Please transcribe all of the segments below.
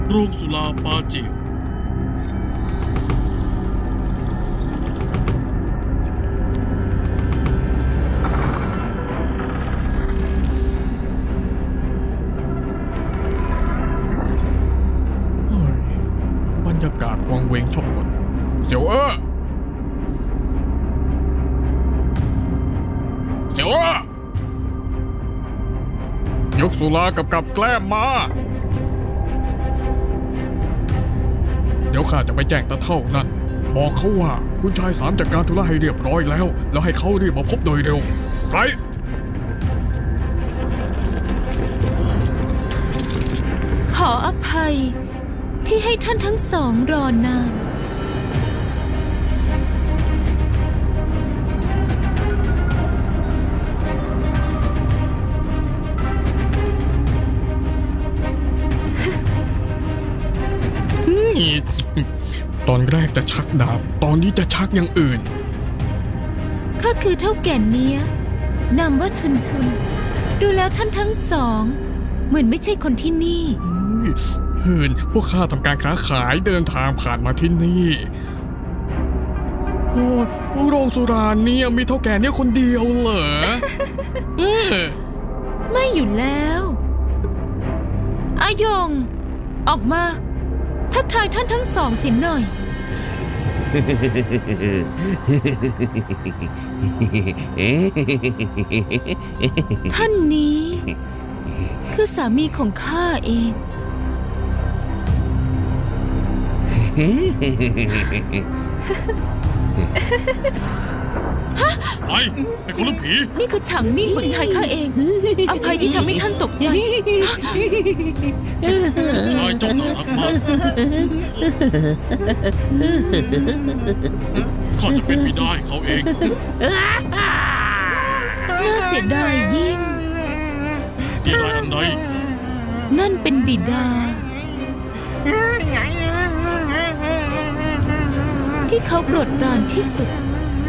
โรงสุราปาจิวบรรยากาศวังเวงชอบกลเสี่ยวเสี่ยวยกสุรากับแกล้มมาเดี๋ยวข้าจะไปแจ้งตาเท่านั่นบอกเขาว่าคุณชายสามจัดการธุระให้เรียบร้อยแล้วให้เขารีบมาพบโดยเร็วไปขออภัยที่ให้ท่านทั้งสองรอนานตอนแรกจะชักดาบตอนนี้จะชักอย่างอื่นข้าคือเท่าแก่เนี้ยนามว่าชุนดูแล้วท่านทั้งสองเหมือนไม่ใช่คนที่นี่พวกข้าทำการค้าขายเดินทางผ่านมาที่นี่โรงสุราเนี่ยมีเท่าแก่เนี่ยคนเดียวเหรอไม่อยู่แล้วอายงออกมาทักทายท่านทั้งสองสิหน่อยท่านนี้คือสามีของข้าเองไอ้คนละผีนี่คือฉางมิ่งบุตรชายข้าเองอภัยที่ทำให้ท่านตกใจชายเจ้าน่ารักมากข้าจะเป็นบิดาเขาเองน่าเสียดายยิ่งเสียดายอันใดนั่นเป็นบิดาที่เขาโปรดปรานที่สุด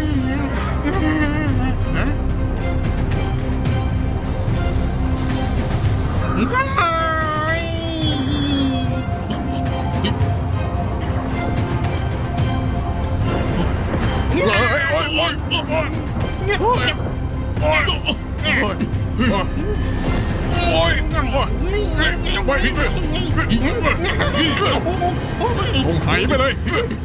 ลงหายไปเลย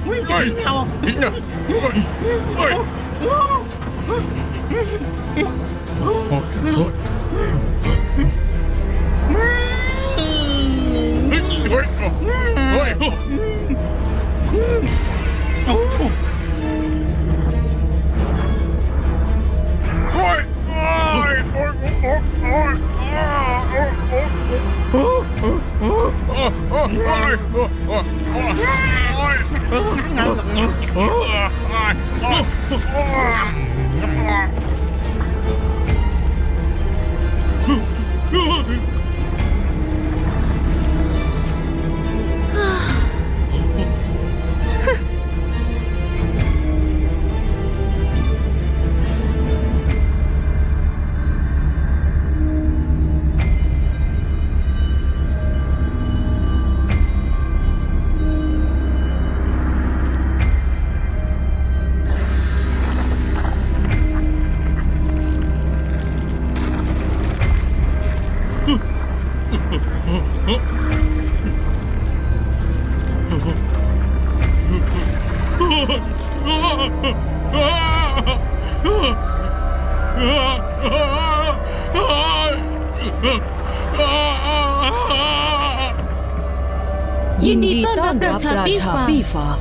ยินดีต้อนรับราชาปี้ฟ้า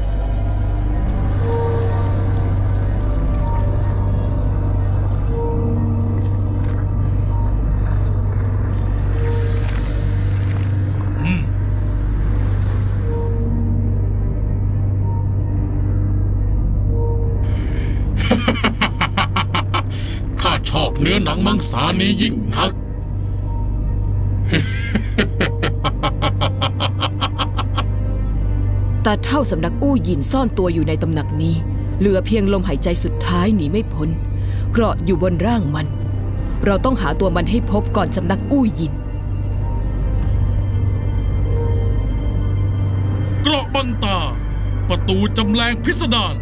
ข้าชอบเนื้อหนังมังสานี้ยิ่งนักตาเท่าสำนักอู้หยินซ่อนตัวอยู่ในตำหนักนี้เหลือเพียงลมหายใจสุดท้ายหนีไม่พ้นเกราะอยู่บนร่างมันเราต้องหาตัวมันให้พบก่อนสำนักอู้หยินเกราะบังตาประตูจำแรงพิสดาร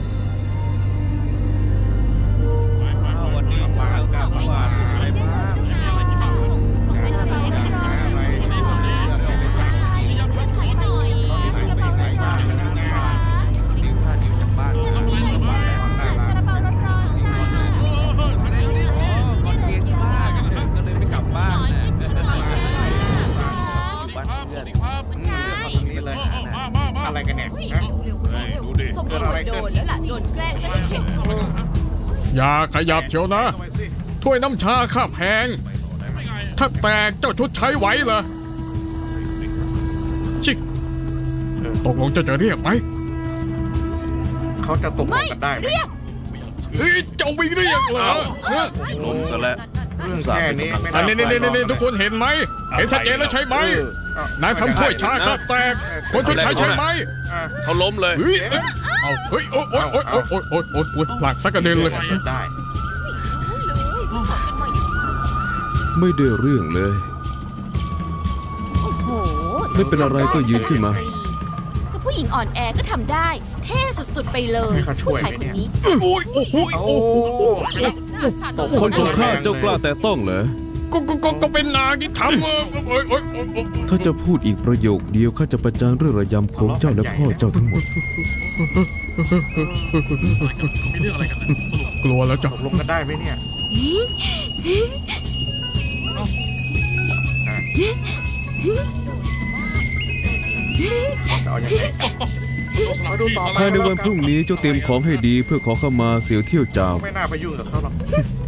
อะไรกันเนี่ยดูดิสมมติว่าโดนแล้วล่ะโดนแกล้งซะให้เข็ดอย่าขยับเชียวนะ ถ้วยน้ำชาข้าแพง ถ้าแตกเจ้าชดใช้ไหวเหรอชิตกลงเจ้าจะเรียกไหมเขาจะตกลงกันได้ไหมเฮ้ยเจ้าไม่เรียกเหรอลงซะแล้วเรื่องแค่นี้ไม่อันได้นี้ทุกคนเห็นไหม เห็นชัดเจนแล้วใช่ไหมนายทำถ้วยชาข้าแตก คนชดใช้ใช่ไหมเขาล้มเลยเฮ้ยเอาเฮ้ยโอ๊ยหลักสักกระเด็นเลยได้ไม่ได้เรื่องเลยโอ้โหไม่เป็นอะไรก็ยืนขึ้นมาก็ผู้หญิงอ่อนแอก็ทำได้เท่สุดๆไปเลยผู้ชายคนนี้โอ้ยโอ้โหคนของข้าเจ้ากล้าแต่ต้องเหรอก็เป็นนางที่ทำถ้าจะพูดอีกประโยคเดียวข้าจะประจานเรื่องระยำของเจ้าและพ่อเจ้าทั้งหมดมีเรื่องอะไรกันนะสรุปกลัวแล้วจ้ะตกลงกันได้ไหมเนี่ยเอาอย่างไรมาดูต่อไปภายในวันพรุ่งนี้เจ้าเตรียมของให้ดีเพื่อขอเข้ามาเสียวเที่ยวจาวไม่น่าไปยุ่งกับเขาหรอก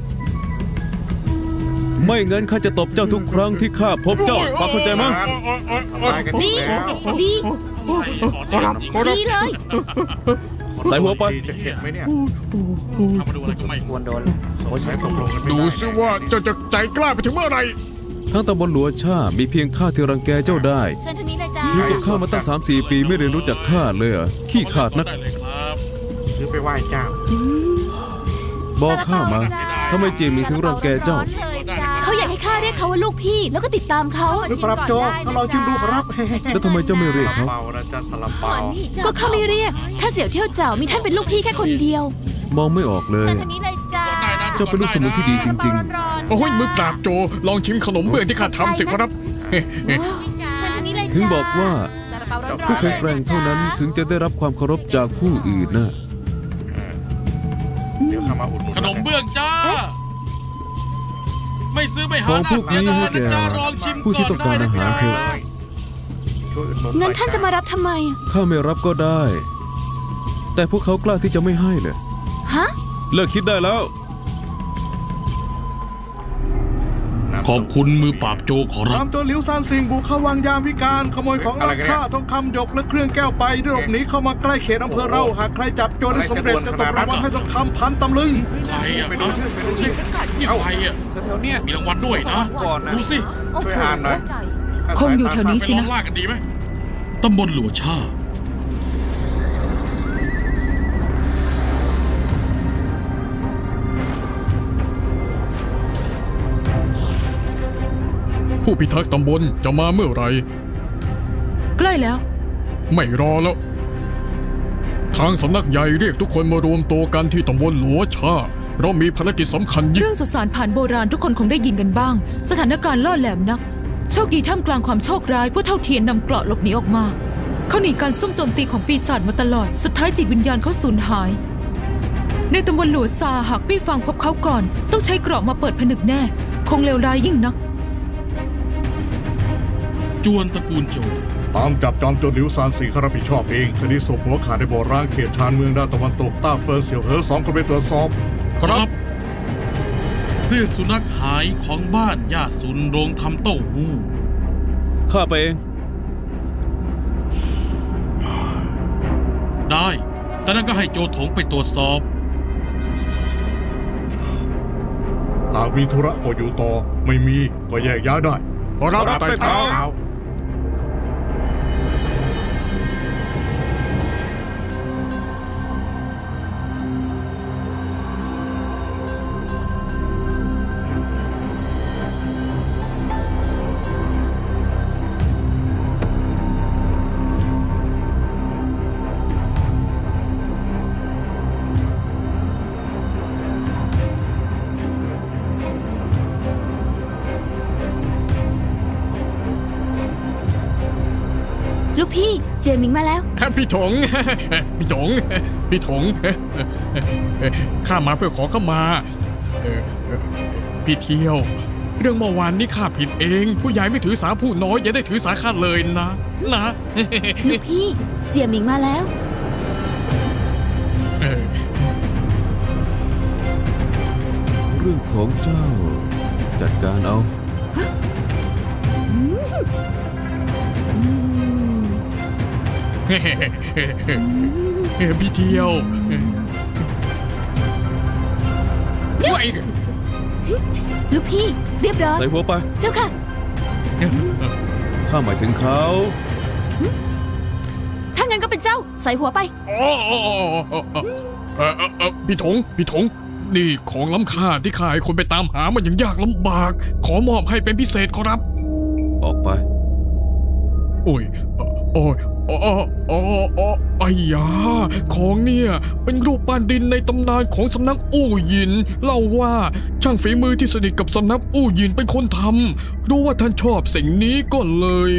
ไม่งั้นข้าจะตบเจ้าทุกครั้งที่ข้าพบเจ้าฟังเข้าใจมั้ยดีดีเลยใส่หัวไปจะเข็ดไหมเนี่ยทำมาดูอะไรก็ไม่ควรใช้ตกลงกันไม่ดูได้ซิว่าเจ้าจะใจกล้าไปถึงเมื่อไหร่ทั้งตำบลหลัวช่ามีเพียงข้าที่รังแกเจ้าได้เชิญทางนี้เลยจ้าอยู่กับข้ามาตั้ง 3-4 ปีไม่เรียนรู้จักข้าเลยเหรอขี้ขาดนักได้เลยครับซื้อไปไหว้เจ้าบอกข้ามาทำไมเจมี่ถึงรังแกเจ้าเขาอยากให้ข้าเรียกเขาว่าลูกพี่แล้วก็ติดตามเขาดูครับโจก็ลองชิมดูครับแล้วทำไมเจ้าไม่เรียกเขาเบานะจ๊ะสลับเบาก็เขาไม่เรียกถ้าเสี่ยวเที่ยวเจ้ามีท่านเป็นลูกพี่แค่คนเดียวมองไม่ออกเลยเชิญทางนี้เลยจ้าเจ้าเป็นลูกสมุนที่ดีจริงโอ้ยมือปราบโจลองชิมขนมเบื้องที่ข้าทำสิครับเชิญทางนี้เลยจ้าๆ ถึงบอกว่าผู้แข็งแกร่งเท่านั้นถึงจะได้รับความเคารพจากผู้อื่นนะเดี๋ยวเข้ามาอุดหนุนขนมเบื้องจ้า ไม่ซื้อไม่ขหาองพวกนี้ให้แก่จ้าลองชิมผู้ที่ต้องการอาหารเถอะช่วยอุดหนุนงั้นท่านจะมารับทำไมข้าไม่รับก็ได้ แต่พวกเขากล้าที่จะไม่ให้เลยฮะเลิกคิดได้แล้วขอบคุณมือปราบโจขอรับตามตัวหลิวซานสิงบุกเข้าวังยามวิการขโมยของราคาทองคำหยกและเครื่องแก้วไปด้วยหลบหนีเข้ามาใกล้เขตอำเภอเราหากใครจับโจรได้สำเร็จจะตกรางวัลให้ทองคำ1,000 ตำลึงใครอ่ะไปดูชื่อไปดูชื่อนี่ใครอ่ะแถวๆเนี้ยมีรางวัลด้วยนะดูสิช่วยอ่านหน่อยคงอยู่แถวนี้ไปลองล่ากันดีไหมตำบลหลัวช่าผู้พิทักษ์ตำบลจะมาเมื่อไหร่ใกล้แล้วไม่รอแล้ว ทางสำนักใหญ่เรียกทุกคนมารวมตัวกันที่ตำบลหลัวชาเรามีภารกิจสำคัญยิ่งเรื่องสุสานผ่านโบราณทุกคนคงได้ยินกันบ้าง สถานการณ์ล่อแหลมนัก โชคดีท่ามกลางความโชคร้ายผู้เท่าเทียนนำเกราะหลบหนีออกมาเขาหนีการซุ่มโจมตีของปีศาจมาตลอดสุดท้ายจิตวิญญาณเขาสูญหาย ในตำบลหลัวซาหากพี่ฟังพบเขาก่อนต้องใช้เกราะมาเปิดผนึกแน่ คงเลวร้ายยิ่งนักจวนตระกูลโจตามจับจอมโจรหลิวซานสิงข้ารับผิดชอบเองคดีศพหัวขาดในบ่อร้างเขตชานเมืองด้านตะวันตกต้าเฟิงเสี่ยวเหอ2คนไปตรวจสอบครับเรื่องสุนัขหายของบ้านย่าซุนโรงทำเต้าหู้ข้าไปเองได้แต่นั้นก็ให้โจถงไปตรวจสอบหากมีธุระก็อยู่ต่อไม่มีก็แยกย้ายได้ขอรับไต่เท้าเอาลูกพี่เจมิงมาแล้วพี่ถง พี่ถงข้ามาเพื่อขอเข้ามาพี่เที่ยวเรื่องเมื่อวานนี้ข้าผิดเองผู้ใหญ่ไม่ถือสาผู้น้อยอย่าได้ถือสาข้าเลยนะลูกพี่เจียมิงมาแล้วเรื่องของเจ้าจัดการเอาพี่เที่ยวลูกพี่เรียบร้อยใส่หัวไปเจ้าค่ะข้าหมายถึงเขาถ้างั้นก็เป็นเจ้าใส่หัวไปพี่ถงนี่ของล้ำค่าที่ข้าให้คนไปตามหามันยังยากลำบากขอมอบให้เป็นพิเศษขอรับออกไปโอ้ยไอ้ยาของเนี่ยเป็นรูปปั้นดินในตำนานของสำนักอู้หยินเล่าว่าช่างฝีมือที่สนิทกับสำนักอู้หยินเป็นคนทำรู้ว่าท่านชอบสิ่งนี้ก็เลย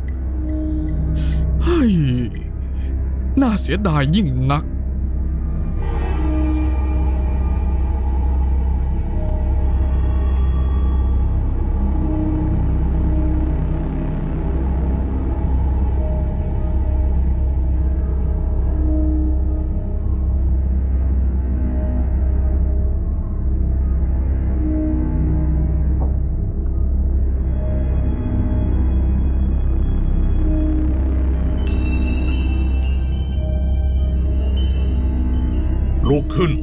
เฮ้ยน่าเสียดายยิ่งนักลุกขึ้น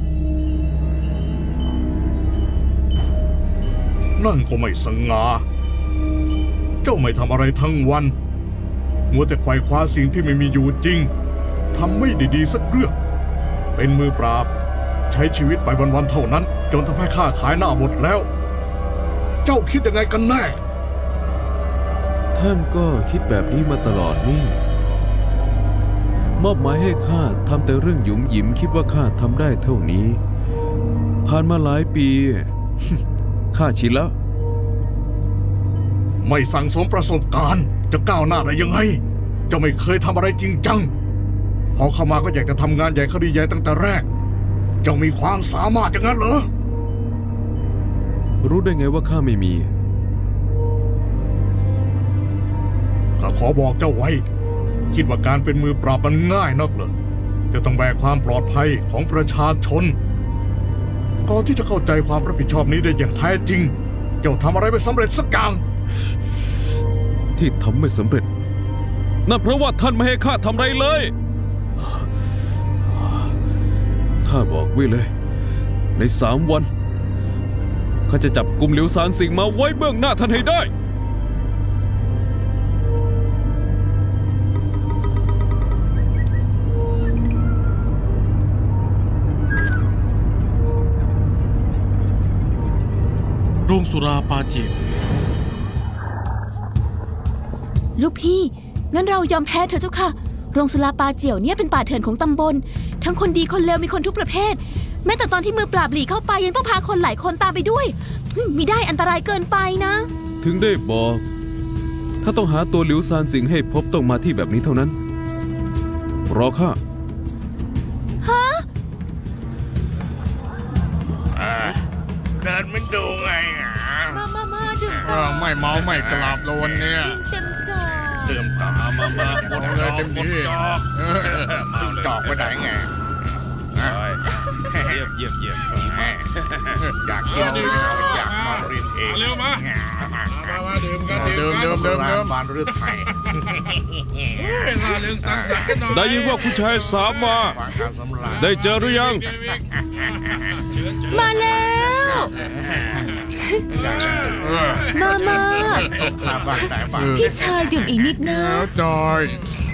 นั่งก็ไม่สง่าเจ้าไม่ทำอะไรทั้งวันมัวแต่ไขว่คว้าสิ่งที่ไม่มีอยู่จริงทำไม่ได้ดีสักเรื่องเป็นมือปราบใช้ชีวิตไปวันๆเท่านั้นจนทำให้ข้าขายหน้าหมดแล้วเจ้าคิดยังไงกันแน่ท่านก็คิดแบบนี้มาตลอดนี่มอบหมายให้ข้าทำแต่เรื่องหยุมหยิมคิดว่าข้าทำได้เท่านี้ผ่านมาหลายปี ข้าชินแล้วไม่สั่งสมประสบการณ์จะก้าวหน้าได้ยังไงเจ้าไม่เคยทำอะไรจริงจังพอเข้ามาก็อยากจะทำงานใหญ่คดีใหญ่ตั้งแต่แรกเจ้ามีความสามารถอย่างนั้นเหรอรู้ได้ไงว่าข้าไม่มีข้าขอบอกเจ้าไว้คิดว่าการเป็นมือปราบมันง่ายนักเหรอจะต้องแบกความปลอดภัยของประชาชนก่อนที่จะเข้าใจความรับผิดชอบนี้ได้อย่างแท้จริงเจ้าทำอะไรไม่สำเร็จสักอย่างที่ทำไม่สำเร็จนั่นเพราะว่าท่านไม่ให้ข้าทำอะไรเลยข้าบอกไว้เลยใน3 วันข้าจะจับกุมเหลียวซานสิงมาไว้เบื้องหน้าท่านให้ได้โรงสุราปาเจียวลูกพี่งั้นเรายอมแพ้เถอะเจ้าค่ะโรงสุราปาเจียวเนี่ยเป็นป่าเถื่อนของตำบลทั้งคนดีคนเลวมีคนทุกประเภทแม้แต่ตอนที่มือปราบหลีเข้าไปยังต้องพาคนหลายคนตามไปด้วยมิได้อันตรายเกินไปนะถึงได้บอกถ้าต้องหาตัวหลิวซานสิงให้พบต้องมาที่แบบนี้เท่านั้นรอข้าเดินไม่ดูไงมาถึงไม่เมาไม่กลับโลนเนี่ยเต็มจอเติมต่อมาหมดเลยเต็มที่จอกไปไหนไงเยี่ยมอยากกินอยากนอนริมเองเร็วมาดื่มกันบานเรื่องไทยเรื่องสังสรรค์กันหน่อยได้ยินว่าคุณชายสามมาได้เจอหรือยังมาแล้วมาพี่ชายดื่มอีกนิดนะจอย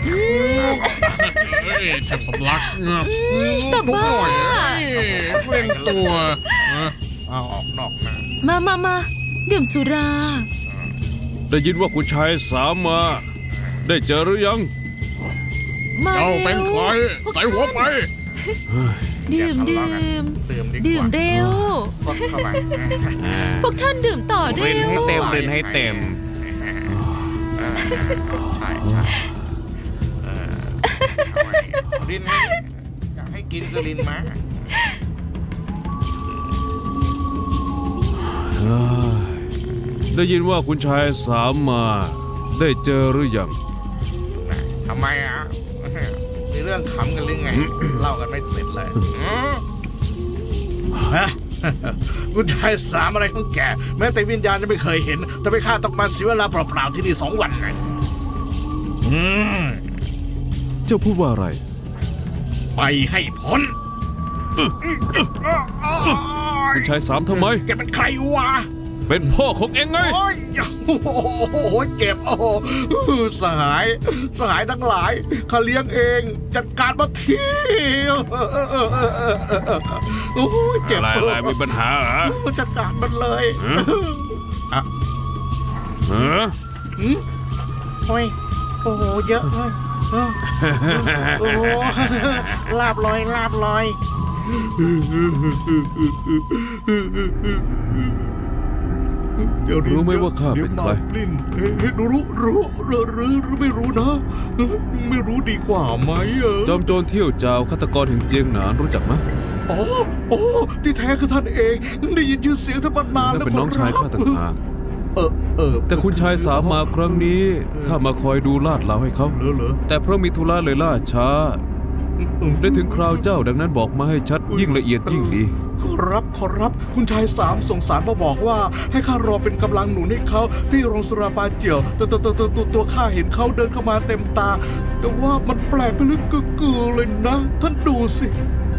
แทบสำลักแต่บ้าเล่นตัวเอาออกนอกนะมาดื่มสุราได้ยินว่าคุณชายสามมาได้เจอหรือยังเจ้าเป็นใครใส่หัวไปดื่มเร็วพวกท่านดื่มต่อเร็วให้เต็มลินอยากให้กินก็ลินมาได้ยินว่าคุณชายสามมาได้เจอหรือยังทำไมอ่ะมีเรื่องขำกันหรือไง เล่ากันไม่เสร็จเลยคุณชายสามอะไรของแกแม้แต่วิญญาณยังไม่เคยเห็นแต่ไม่ข้าต้องมาเสียเวลาเปล่าๆที่นี่2 วันไงเจ้าพูดว่าอะไรไปให้พ้นคุณชายสามทำไมแกเป็นใครวะเป็นพ่อของเองไงโอ้ยโอ้โหเจ็บโอ้โหสหายทั้งหลายข้าเลี้ยงเองจัดการมาทีโอ้ยเจ็บอะไรมีปัญหาเหรอจัดการมันเลยอ่ะโอ้ยโอ้โหเยอะเลยโอ้โหลาบลอยรู้ไหมว่าข้าเป็นใครรู้ไม่รู้นะไม่รู้ดีกว่าไหมจอมโจรเที่ยวจาวฆาตกรแห่งเจียงหนานรู้จักไหมโอ้ที่แท้คือท่านเองได้ยินชื่อเสียงท่านมานานแล้วเป็นน้องชายข้าต่างหากแต่คุณชายสามมาครั้งนี้ข้ามาคอยดูลาดเหลาให้เขาแต่เพราะมีธุระเลยล่าช้าได้ถึงคราวเจ้าดังนั้นบอกมาให้ชัดยิ่งละเอียดยิ่งดีขอรับคุณชายสามส่งสารมาบอกว่าให้ข้ารอเป็นกำลังหนุนให้เขาที่โรงสุราปาเจียวตัวข้าเห็นเขาเดินเข้ามาเต็มตาแต่ว่ามันแปลกไปลึกกึ่เลยนะท่านดูสิ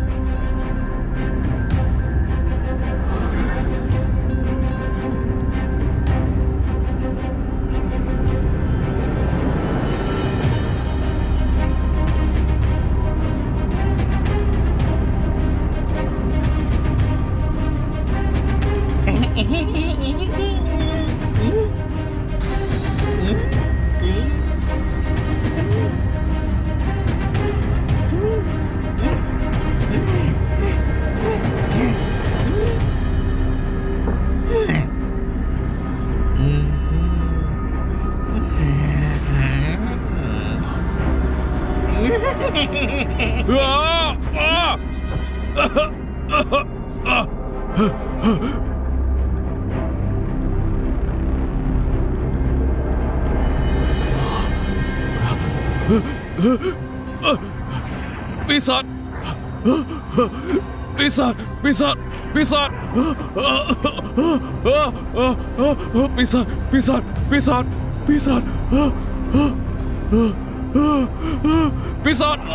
ปีศาจปีศาจปีศาจปีศาจปีศาจปีศาจปีศาจปีศาจปีศาจ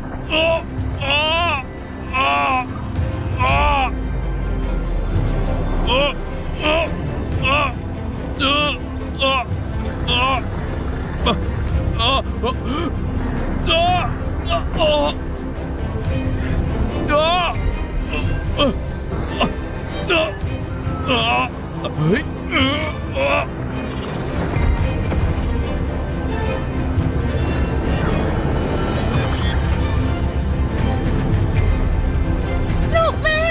ลูกแม่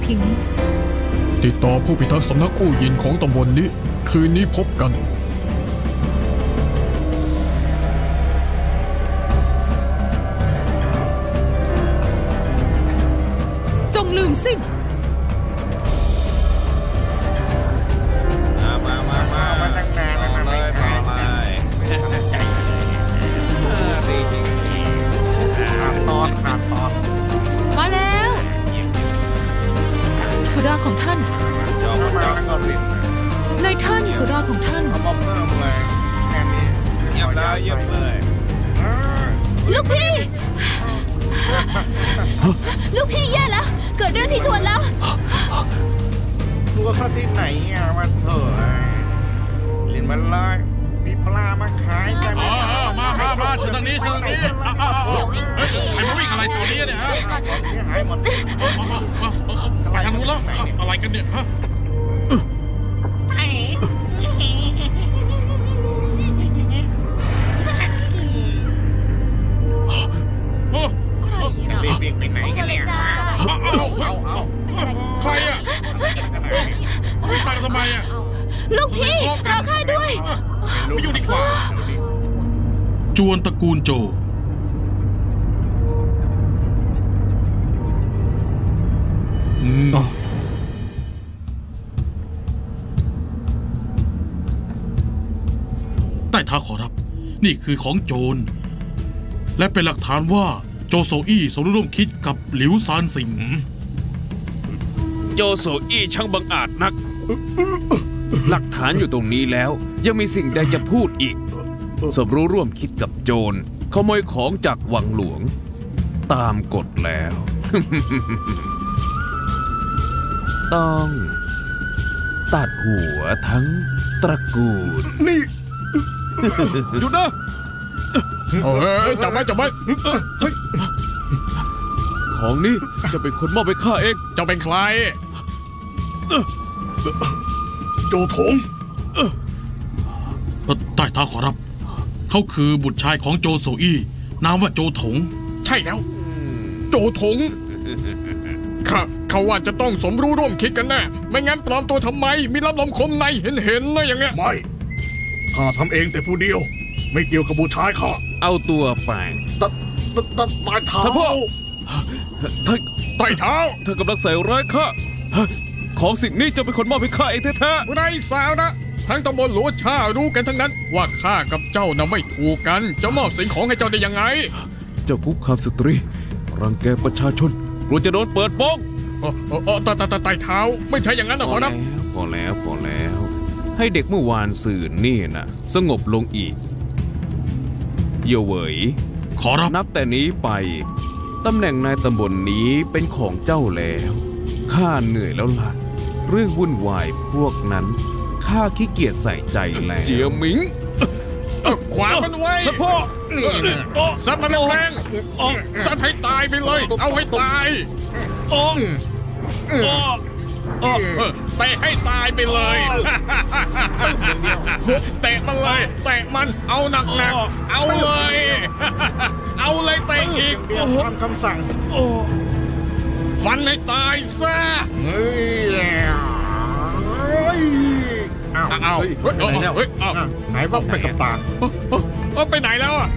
เพียงนี้ติดต่อผู้พิทักษ์สำนักอู้หยินของตำบลนี้คืนนี้พบกันจงลืมสิ้นมาตั้งนานแล้วนะเลยมาเลยดีจริงขาดตอนมาแล้วสุดาของท่านจอมมาแล้วก็ปิดนายท่านสุดาของท่านเอามาเพิ่มเลยแค่นี้เงียบแล้วเงียบเลยลูกพี่ ลูกพี่แย่แล้ว เกิดเรื่องที่ชวนแล้วตัวซะที่ไหนอ่ะมันเถอะลินมันเลยมีปลามาขายกันมาเชิญทางนี้เชิญทางนี้ใครมาวิ่งอะไรตัวนี้เนี่ยฮะหายหมดไปทางนู้นแล้วอะไรกันเนี่ยฮะรีบไปไหนกันเนี่ยใครอ่ะวิ่งตามทำไมอ่ะลูกพี่รอข้าด้วยไม่อยู่ดีกว่าจวนตระกูลโจใต้เท้าขอรับนี่คือของโจรและเป็นหลักฐานว่าโจโซอี้สมรู้ร่วมคิดกับหลิวซานสิงโจโซอี้ช่างบังอาจนัก หลักฐานอยู่ตรงนี้แล้วยังมีสิ่งใดจะพูดอีกสมรู้ร่วมคิดกับโจรขโมยของจากวังหลวงตามกฎแล้ว ต้องตัดหัวทั้งตระกูลนี่หยุดนะจับไว้ของนี้จะเป็นคนมอบไปข้าเองจะเป็นใครโจถงใต้เท้าขอรับเขาคือบุตรชายของโจโซอี้นามว่าโจถงใช่แล้วโจถงเขาว่าจะต้องสมรู้ร่วมคิดกันแน่ไม่งั้นปลอมตัวทำไมมีรับลมคมในเห็นนะอย่างเงี้ยไม่ข้าทำเองแต่ผู้เดียวไม่เกี่ยวกับบุตรชายข้าเอาตัวไปใต้เท้าท่านพ่อใต้เท้าเธอกำลังใส่ร้ายข้าของสิ่งนี้จะเป็นคนมอบให้ข้าเองแท้ๆไร้สาระทั้งตำบลหลวงชารู้กันทั้งนั้นว่าข้ากับเจ้าน่ะไม่ถูกกันจะมอบสิ่งของให้เจ้าได้ยังไงเจ้าคุกคามสตรีรังแกประชาชนกลัวจะโดนเปิดโปงใต้เท้าไม่ใช่อย่างนั้นนะขอรับพอแล้วให้เด็กเมื่อวานสื่อนี่นะสงบลงอีกเย่าเหวยขอรับนับแต่นี้ไปตำแหน่งนายตำบลนี้เป็นของเจ้าแล้วข้าเหนื่อยแล้วล่ะเรื่องวุ่นวายพวกนั้นข้าขี้เกียจใส่ใจแล้วเจียหมิงขวางมันไว้พ่อซัดมันแรงซัดให้ตายไปเลยเอาให้ตายเตะให้ตายไปเลยเตะมันเลยเตะมันเอาหนักเอาเลยเอาเลยเตะอีกทำคำสั่งฟันให้ตายซะเอาไหนว่าไปกับตาไปไหนแล้วอ่ะ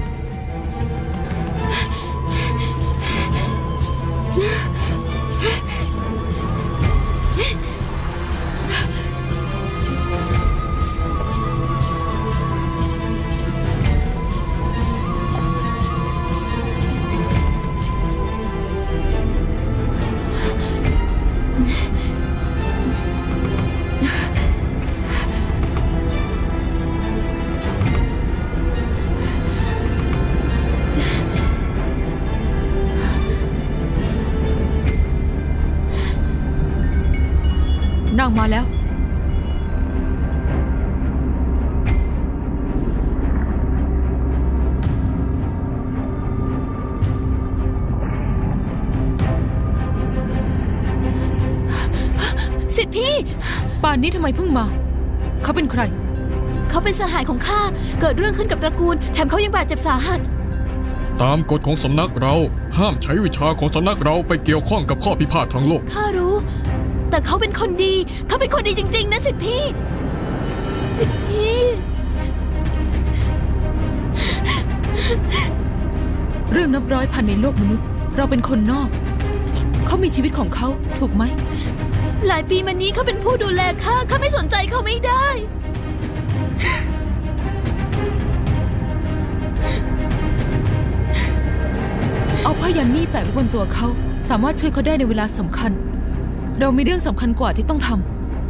นางมาแล้วสิทธิพี่ป่านนี้ทำไมเพิ่งมาเขาเป็นใครเขาเป็นสหายของข้าเกิดเรื่องขึ้นกับตระกูลแถมเขายังบาดเจ็บสาหัสตามกฎของสำนักเราห้ามใช้วิชาของสำนักเราไปเกี่ยวข้องกับข้อพิพาททางโลกข้ารู้แต่เขาเป็นคนดีเขาเป็นคนดีจริงๆนะสิทธิพี่สิทธิพี่เรื่องนับร้อยพันในโลกมนุษย์เราเป็นคนนอกเขามีชีวิตของเขาถูกไหมหลายปีมานี้เขาเป็นผู้ดูแลข้าไม่สนใจเขาไม่ได้เอาผ้ายันนี่แปะไว้บนตัวเขาสามารถช่วยเขาได้ในเวลาสำคัญเรามีเรื่องสำคัญกว่าที่ต้องทำ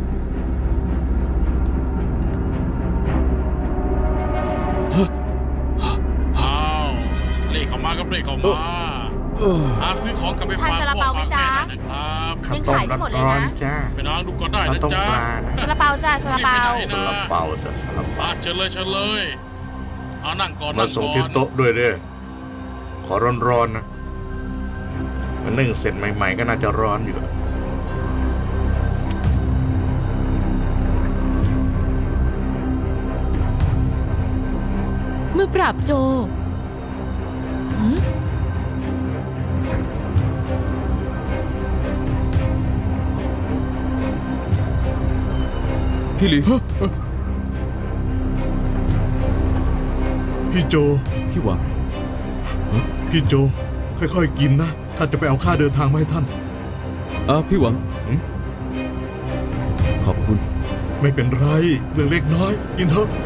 อ้าวเล่เข้ามาครับเล่เข้ามาหาซื้อของกลับไปฝากพ่อฝากแม่นะครับยังขายไม่หมดเลยนะไปนั่งดูก่อนได้นะจ๊ะซาลาเปาจ้าซาลาเปาซาลาเปาจ้ะซาลาเปาเชิญเลยเอานั่งก่อนมาส่งที่โต๊ะด้วยเด้อขอร้อนๆนะมันนึ่งเสร็จใหม่ๆก็น่าจะร้อนอยู่มือปราบโจพี่หลีพี่โจพี่หวังพี่โจค่อยๆกินนะข้าจะไปเอาค่าเดินทางมาให้ท่านพี่หวังขอบคุณไม่เป็นไรเรื่องเล็กน้อยกินเถอะ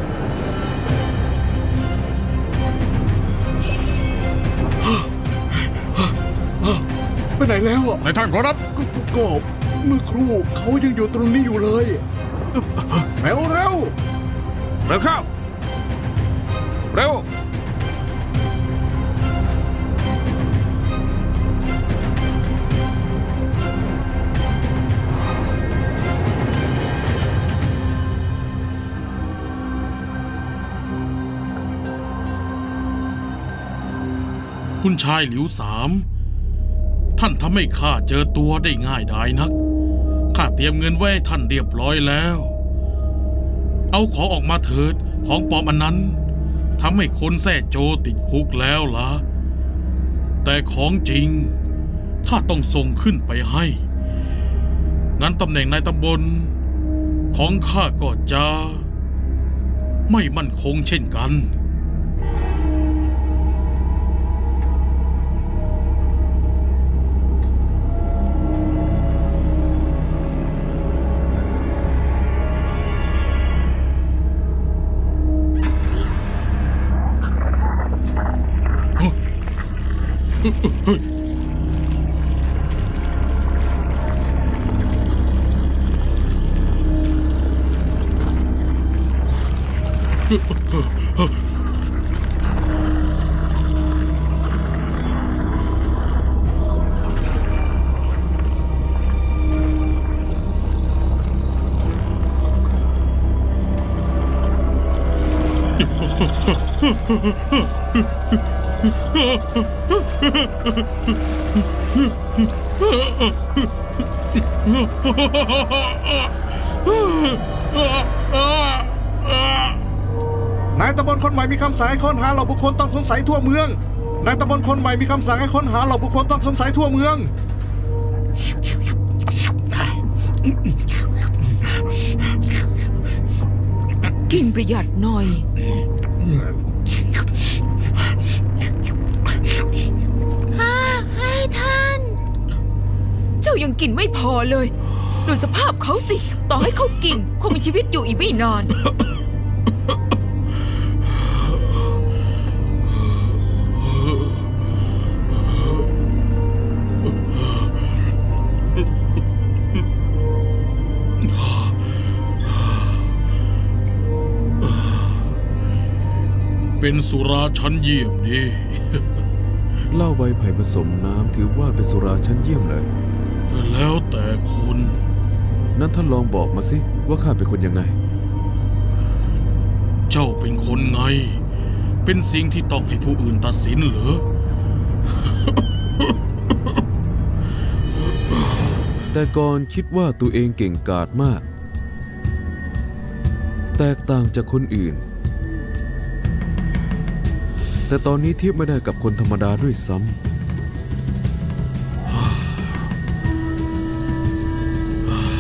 ไปไหนแล้วอ่ะนายท่านขอรับก็เมื่อครู่เขายังอยู่ตรงนี้อยู่เลยเร็วเร็วเข้าเร็วคุณชายหลิวสามท่านทำให้ข้าเจอตัวได้ง่ายดายนักข้าเตรียมเงินไว้ให้ท่านเรียบร้อยแล้วเอาของออกมาเถิดของปลอมอันนั้นทำให้คนแซ่โจติดคุกแล้วล่ะแต่ของจริงข้าต้องส่งขึ้นไปให้งั้นตำแหน่งนายตำบลของข้าก็จะไม่มั่นคงเช่นกันนายตำบลคนใหม่มีคำสั่งให้ค้นหาเหล่าบุคคลต้องสงสัยทั่วเมืองนายตำบลคนใหม่มีคำสั่งให้ค้นหาเหล่าบุคคลต้องสงสัยทั่วเมืองกินประหยัดหน่อยให้ท่านเจ้ายังกินไม่พอเลยดูสภาพเขาสิต่อให้เขากินคงมีชีวิตอยู่อีกไม่นานเป็นสุราชั้นเยี่ยมนี่เหล้าใบไผ่ผสมน้ำถือว่าเป็นสุราชั้นเยี่ยมเลยแล้วแต่คุณนั้นท่านลองบอกมาสิว่าข้าเป็นคนยังไงเจ้าเป็นคนไงเป็นสิ่งที่ต้องให้ผู้อื่นตัดสินเหรอแต่ก่อนคิดว่าตัวเองเก่งกาจมากแตกต่างจากคนอื่นแต่ตอนนี้เทียบไม่ได้กับคนธรรมดาด้วยซ้ำ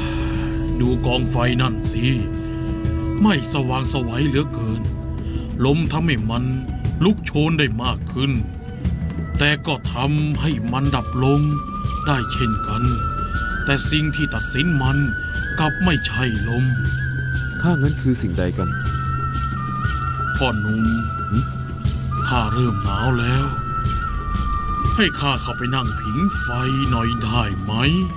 ดูกองไฟนั่นสิไม่สว่างไสวเหลือเกินลมทำให้มันลุกโชนได้มากขึ้นแต่ก็ทำให้มันดับลงได้เช่นกันแต่สิ่งที่ตัดสินมันกลับไม่ใช่ลมถ้างั้นคือสิ่งใดกันพ่อหนุ่มข้าเริ่มหนาวแล้วให้ข้าเข้าไปนั่งผิงไฟหน่อยได้ไหม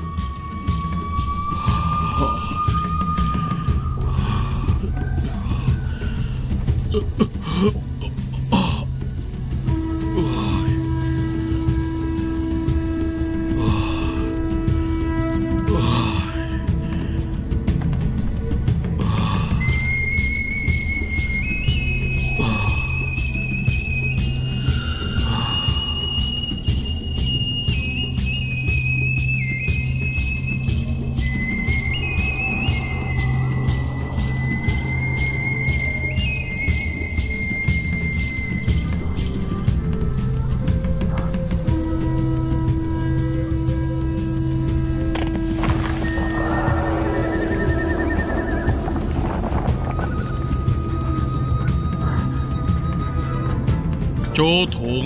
โจถง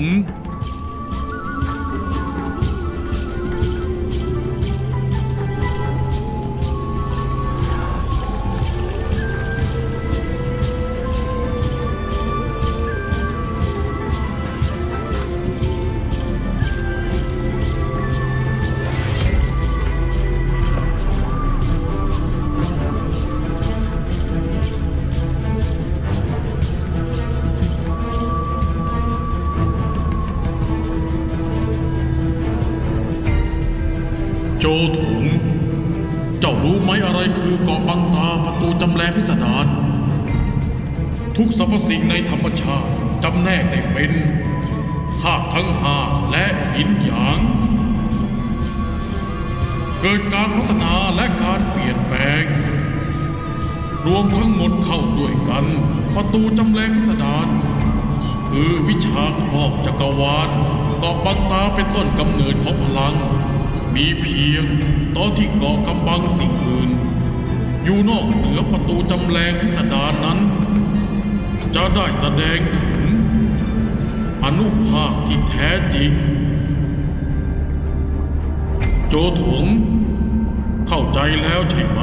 โจถุงเจ้ารู้ไหมอะไรคือเกาะบังตาประตูจำแรงพิสดารทุกสรรพสิ่งในธรรมชาติจำแนกได้เป็นธาตุทั้งห้าและหินหยางเกิดการพัฒนาและการเปลี่ยนแปลงรวมทั้งหมดเข้าด้วยกันประตูจำแรงพิสดารคือวิชาครอบจักรวาลเกาะบังตาเป็นต้นกำเนิดของพลังมีเพียงตอนที่เกาะกำบังสิ่งอื่นอยู่นอกเหนือประตูจำแรงพิสดารนั้นจะได้แสดงถึงอนุภาคที่แท้จริงโจถงเข้าใจแล้วใช่ไหม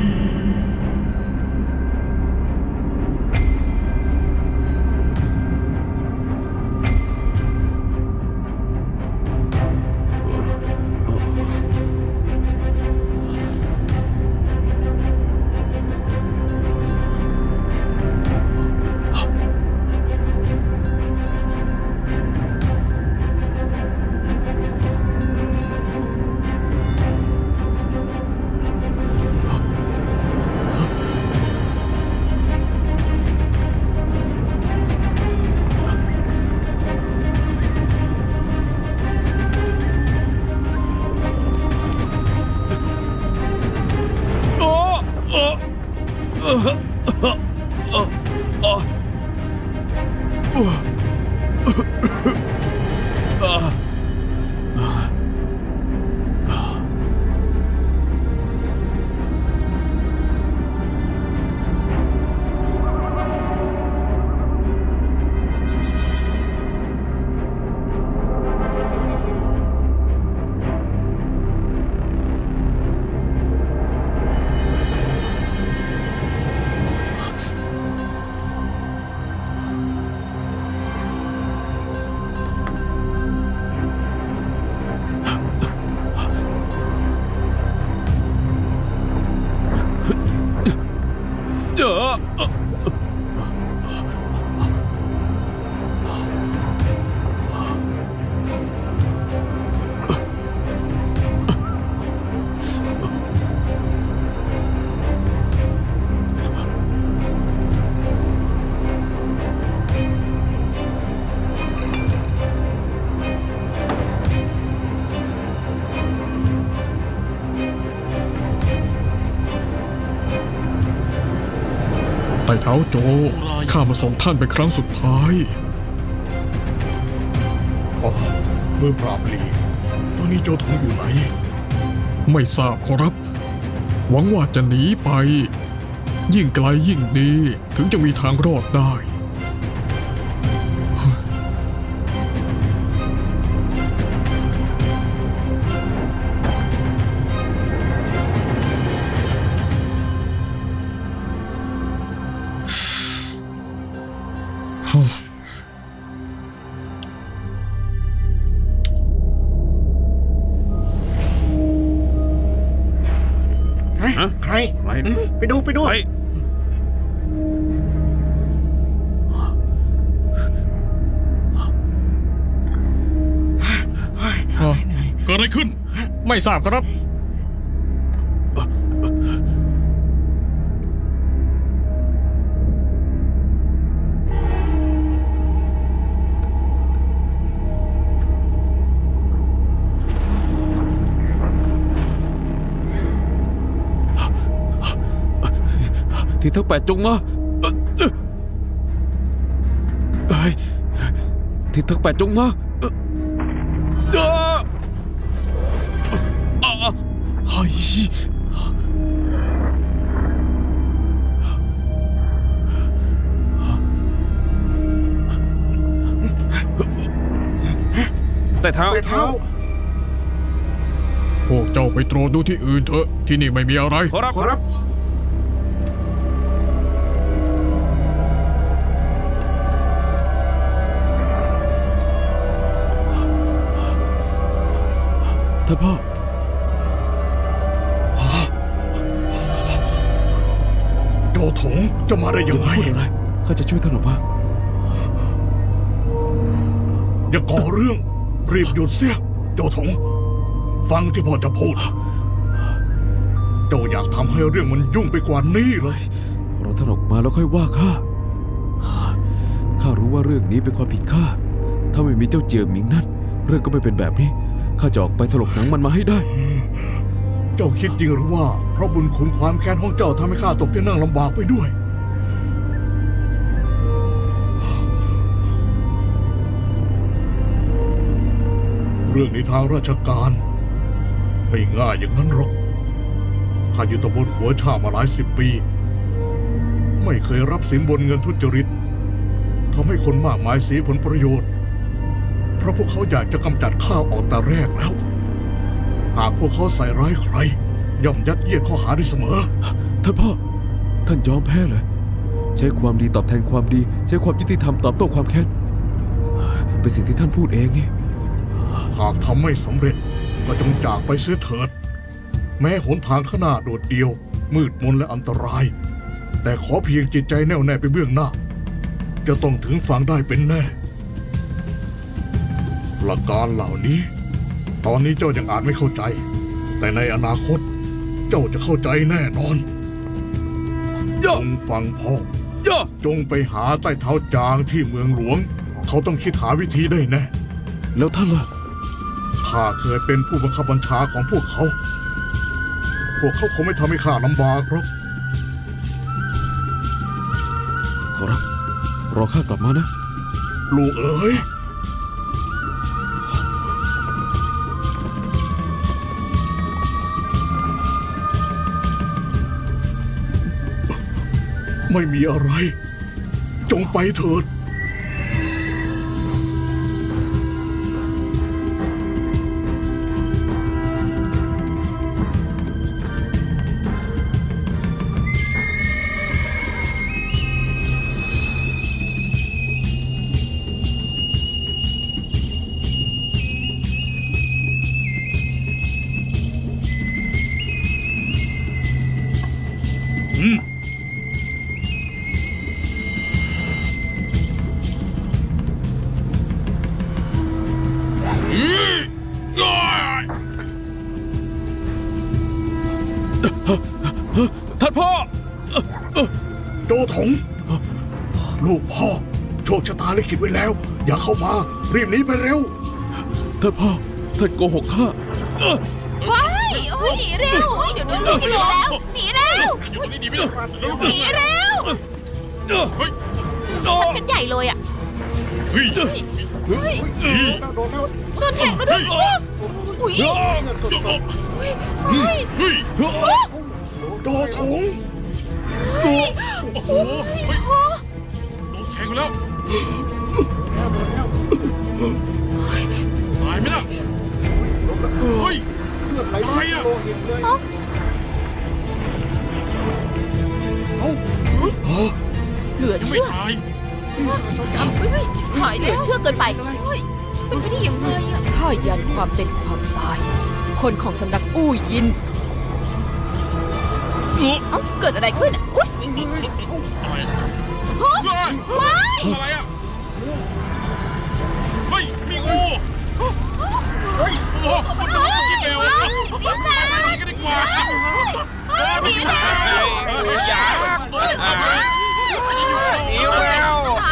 ไต่เท้าโจข้ามาส่งท่านเป็นครั้งสุดท้ายมือปราบลีตอนนี้โจถงอยู่ไหนไม่ทราบขอรับหวังว่าจะหนีไปยิ่งไกลยิ่งดีถึงจะมีทางรอดได้ใครไปดูเกิดอะไรขึ้นไม่ทราบครับที่ทั้ง8จงมาที่ทั้ง8จงมาแต่เท้าพวกเจ้าไปตรวจดูที่อื่นเถอะที่นี่ไม่มีอะไรขอรับท่านพ่อโจถงจะมาได้ยังไงพูดอะไรข้าจะช่วยท่านหรอปะอย่าก่อเรื่องรีบหยุดเสียโจถงฟังที่พ่อจะพูดเจ้าอยากทำให้เรื่องมันยุ่งไปกว่านี้เลยเราท่านออกมาแล้วค่อยว่าข้ารู้ว่าเรื่องนี้เป็นความผิดข้าถ้าไม่มีเจ้าเจียหมิงนั่นเรื่องก็ไม่เป็นแบบนี้ข้าจะออกไปถลกหนังมันมาให้ได้เจ้าคิดจริงหรือว่าเพราะบุญคุณความแค้นของเจ้าทำให้ข้าตกที่นั่งลำบากไปด้วยเรื่องในทางราชการไม่ง่ายอย่างนั้นหรอกข้าอยู่ตำบลหัวชามาหลาย10 ปีไม่เคยรับสินบนเงินทุจริตทำให้คนมากมายเสียผลประโยชน์เพราะพวกเขาอยากจะกำจัดข้าออกแต่แรกแล้วหากพวกเขาใส่ร้ายใครย่อมยัดเยียดข้อหาได้เสมอท่านพ่อท่านยอมแพ้เลยใช้ความดีตอบแทนความดีใช้ความยุติธรรมตอบโต้ความแค้นเป็นสิ่งที่ท่านพูดเองนี่หากทำไม่สำเร็จก็จงจากไปเสียเถิดแม้หนทางข้างหน้าโดดเดี่ยวมืดมนและอันตรายแต่ขอเพียงจิตใจแน่วแน่ไปเบื้องหน้าจะต้องถึงฝั่งได้เป็นแน่หลักการเหล่านี้ตอนนี้เจ้ายังอาจไม่เข้าใจแต่ในอนาคตเจ้าจะเข้าใจแน่นอนจงฟังพ่อจงไปหาใต้เท้าจางที่เมืองหลวงเขาต้องคิดหาวิธีได้แน่แล้วท่านล่ะข้าเคยเป็นผู้บังคับบัญชาของพวกเขาคงไม่ทำให้ข้าลำบากหรอกขอรับรอข้ากลับมานะลูกเอ๋ยไม่มีอะไรจงไปเถิดท่านพ่อโจถงลูกพ่อโชคชะตาลิขิตไว้แล้วอย่าเข้ามารีบหนีไปเร็วท่านพ่อท่านโกหกข้าว้ายโอ้ยหนีเร็วเดี๋ยวโดนลูกกินแล้วหนีเร็วหนีเร็วสักกันใหญ่เลยอ่ะโดนแทงอุ้ยถงโอ้โหเฮ้ยโดนแทงไปแล้วตายไหมล่ะเฮ้ยอะไรอ่ะเหลือยังไม่เชื่อตายหายเหลือเชื่อเกินไปเฮ้ยเป็นไปได้ยังไงอะข้ายันความเป็นความตาย คนของสำนักอู้ยินเอ้าเกิดอะไรขึ้นอะอุ๊ยอะไรอ่ะเฮ้ยมีงูโอ้โหมันโดนจิ้มแมวปีศาจไปกันดีกว่าปีศาจอย่าตัวจะทำอะไรหิวแล้ว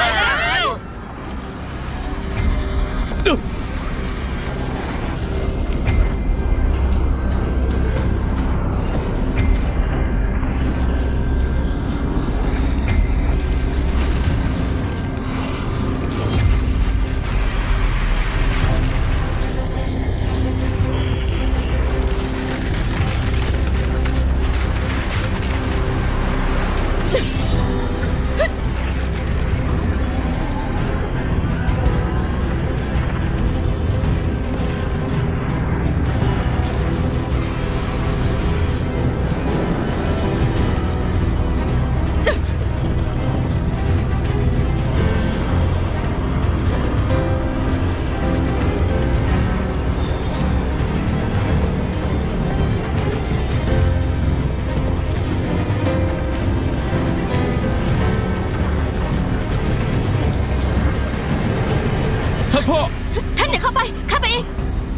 ท่านอย่าเข้าไปข้าไปเอง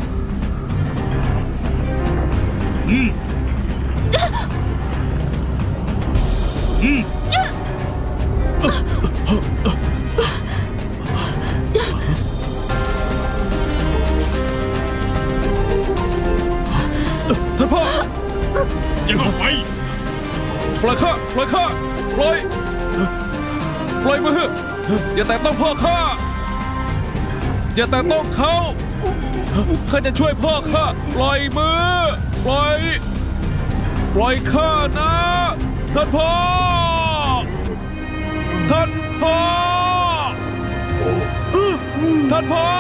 ท่านพ่ออย่าเข้าไปปล่อยข้าปล่อยข้าปล่อยมืออย่าแตะต้องพ่อข้าอย่าแตะต้องเขาข้าจะช่วยพ่อข้าปล่อยมือปล่อยข้านะท่านพ่อท่านพ่อท่านพ่อ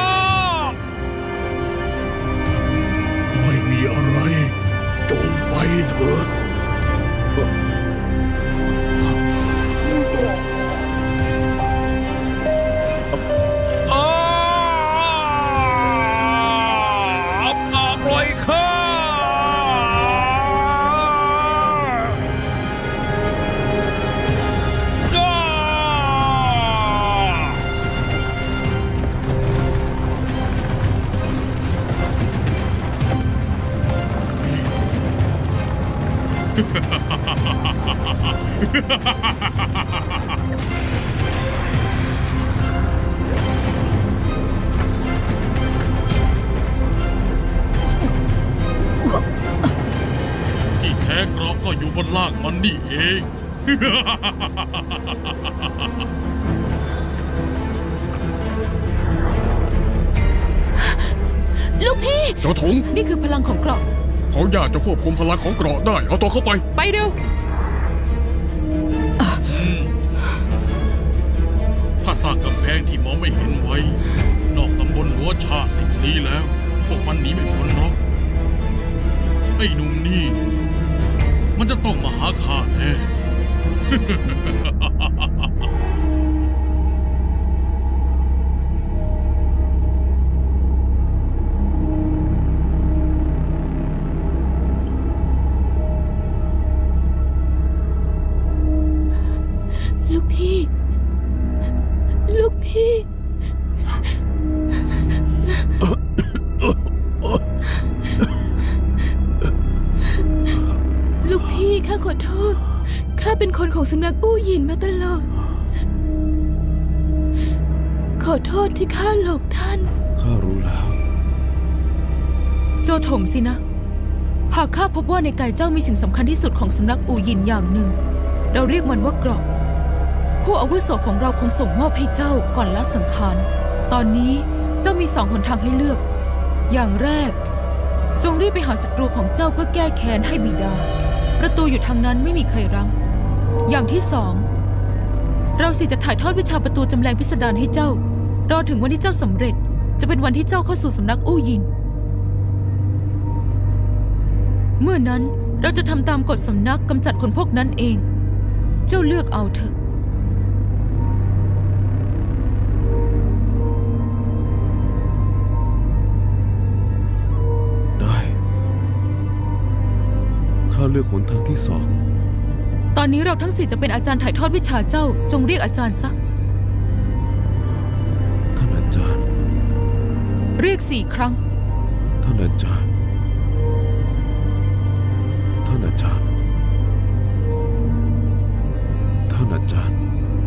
ไม่มีอะไรจงไปเถิดปล่อยข้าที่แท้เกราะก็อยู่บนล่างมันนี่เองลูกพี่เจ้าถงนี่คือพลังของเกราะเขาอยากจะควบคุมพลังของเกราะได้เอาตัวเข้าไปไปเร็วถ้าสร้างกำแพงที่มองไม่เห็นไว้ นอกตำบลหัวชาสิ่งนี้แล้ว พวกมันหนีไม่พ้นหรอกไอ้หนุ่มนี่ มันจะต้องมาหาข้าแน่ลูกพี่ ลูกพี่ ลูกพี่ข้าขอโทษ ข้าเป็นคนของสำนักอู้หยินมาตลอด ขอโทษที่ข้าหลอกท่านข้ารู้แล้วโจถงสินะ หากข้าพบว่าในกายเจ้ามีสิ่งสำคัญที่สุดของสำนักอู่หยินอย่างหนึ่ง เราเรียกมันว่าเกราะผู้อาวุโสของเราคงส่งมอบให้เจ้าก่อนละสังขาร ตอนนี้เจ้ามี2 หนทางให้เลือก อย่างแรก จงรีบไปหาศัตรูของเจ้าเพื่อแก้แค้นให้บิดาประตูอยู่ทางนั้นไม่มีใครรั้งอย่างที่สองเราสิจะถ่ายทอดวิชาประตูจำแรงพิสดารให้เจ้ารอถึงวันที่เจ้าสำเร็จจะเป็นวันที่เจ้าเข้าสู่สำนักอู้หยินเมื่อนั้นเราจะทำตามกฎสำนักกำจัดคนพวกนั้นเองเจ้าเลือกเอาเถอะได้ข้าเลือกหนทางที่สองตอนนี้เราทั้งสี่จะเป็นอาจารย์ถ่ายทอดวิชาเจ้าจงเรียกอาจารย์ซะท่านอาจารย์เรียก4 ครั้งท่านอาจารย์ท่านอาจารย์ท่านอาจารย์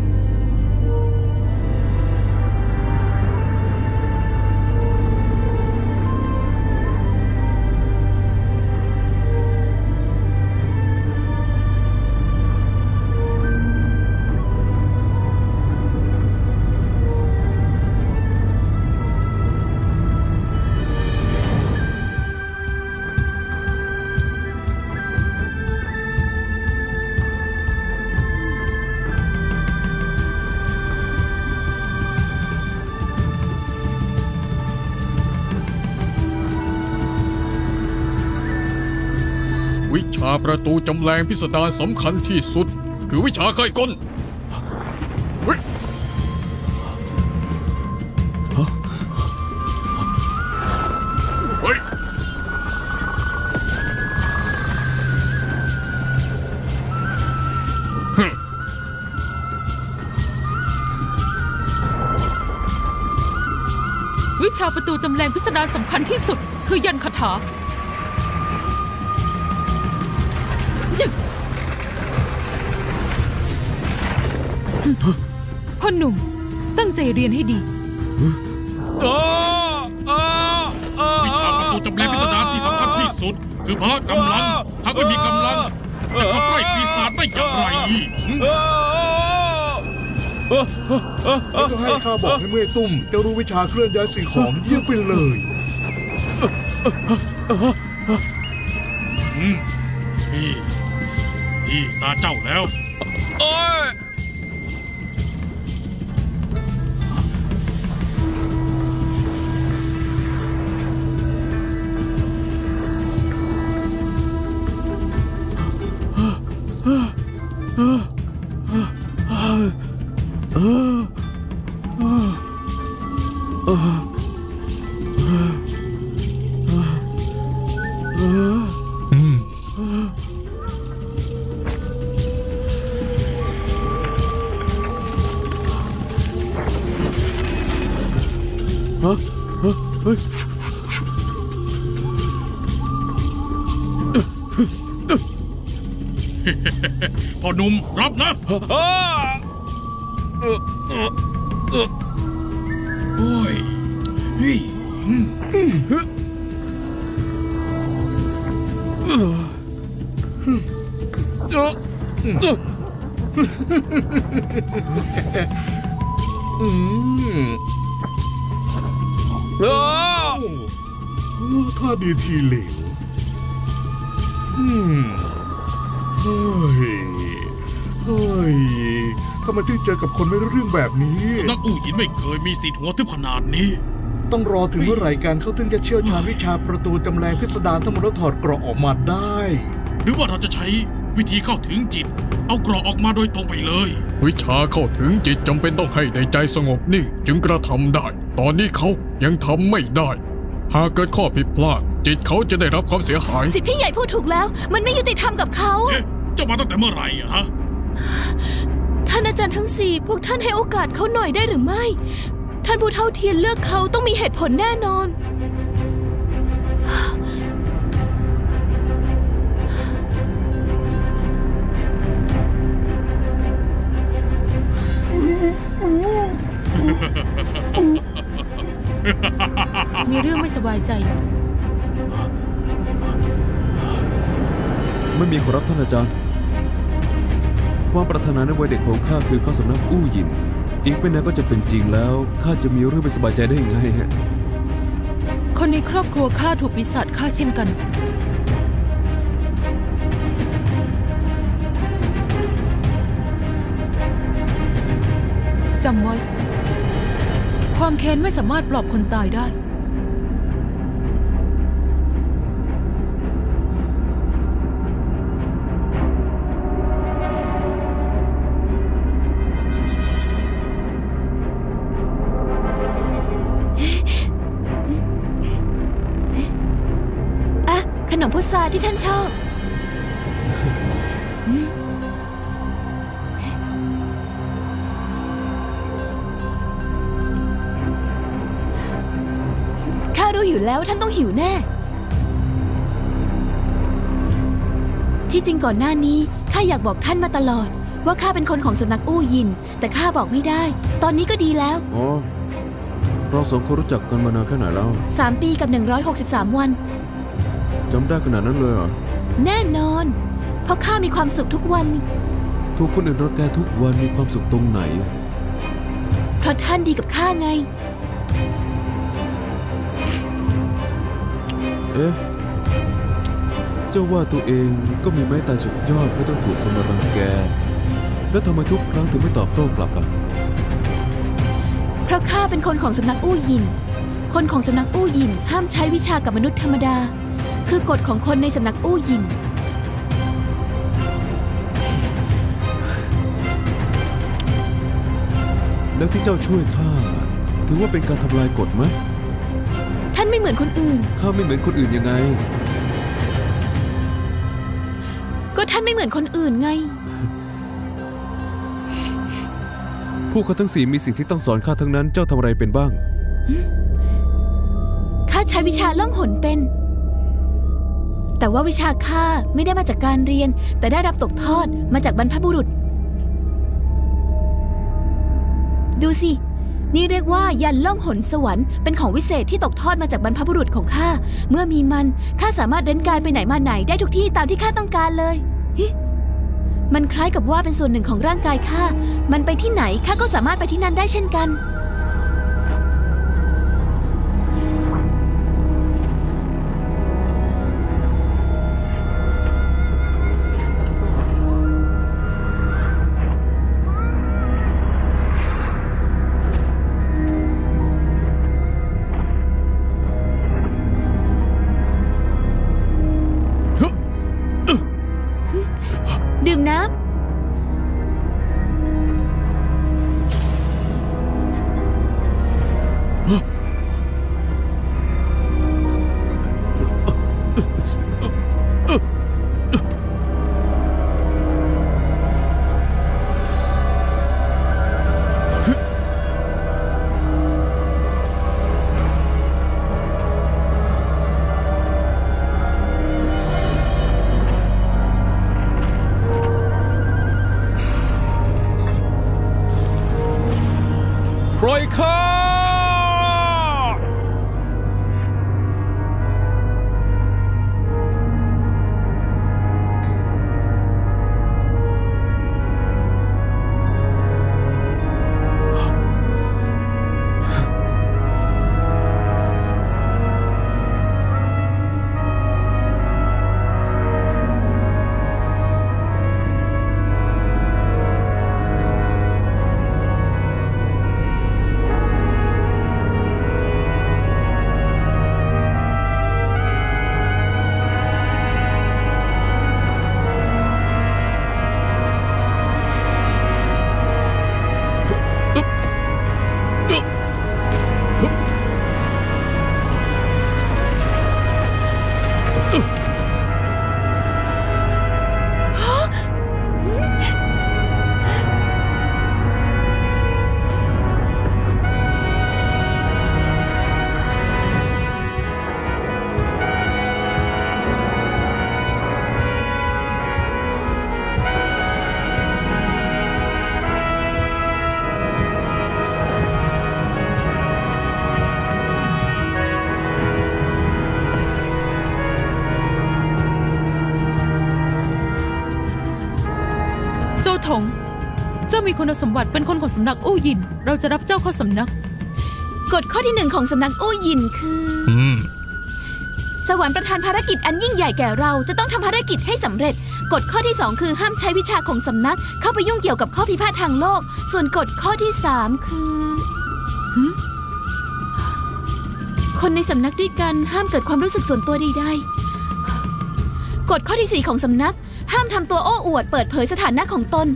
วิชาประตูจำแรงพิสดารสำคัญที่สุดคือวิชาไขกลวิชาประตูจำแรงพิสดารสำคัญที่สุดคือยันคาถาพ่อหนุ่มตั้งใจเรียนให้ดีวิชาประตูจำแรงพิสดารที่สำคัญที่สุดคือพละกำลังถ้าไม่มีกำลังจะขับไล่ปีศาจได้อย่างไรก็ให้ข้าบอกให้เมื่อตุ้มจะรู้วิชาเคลื่อนย้ายสิ่งของเยี่ยมไปเลยนี่ตาเจ้าแล้วพ่อหนุ่มรับนะโอ้ยท่าดีทีเหลวเฮ้ยทำไมถึงเจอกับคนไม่รู้เรื่องแบบนี้สำนักอู้หยินไม่เคยมีสิทธิ์หัวทึบขนาดนี้ต้องรอถึงเมื่อไหร่กันเขาถึงจะเชี่ยวชาญวิชาประตูจำแรงพิสดารทั้งหมดแล้วถอดเกราะออกมาได้หรือว่าเราจะใช้วิธีเข้าถึงจิตเอาเกราะออกมาโดยตรงไปเลยวิชาเข้าถึงจิตจำเป็นต้องให้ในใจสงบนิ่งจึงกระทำได้ตอนนี้เขายังทำไม่ได้หากเกิดข้อผิดพลาดจิตเขาจะได้รับความเสียหายสิทธิพี่ใหญ่พูดถูกแล้วมันไม่ยุติธรรมกับเขาเจ้ามาตั้งแต่เมื่อไหร่ฮะท่านอาจารย์ทั้ง4พวกท่านให้โอกาสเขาหน่อยได้หรือไม่ท่านผู้เฒ่าเทียนเลือกเขาต้องมีเหตุผลแน่นอนมีเรื่องไม่สบายใจไม่มีขอรับท่านอาจารย์ความปรารถนาในวัยเด็กของข้าคือเข้าสำนักอู้หยินอีกไม่นานก็จะเป็นจริงแล้วข้าจะมีเรื่องไม่สบายใจได้ยังไงฮะคนในครอบครัวข้าถูกปีศาจฆ่าเช่นกันจำไว้ ความแค้นไม่สามารถปลอบคนตายได้อ่ะขนมพุทราที่ท่านชอบข้ารู้อยู่แล้วท่านต้องหิวแน่ที่จริงก่อนหน้านี้ข้าอยากบอกท่านมาตลอดว่าข้าเป็นคนของสำนักอู้ยินแต่ข้าบอกไม่ได้ตอนนี้ก็ดีแล้วอ๋อเราสองคนรู้จักกันมานานแค่ไหนแล้ว 3 ปีกับ163 วันจำได้ขนาดนั้นเลยเหรอแน่นอนเพราะข้ามีความสุขทุกวันถูกคนอื่นรังแกทุกวันมีความสุขตรงไหนเพราะท่านดีกับข้าไงเอ๊ะเจ้าว่าตัวเองก็มีไม้ตายสุดยอดไม่ต้องถูกคนมารังแกแล้วทำไมทุกครั้งถึงไม่ตอบโต้กลับล่ะเพราะข้าเป็นคนของสำนักอู้ยินคนของสำนักอู้ยินห้ามใช้วิชากับมนุษย์ธรรมดาคือกฎของคนในสำนักอู้ยินแล้วที่เจ้าช่วยข้าถือว่าเป็นการทำลายกฎไหมท่านไม่เหมือนคนอื่นข้าไม่เหมือนคนอื่นยังไงก็ท่านไม่เหมือนคนอื่นไงพวกเขาทั้ง4มีสิ่งที่ต้องสอนข้าทั้งนั้นเจ้าทำอะไรเป็นบ้างข้าใช้วิชาล่องหนเป็นแต่ว่าวิชาข้าไม่ได้มาจากการเรียนแต่ได้รับตกทอดมาจากบรรพบุรุษดูสินี่เรียกว่ายันล่องหนสวรรค์เป็นของวิเศษที่ตกทอดมาจากบรรพบุรุษของข้าเมื่อมีมันข้าสามารถเดินกายไปไหนมาไหนได้ทุกที่ตามที่ข้าต้องการเลยมันคล้ายกับว่าเป็นส่วนหนึ่งของร่างกายข้ามันไปที่ไหนข้าก็สามารถไปที่นั่นได้เช่นกันดื่มน้ำปล่อยข้าถงเจ้ามีคุณสมบัติเป็นคนของสำนักอู้ยินเราจะรับเจ้าเข้าสำนักกฎข้อที่1ของสำนักอู้ยินคือสวรรค์ประทานภารกิจอันยิ่งใหญ่แก่เราจะต้องทำภารกิจให้สำเร็จกฎข้อที่2คือห้ามใช้วิชาของสำนักเข้าไปยุ่งเกี่ยวกับข้อพิพาททางโลกส่วนกฎข้อที่3คือคนในสำนักด้วยกันห้ามเกิดความรู้สึกส่วนตัวใดๆกฎข้อที่4ของสำนักห้ามทำตัวโอ้อวดเปิดเผยสถานะของตน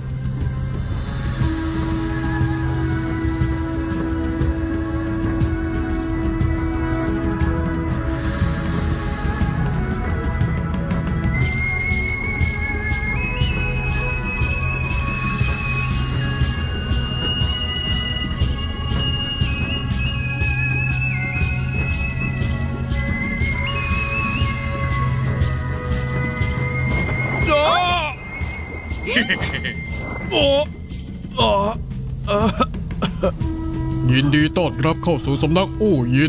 ยินดีต้อนรับเข้าสู่สำนักอู้ยิน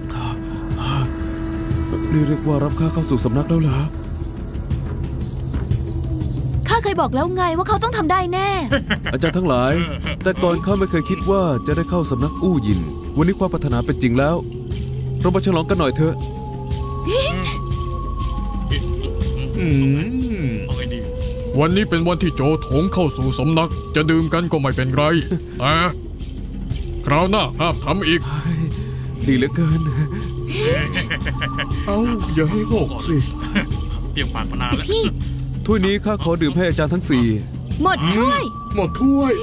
นี่เรียกว่ารับข้าเข้าสู่สำนักแล้วเหรอข้าเคยบอกแล้วไงว่าเขาต้องทำได้แน่อาจารย์ทั้งหลายแต่ก่อนข้าไม่เคยคิดว่าจะได้เข้าสำนักอู้ยินวันนี้ความปรารถนาเป็นจริงแล้วเรามาฉลองกันหน่อยเถอะวันนี้เป็นวันที่โจโถงเข้าสู่สำนักจะดื่มกันก็ไม่เป็นไรแต่คราวหน้าห้ามทำอีกดีเหลือเกินเอ้าอย่าให้หกสิเตรียมปากมานานแล้วถ้วยนี้ข้าขอดื่มให้อาจารย์ทั้ง4 หมดถ้วยหมดถ้วย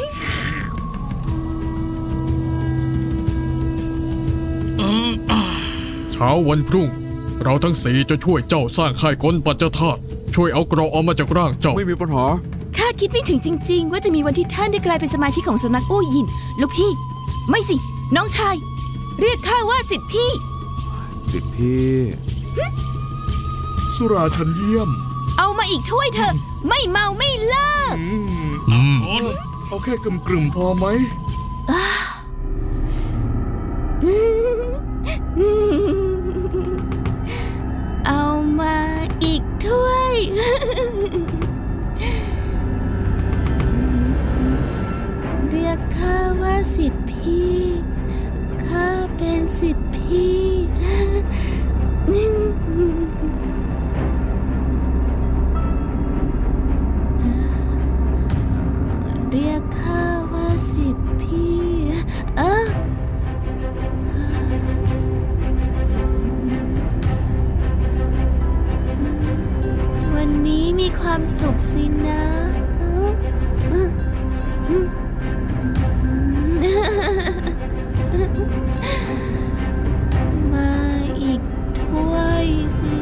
เช้าวันพรุ่งเราทั้ง4จะช่วยเจ้าสร้างค่ายกลปัจจธาตุช่วยเอาเกราะออกมาจากร่างเจ้าไม่มีปัญหาข้าคิดไม่ถึงจริงๆว่าจะมีวันที่ท่านได้กลายเป็นสมาชิกของสำนักอู้ยินลูกพี่ไม่สิน้องชายเรียกข้าว่าสิทธิพี่สุราชันเยี่ยมเอามาอีกถ้วยเถอะไม่เมาไม่เลิกเอาแค่กลุ่มพอไหมเอามาอีกถ้วยเรียกข้าว่าสิทธิพี่ข้าเป็นสิทธิพี่เรียกข้าว่าสิทธิพี่วันนี้มีความสุขสินะมาอีกถ้วยสิ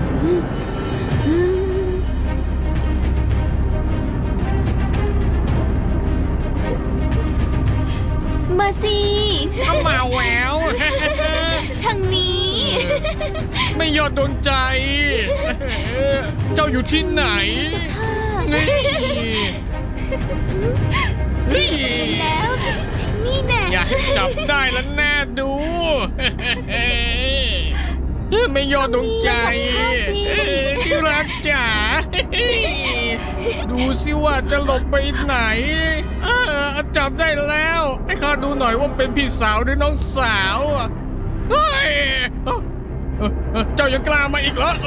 มาสิมาแหววทางนี้ไม่ยอดดวงใจเจ้าอยู่ที่ไหนจะฆ่านี่แล้วนี่แน่อย่าให้จับได้แล้วแน่ดูไม่ยอดดวงใจที่รักจ๋าดูสิว่าจะหลบไปไหนจับได้แล้วให้ข้าดูหน่อยว่าเป็นพี่สาวหรือน้องสาวเจ้ายังกล้ามาอีกเหรอ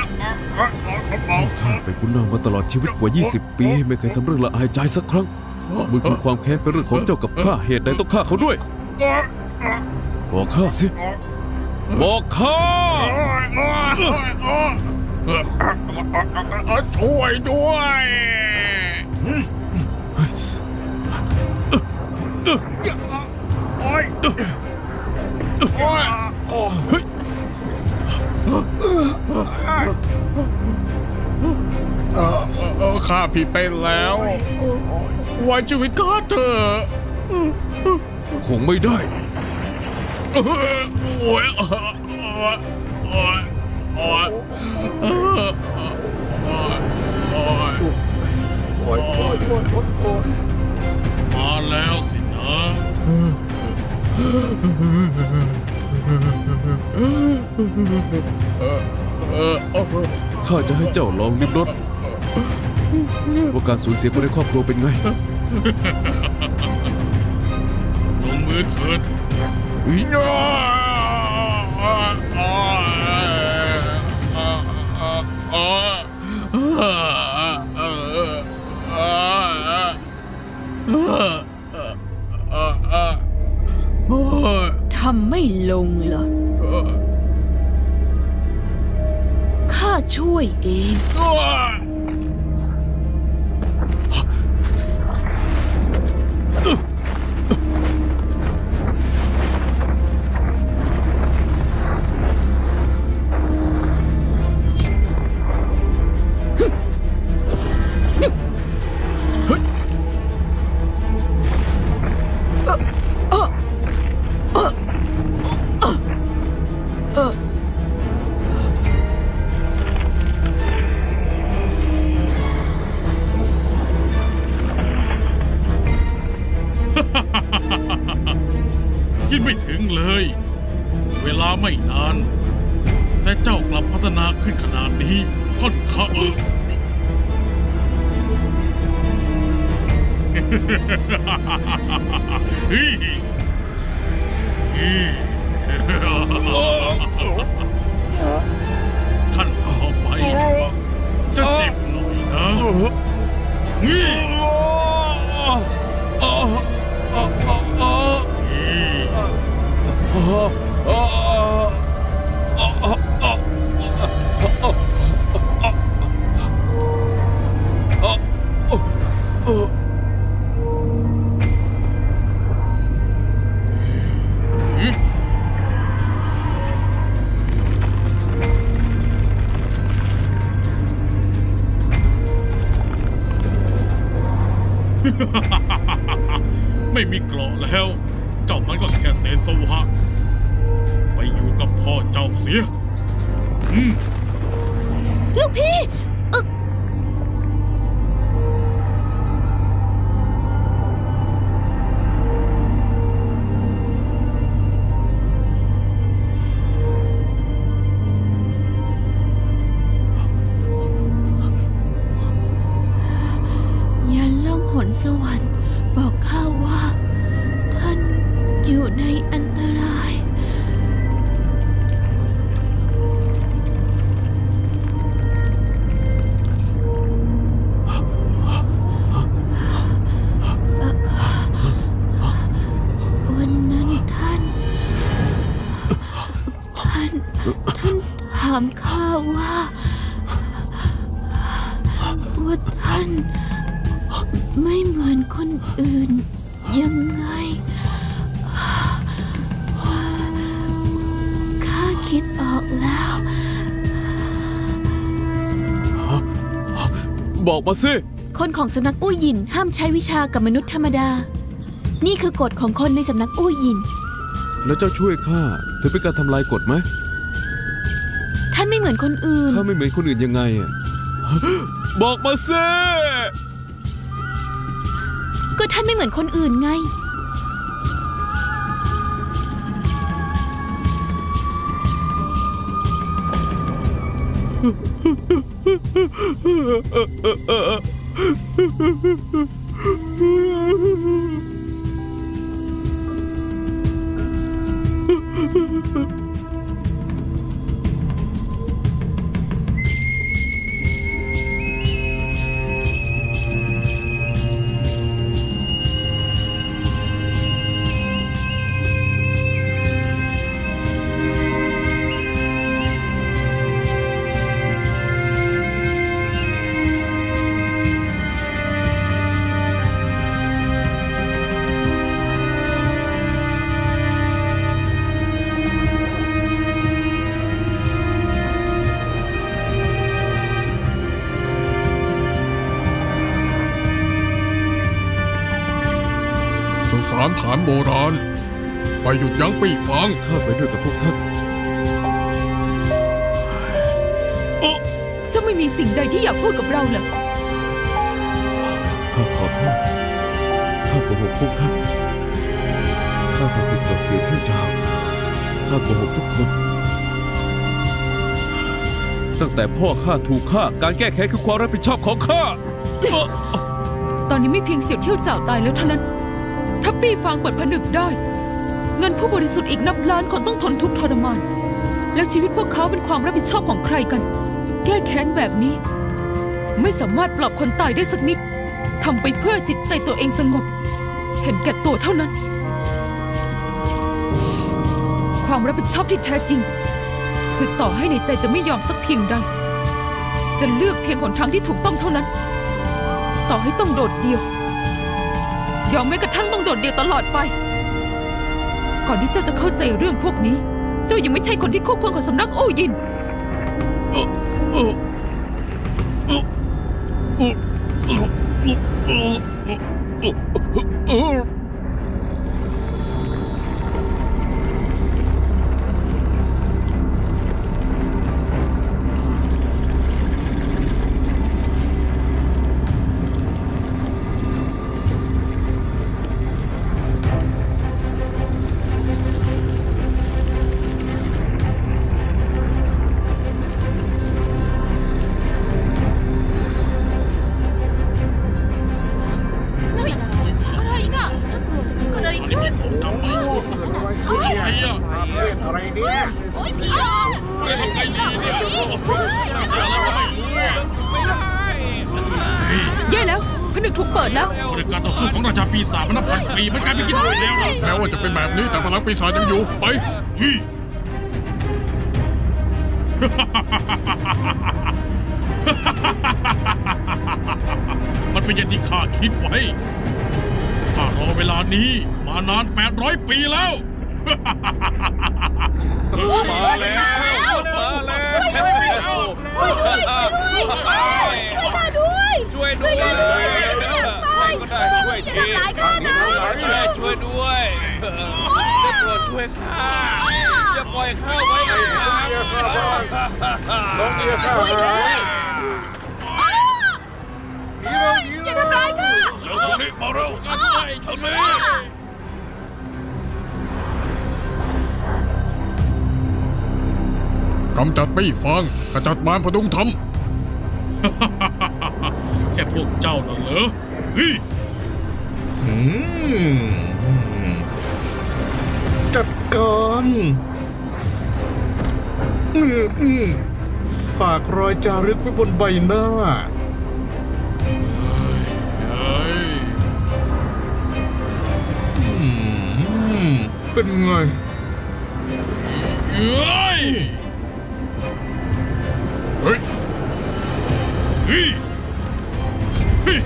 ข้าเป็นขุนนางมาตลอดชีวิตกว่า20 ปีไม่เคยทำเรื่องละอายใจสักครั้งบุญคุณความแค้นเป็นเรื่องของเจ้ากับข้าเหตุใดต้องฆ่าเขาด้วยบอกข้าสิบอกข้าช่วยด้วยข้าผิดไปแล้วไว้ชีวิตข้าเถอะคงไม่ได้มาแล้วสินะข้าจะให้เจ้าลองลิ้มรสว่าการสูญเสียคนในครอบครัวเป็นไงลงมือเถิดทำไม่ลงเหรอ ข้าช่วยเองคิดไม่ถึงเลย เวลาไม่นาน แต่เจ้ากลับพัฒนาขึ้นขนาดนี้ค่อนข้างขั้นต่อไปจะเจ็บหน่อยนะไม่มีเกราะแล้วเจ้ามันก็แค่เศษสวะไปอยู่กับพ่อเจ้าเสียลูกพี่ยันล่องหนสวรรค์บอกข้าว่าท่านอยู่ในอันตรายวันนั้นท่านถามข้าว่าท่านไม่เหมือนคนอื่นยังไงข้าคิดออกแล้วบอกมาสิคนของสำนักอู้หยินห้ามใช้วิชากับมนุษย์ธรรมดานี่คือกฎของคนในสำนักอู้หยินแล้วเจ้าช่วยข้าถือเป็นการทำลายกฎไหมท่านไม่เหมือนคนอื่นข้าไม่เหมือนคนอื่นยังไงบอกมาสิก็ท่านไม่เหมือนคนอื่นไงสุสานฐานโบราณไปหยุดยั้งปีกฟางข้าไปด้วยกับพวกท่านเจ้าไม่มีสิ่งใดที่อยากพูดกับเราเหรอข้าขอโทษข้าโกหกพวกท่านข้าทำผิดต่อเสียเที่ยวจาวข้าโกหกทุกคนตั้งแต่พ่อข้าถูกฆ่าการแก้แค้นคือความรับผิดชอบของข้าตอนนี้ไม่เพียงเสี่ยวเที่ยวจ่าวตายแล้วเท่านั้นถ้าปี้ฟางเปิดผนึกได้เงินผู้บริสุทธิ์อีกนับล้านคนต้องทนทุกข์ทรมานแล้วชีวิตพวกเขาเป็นความรับผิดชอบของใครกันแก้แค้นแบบนี้ไม่สามารถปลอบคนตายได้สักนิดทำไปเพื่อจิตใจตัวเองสงบเห็นแก่ตัวเท่านั้นความรับผิดชอบที่แท้จริงคือต่อให้ในใจจะไม่ยอมสักเพียงใดจะเลือกเพียงหนทางที่ถูกต้องเท่านั้นต่อให้ต้องโดดเดี่ยวยอมแม้กระทั่งต้องโดดเดี่ยวตลอดไปก่อนที่เจ้าจะเข้าใจเรื่องพวกนี้เจ้ายังไม่ใช่คนที่คู่ควรของสำนักโอยินแย่แล้วผนึกถูกเปิดแล้วบริการต่อสู้ของราชาปีศาจมันนับพันปีมันกลายเป็นกิจวัตรแล้วแม้ว่าจะเป็นแบบนี้แต่พลังปีศาจยังอยู่ไปมันเป็นอย่างที่ข้าคิดไว้ข้ารอเวลานี้มานาน800 ปีแล้วมาแล้วช่วยข้าด้วยช่วยด้วยก็ได้ช่วยทีช่วยด้วยได้โปรดช่วยข้าอย่าปล่อยข้าไว้ช่วยด้วยอย่าทำร้ายข้ามาเร็วกันเลยทำเลยกำจัดปี้ฟางกำจัดมารพดุงธรรมแค่พวกเจ้าน่ะเหรอจัดการฝากรอยจารึกไว้บนใบหน้าเป็นไงเฮ้ยเฮ้ยเฮ้ยเฮ้ย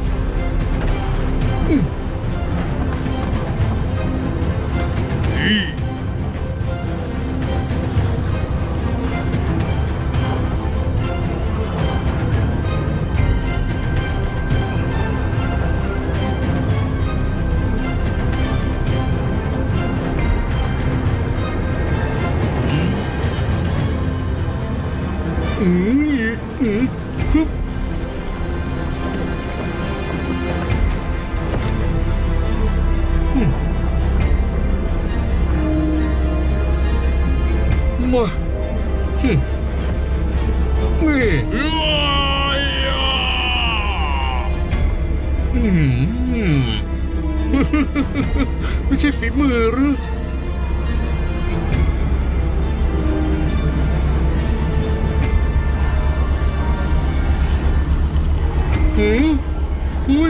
ไม่ใช่ฝีมือหรืออุ้ย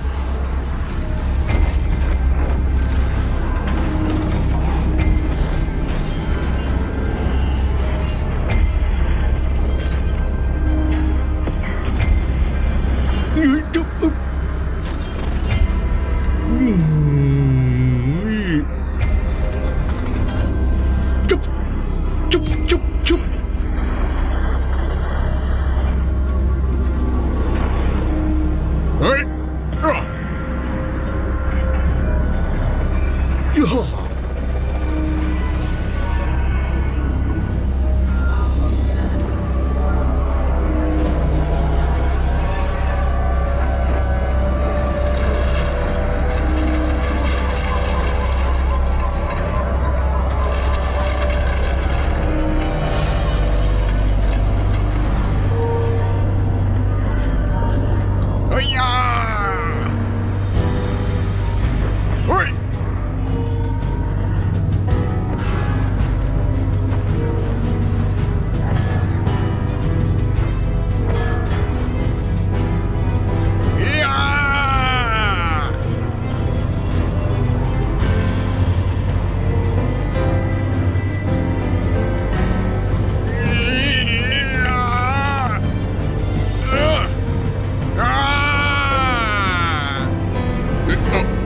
จุ๊บจุ๊บเฮ้ย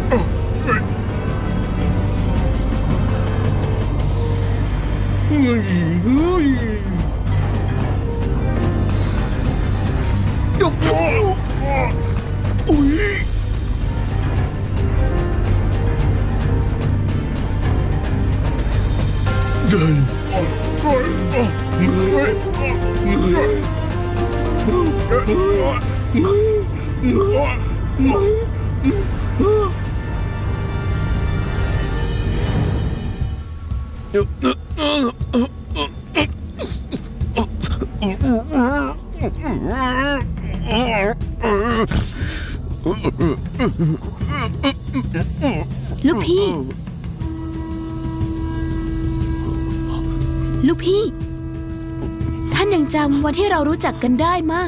ลูกพี่ ลูกพี่ ท่านยังจำวันที่เรารู้จักกันได้มะ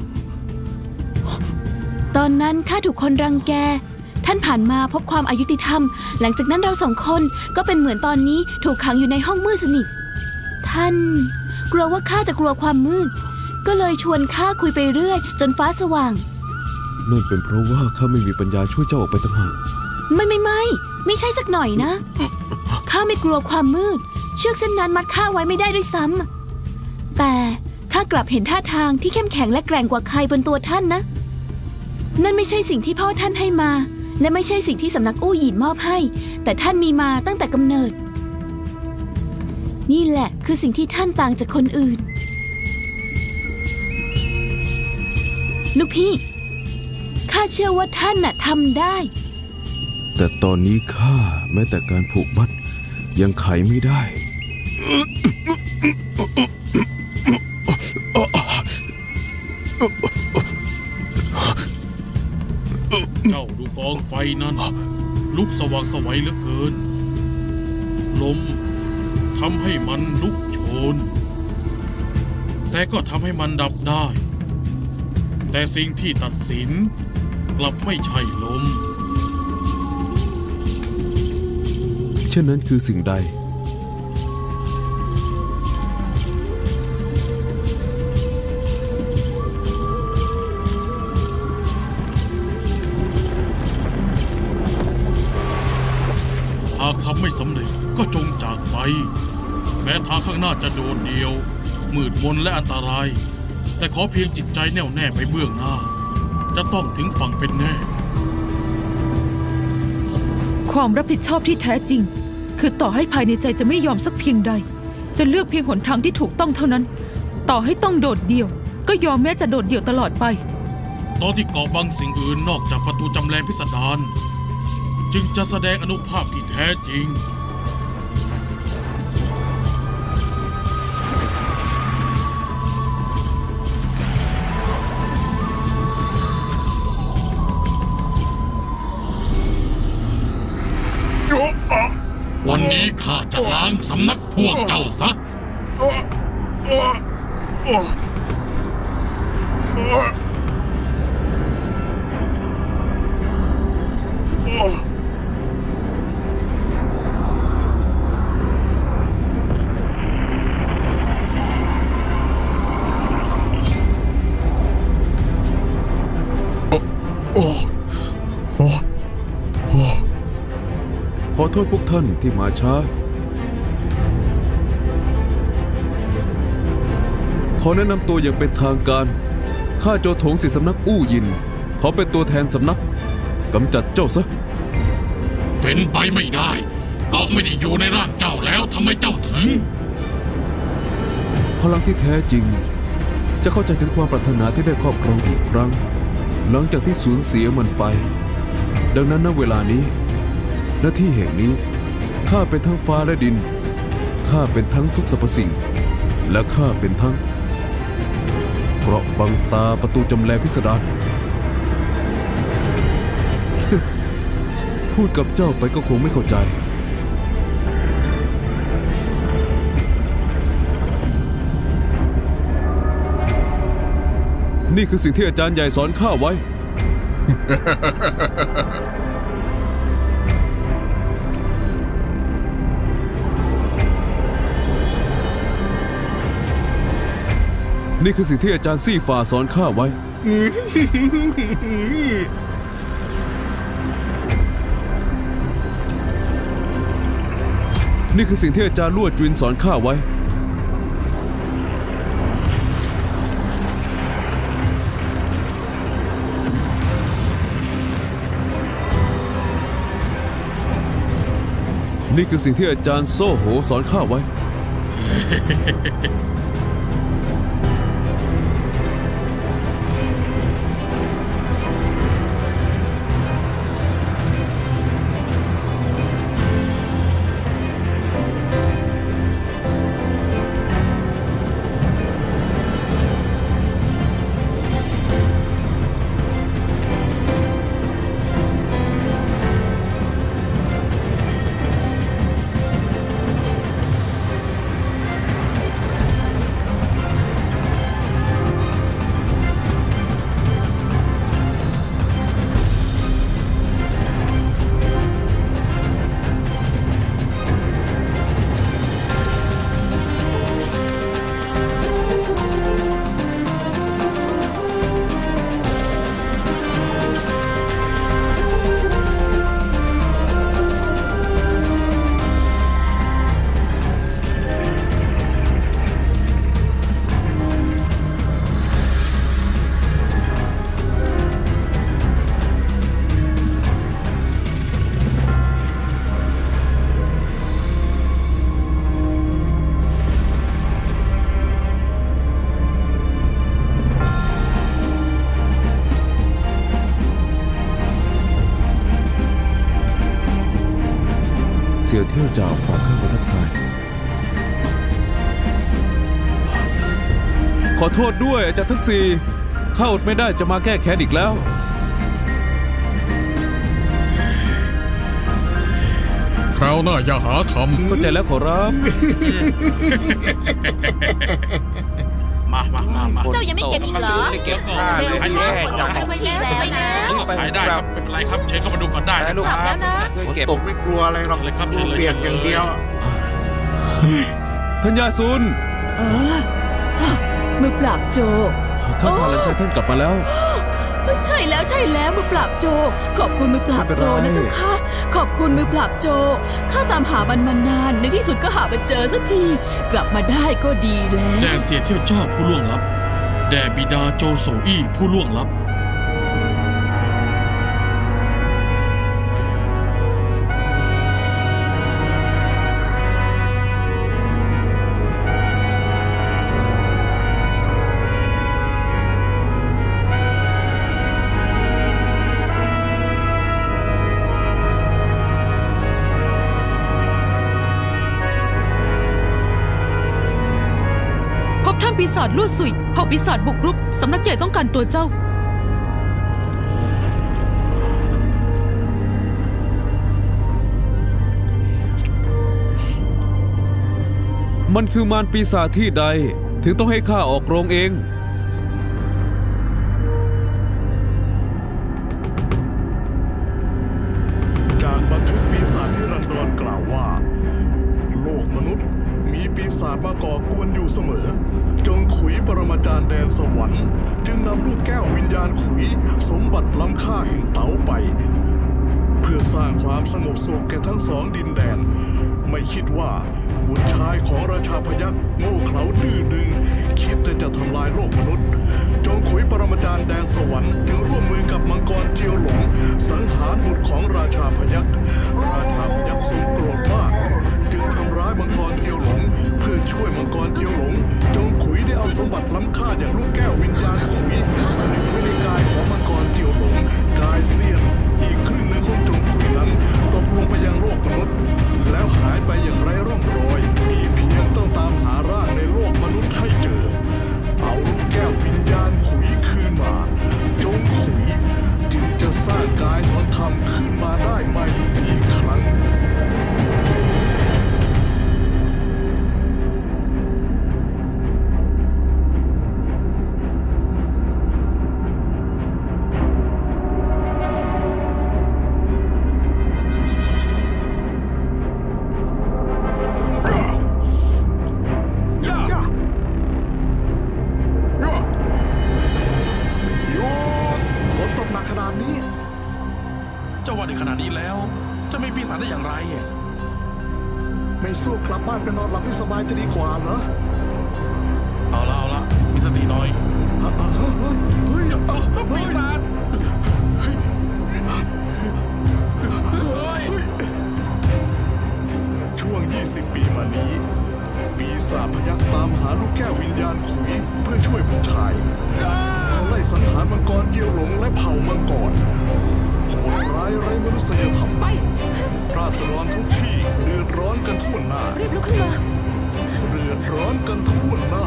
ตอนนั้นข้าถูกคนรังแกท่านผ่านมาพบความอายุติธรรมหลังจากนั้นเรา2 คนก็เป็นเหมือนตอนนี้ถูกขังอยู่ในห้องมืดสนิทท่านกลัวว่าข้าจะกลัวความมืดก็เลยชวนข้าคุยไปเรื่อยจนฟ้าสว่างนั่นเป็นเพราะว่าข้าไม่มีปัญญาช่วยเจ้าออกไปต่างหากไม่ใช่สักหน่อยนะข้าไม่กลัวความมืดเชือกเส้นนั้นมัดข้าไว้ไม่ได้ด้วยซ้ำแต่ข้ากลับเห็นท่าทางที่เข้มแข็งและแกร่งกว่าใครบนตัวท่านนะนั่นไม่ใช่สิ่งที่พ่อท่านให้มาและไม่ใช่สิ่งที่สำนักอู้หยินมอบให้แต่ท่านมีมาตั้งแต่กำเนิดนี่แหละคือสิ่งที่ท่านต่างจากคนอื่นลูกพี่ข้าเชื่อว่าท่านน่ะทำได้แต่ตอนนี้ข้าแม้แต่การผูกมัดยังไขไม่ได้เจ้าดูกองไฟนั้นลุกสว่างไสวเหลือเกินลมทำให้มันลุกโชนแต่ก็ทำให้มันดับได้แต่สิ่งที่ตัดสินกลับไม่ใช่ลมเช่นนั้นคือสิ่งใดหากทำไม่สำเร็จก็จงจากไปแม้ทางข้างหน้าจะโดดเดี่ยวมืดมนและอันตรายแต่ขอเพียงจิตใจแน่วแน่ไปเบื้องหน้าจะต้องถึงฝั่งเป็นแน่ความรับผิดชอบที่แท้จริงคือต่อให้ภายในใจจะไม่ยอมสักเพียงใดจะเลือกเพียงหนทางที่ถูกต้องเท่านั้นต่อให้ต้องโดดเดี่ยวก็ยอมแม้จะโดดเดี่ยวตลอดไปตอนที่เกาะบังสิ่งอื่นนอกจากประตูจำแรงพิสดารจึงจะแสดงอนุภาพที่แท้จริงวันนี้ข้าจะล้างสำนักพวกเจ้าซะขอโทษพวกท่านที่มาช้าขอแนะนำตัวอย่างเป็นทางการข้าโจถงศิษย์สำนักอู้หยินขอเป็นตัวแทนสำนักกำจัดเจ้าซะเป็นไปไม่ได้ก็ไม่ได้อยู่ในร่างเจ้าแล้วทำไมเจ้าถึงพลังที่แท้จริงจะเข้าใจถึงความปรารถนาที่ได้ครอบครองอีกครั้งหลังจากที่สูญเสียมันไปดังนั้นณเวลานี้ณที่แห่งนี้ข้าเป็นทั้งฟ้าและดินข้าเป็นทั้งทุกสรรพสิ่งและข้าเป็นทั้งเกราะบังตาประตูจำแรงพิสดารพูดกับเจ้าไปก็คงไม่เข้าใจนี่คือสิ่งที่อาจารย์ใหญ่สอนข้าไว้นี่คือสิ่งที่อาจารย์ซี่ฝ่าสอนข้าไว้นี่คือสิ่งที่อาจารย์ลั่วจุนสอนข้าไว้นี่คือสิ่งที่อาจารย์โซ่โหสอนข้าไว้เสี่ยวเที่ยวจ่าฝากข้ามาทักทายขอโทษด้วยอาจารย์ทั้งสี่ข้าอดไม่ได้จะมาแก้แค้นอีกแล้วคราวหน้าอย่าหาทำเข้าใจแล้วขอรับมาเจ้ายังไม่เก็บอีกเหรอเก็บก่อนเร็วให้เข้าแย่คนจัเอางไปแล้วจะไปนะขายได้ครับไม่เป็นไรครับเชิญเข้ามาดูก่อนได้นะลูกกลับแล้วนะเก็บตกไม่กลัวอะไรหรอกเชิญเลยครับเชิญเลยเปียกอย่างเดียวท่านยาซุนมือปราบโจข้าพาหลานชายท่านกลับมาแล้วใช่แล้วมือปราบโจขอบคุณมือปราบโจนะเจ้าค่ะขอบคุณมือปราบโจข้าตามหามันมานานในที่สุดก็หามันเจอสักทีกลับมาได้ก็ดีแล้วแด่เสียเที่ยวเจ้าผู้ล่วงลับแด่บิดาโจโซอี้ผู้ล่วงลับท่านปีศาจลู่สุยเผ่าปีศาจบุกรุกสำนักใหญ่ต้องการตัวเจ้ามันคือมารปีศาจที่ใดถึงต้องให้ข้าออกโรงเองจากบันทึกปีศาจนิรันดรกล่าวว่าโลกมนุษย์มีปีศาจมาก่อกวนอยู่เสมอจงขุยปรมาจารย์แดนสวรรค์จึงนำลูกแก้ววิญญาณขุยสมบัติล้ำค่าแห่งเต๋าไปเพื่อสร้างความสงบสุขแก่ทั้งสองดินแดนไม่คิดว่าบุตรชายของราชาพยัคฆ์โง่เขลาดื้อดึงคิดจะทำลายโลกมนุษย์จงขุยปรมาจารย์แดนสวรรค์จึงร่วมมือกับมังกรเจียวหลงสังหารบุตรของราชาพยัคฆ์ราชาพยัคฆ์ทรงโกรธมากจึงทำร้ายมังกรเจียวหลงเพื่อช่วยมังกรเจียวหลงจงขุยได้เอาสมบัติล้ำค่าอย่างลูกแก้ววิญญาณขุยผนึกไว้ในกายของมังกรเจียวหลงกายเสี้ยนอีกครึ่งหนึ่งของจงขุยนั้นตกลงไปยังโลกมนุษย์แล้วหายไปอย่างไร้ร่องรอยมีเพียงต้องตามหาร่างในโลกมนุษย์ให้เจอเอาลูกแก้ววิญญาณขุยคืนมาจงขุยจึงจะสร้างกายทองคำขึ้นมาได้ใหม่อีกครั้งไม่สู้กลับบ้านไปนอนหลับให้สบายจะดีกว่าเหรอเอาละมีสติหน่อยปีศาจช่วง 20 ปีมานี้ปีศาจพยักตามหาลูกแก้ววิญญาณขุยเพื่อช่วยผู้ชายเขาไล่สังหารมังกรเจียวหลงและเผ่ามังกรโหดร้ายไร้มนุษยธรรมราษฎรทุกที่เดือดร้อนกันทั่วหน้ารีบลุกขึ้นมาเดือดร้อนกันทั่วหน้า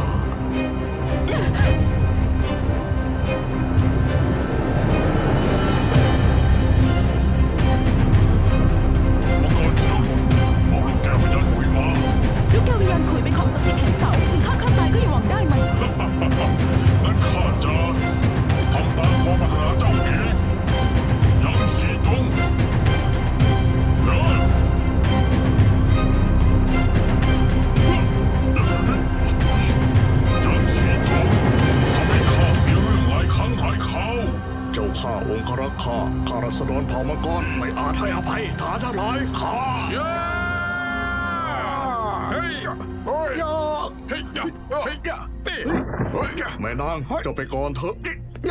ลูกแก้ววิญญาณขุยเป็นของศักดิ์สิทธิ์แห่งเก่าถึงข้าตายก็อย่าหวังได้มันงั้นข้าจะทำตามความปรารถนาเจ้าเองยังชีจงข้าองครักษ์ข้าราษฎรเผ่ามังกรไม่อาจให้อภัยท้าทลายข้าแม่นางเจ้าไปก่อนเถอะ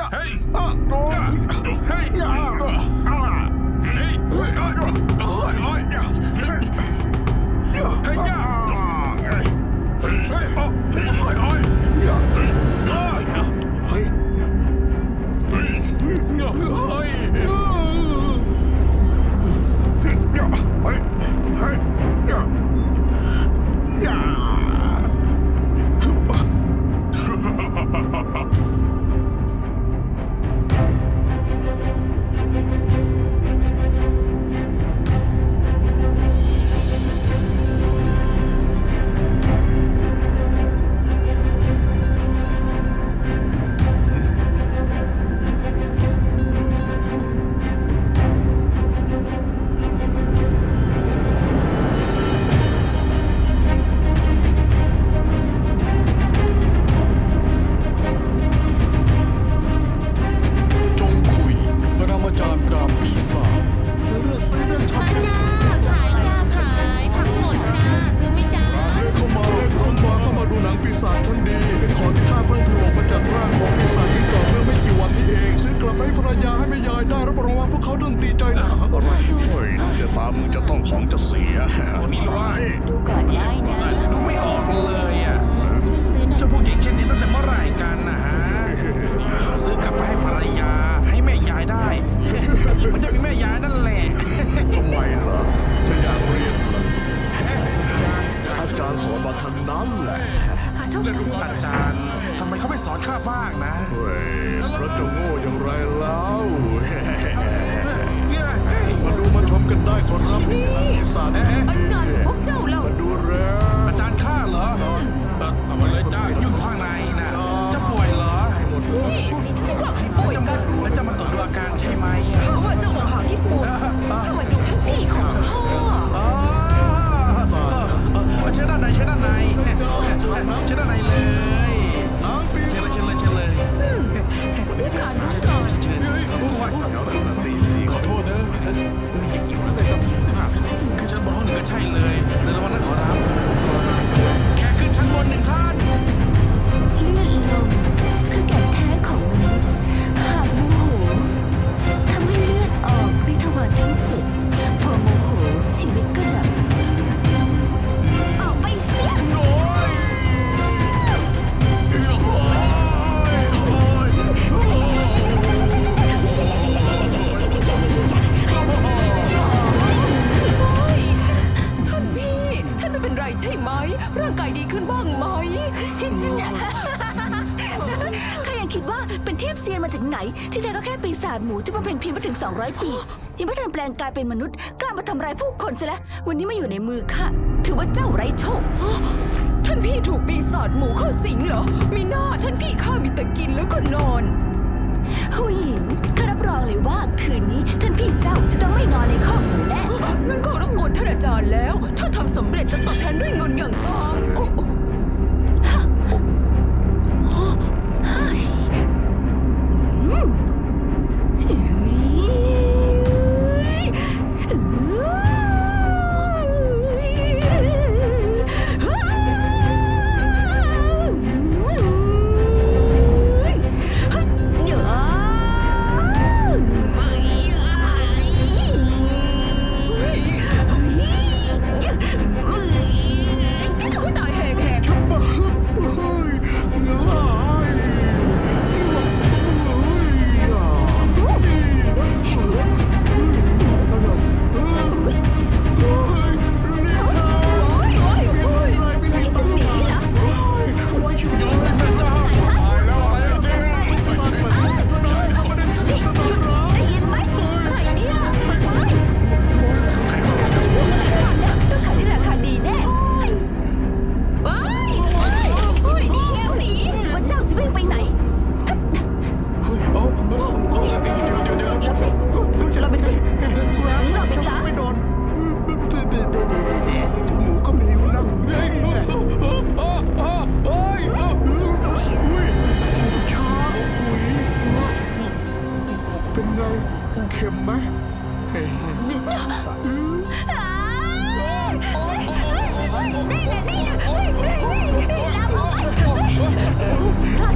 200 ปียังไม่ทันแปลงกายเป็นมนุษย์กล้ามาทำร้ายผู้คนซะแล้ววันนี้มาอยู่ในมือข้าถือว่าเจ้าไร้โชคท่านพี่ถูกปีศาจหมูเข้าสิงเหรอมีหน้าท่านพี่ข้ามีแต่กินแล้วก็นอนหูหญิงข้ารับรองเลยว่าคืนนี้ท่านพี่เจ้าจะต้องไม่นอนในข้อหมูแน่งั้นก็รบกวนท่านอาจารย์แล้วถ้าทำสำเร็จจะตอบแทนด้วยเงินอย่างงาม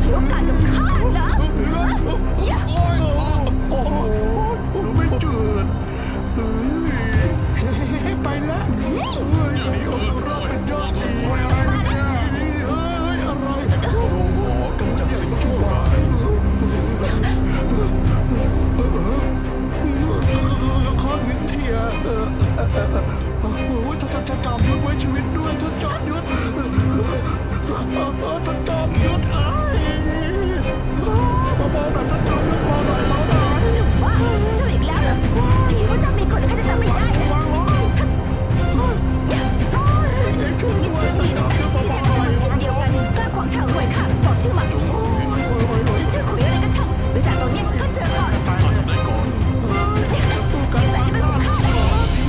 วยโอกาสกับข้าเหรออย่าโอ้โหหนูไม่จืดไปแล้วเดี๋ยวนี้เราเป็นยอดดีอะไรเนี่ยอะไรดูหมอกำจัดสิ่งชั่วร้ายข้อหินเทียท่านจอมยุทธไว้ชีวิตด้วยท่านจอมยุทธท่านจอมยุทธเบาๆหน่อยท่านจอมยุทธเบาหน่อยจุกว่าเจ้าอีกแล้วเหรอไม่คิดว่าเจ้ามีคนใครจะจำไม่ได้นะช่วยด้วยท่านจอมยุทธเบาๆหน่อยเช่นเดียวกันกล้าขวางทางรวยค่ะบอกชื่อมาจะชื่อคุยอะไรก็ช่างบริษัทตัวนี้ก็เจอก่อนข้าทำได้ก่อนสู้กันใส่ไม่เป็นของข้าเลย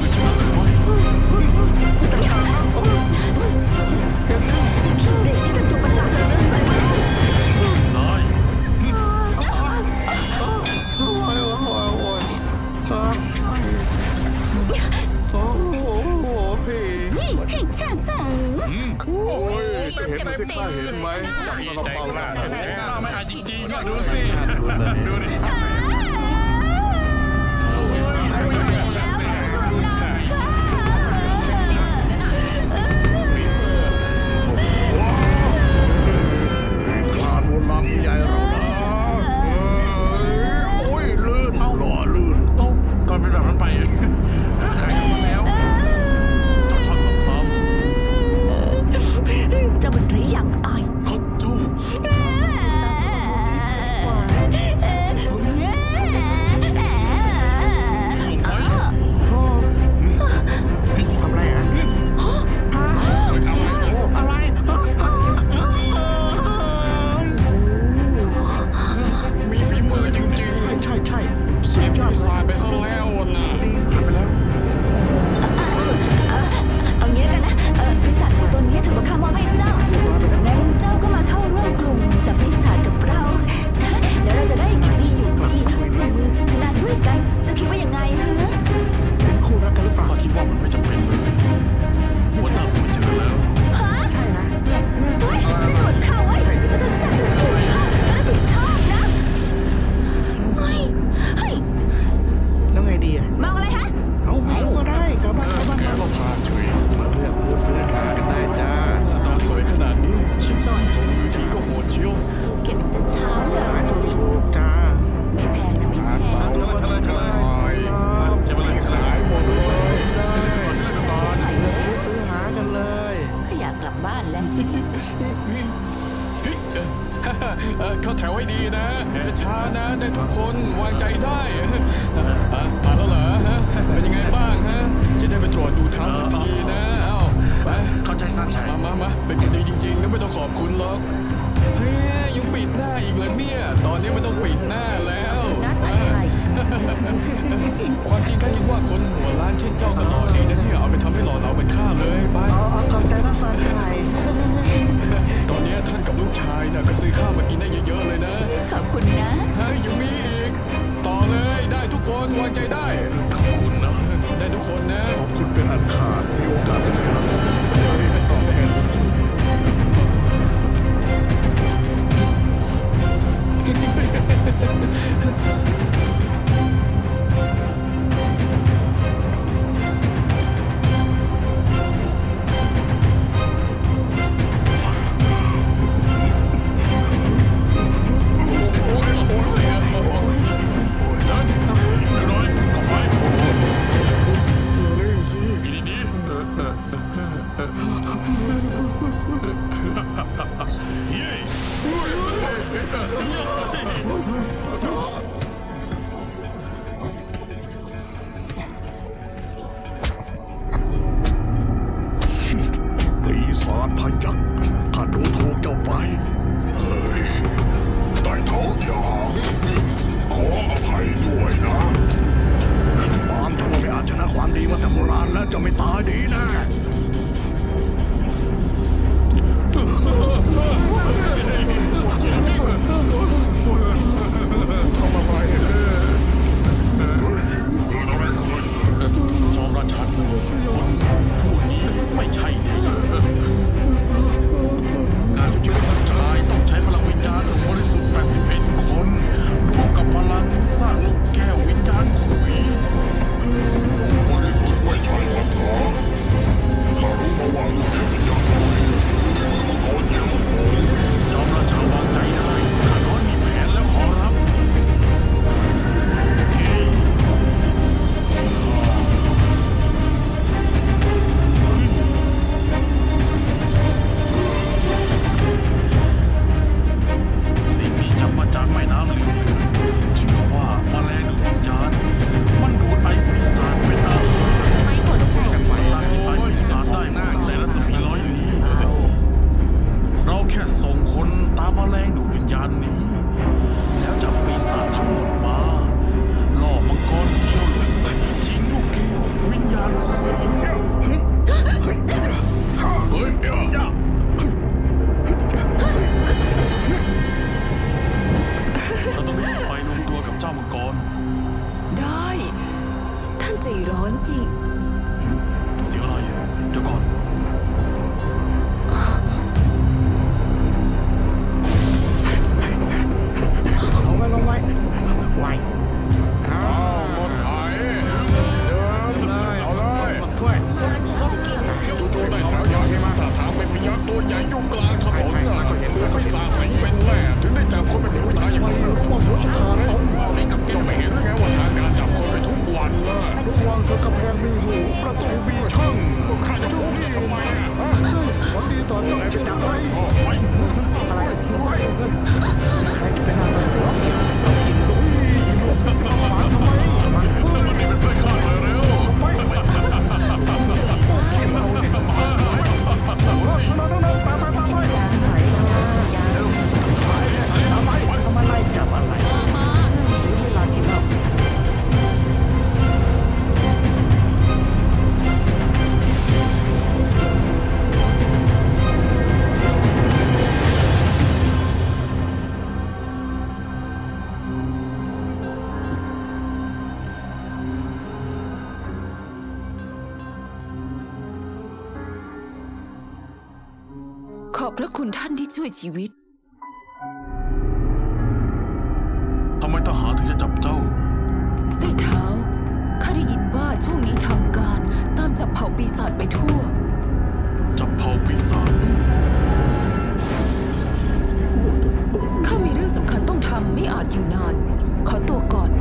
คิดเด็กนี่เป็นตัวประหลาดนายโอ้โหพี่โอ้ยเห็นที่ข้าเห็นไหมจับซาลาเปาหน้าไม่อาจจริงๆดูสิดูดิใหญ่เราโอ้ยลื่นหล่อลื่นต้องก่อนเป็นแบบนั้นไปใครมาแล้วเจ้าช่างต้องซ้ำเจ้าเป็นไรอย่างอายเขาจู้ทำไรอ่ะอะไรมีฝีมือจริงๆใช่เสียบยอดสายไปซะแล้วนะดีขึ้นไปแล้วเอางี้กันนะปีศาจตัวต้นนี้ถือว่าข้ามอบให้เจ้างั้นเจ้าก็มาเข้าร่วมกลุ่มจับปีศาจกับเราแล้วเราจะได้อยู่ดีอยู่ดีร่วมมือชนะด้วยกันเจ้าคิดว่ายังไงฮะเป็นคู่รักกันหรือเปล่าข้าคิดว่ามันไม่จำเป็นเลยวันหน้าผมไม่เจอแล้วฮะใช่นะเฮ้ยจะหนุนเขาไว้จะถึงจับถูกข้าแล้วถึงชอบนะเฮ้ยแล้วไงดีอ่ะมองอะไรฮะเอาก็ได้กับบ้านก็พาช่วยมาเลือกมือซื้อหากันได้จ้าตาสวยขนาดนี้ชิมมือทีก็โหดเชียวเก็บแต่เช้าเลยถูกจ้าไม่แพงนะไม่แพงจะมาเลยขายหมดเลยซื้อหากันเลยก็อยากกลับบ้านแล้วเข้าแถวให้ดีนะช้านะได้ทุกคนวางใจได้มาแล้วเหรอฮะเป็นยังไงบ้างฮะจะได้ไปตรวจดูเท้าสักทีนะเอ้าไปเข้าใจสั้นใจมาเป็นคนดีจริงๆก็ไม่ต้องขอบคุณหรอกเฮ้ยยังปิดหน้าอีกเลยเนี่ยตอนนี้ไม่ต้องปิดหน้าแล้วน่าใส่อะไรความจริงข้าคิดว่าคนหัวล้านเช่นเจ้าก็หล่อดีนะเนี่ยเอาไปทำให้หล่อเราเป็นข้าเลยไปขอบใจน่าสนใจตอนนี้ท่านกับลูกชายน่ะก็ซื้อข้าวมากินได้เยอะๆเลยนะขอบคุณนะเฮ้ยยังมีอีกต่อเลยได้ทุกคนวางใจได้ขอบคุณนะได้ทุกคนนะขอบคุณเป็นอันขาดมีโอกาสได้หาไม่ตอบแทนการชุดชีวิตของชายต้องใช้พลังวิญญาณตู่มีช่างข้าจะพูดนี่ทำไมวันดีตอนนี้ไปจับอะไรอะไรใครจะเป็นอะไรวะกินตุ้ยหมดกระสับกระส่ายทำไมมันนี่เป็นเพื่อนข้าเลยเร็วขอบพระคุณท่านที่ช่วยชีวิตทำไมทหารถึงจะจับเจ้าใต้เท้าข้าได้ยินว่าช่วงนี้ทางการตามจับเผ่าปีศาจไปทั่วจับเผ่าปีศาจข้ามีเรื่องสำคัญต้องทำไม่อาจอยู่นานขอตัวก่อน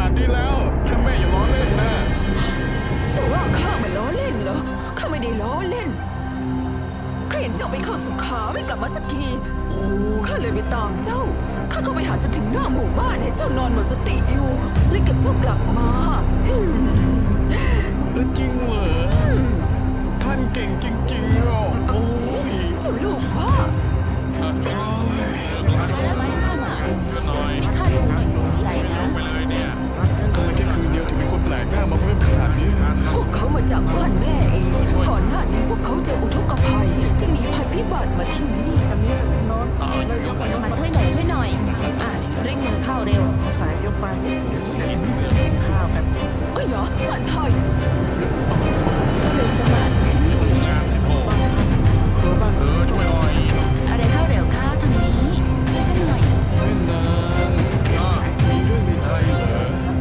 นาดนี้แล้วท่านแม่อย่าล้อเล่นนะจะว่าข้าไม่ล้อเล่นเหรอข้าไม่ได้ล้อเล่นข้าเห็นเจ้าไปเข้าสุขาไม่กลับมาสักทีข้าเลยไปตามเจ้าข้าเข้าไปหาจนถึงหน้าหมู่บ้านเห็นเจ้านอนหมดสติอยู่เลยเก็บเจ้ากลับมาจริงเหรอท่านเก่งจริงๆอ่ะโอ้ยเจ้าลูกว่าทำไมแค่คืนเดียวถึงมีคนแปลกหน้ามาเพิ่มขนาดนี้พวกเขามาจากบ้านแม่เองก่อนหน้านี้พวกเขาเจออุทกภัยจึงหนีภัยพิบัติมาที่นี่มาช่วยหน่อยเร่งมือเข้าเร็วสายยกไปเสร็จข้าวกันเอ้ยเหรอสันชัยก็เลยสมัครงานที่โทรช่วยหน่อยอะไรเข้าเร็วข้าวทางนี้ให้หน่อยไม่นานมีเรื่องในใจเหรอ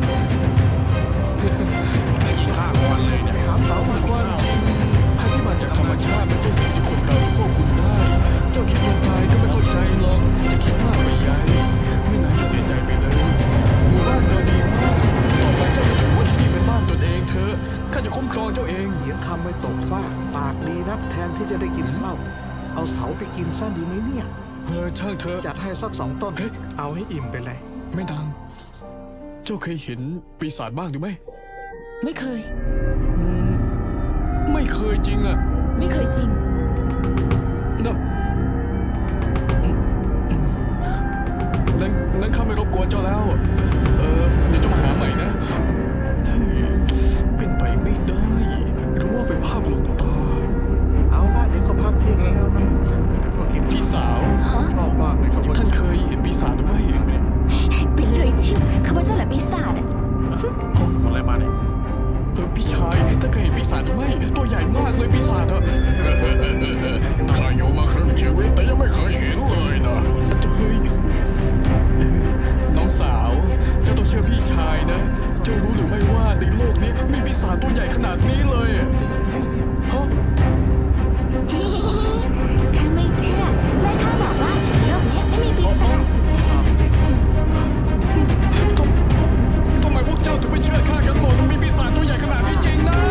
ได้ยิงข้าววันเลยเนี่ยสาวมันว่าภัยพิบัติจากธรรมชาติไม่ใช่สิ่งที่คนเราจะควบคุมได้เจ้าคิดว่าตายก็ไม่เข้าใจหรอกจะคิดมากไปใหญ่ไม่น่าจะเสียใจไปเลยหมู่บ้านเราดีมากต่อไปเจ้าจะถือว่าที่นี่เป็นบ้านตนเองเถอะข้าจะคุ้มครองเจ้าเองเดี๋ยวทำไม่ตกฟ้าปากดีนักแทนที่จะได้กินเหล้าเอาเสาไปกินซะดีไหมเนี่ยช่างเถอะจัดให้สัก2 ต้นเอาให้อิ่มไปเลยไม่ดังเจ้าเคยเห็นปีศาจบ้างหรือไม่ไม่เคยไม่เคยจริงอ่ะไม่เคยจริงนั้นข้าไม่รบกวนเจ้าแล้วเดี๋ยวจะมาหาใหม่นะเป็นไปไม่ได้หรือว่าเป็นภาพลวงตาเอาละเดี๋ยวก็พักเที่ยงแล้วนะพี่สาวท่านเคยเห็นปีศาจหรือไม่เป็นเลยเชียวข้าว่าเจ้าแหละปีศาจคนอะไรมาเนี่ยพี่ชายท่านเคยเห็นปีศาจหรือไม่ตัวใหญ่มากเลยปีศาจอะข้าอยู่มาครึ่งชีวิตแต่ยังไม่เคยเห็นเลยนะน้องสาวเจ้าต้องเชื่อพี่ชายนะเจ้ารู้หรือไม่ว่าในโลกนี้มีปีศาจตัวใหญ่ขนาดนี้เลยฮะข้าไม่เชื่อแม่ข้าบอกว่าโลกนี้ไม่มีปีศาจทำไมพวกเจ้าถึงไม่เชื่อข้ากันหมดมีปีศาจตัวใหญ่ขนาดนี้จริงนะ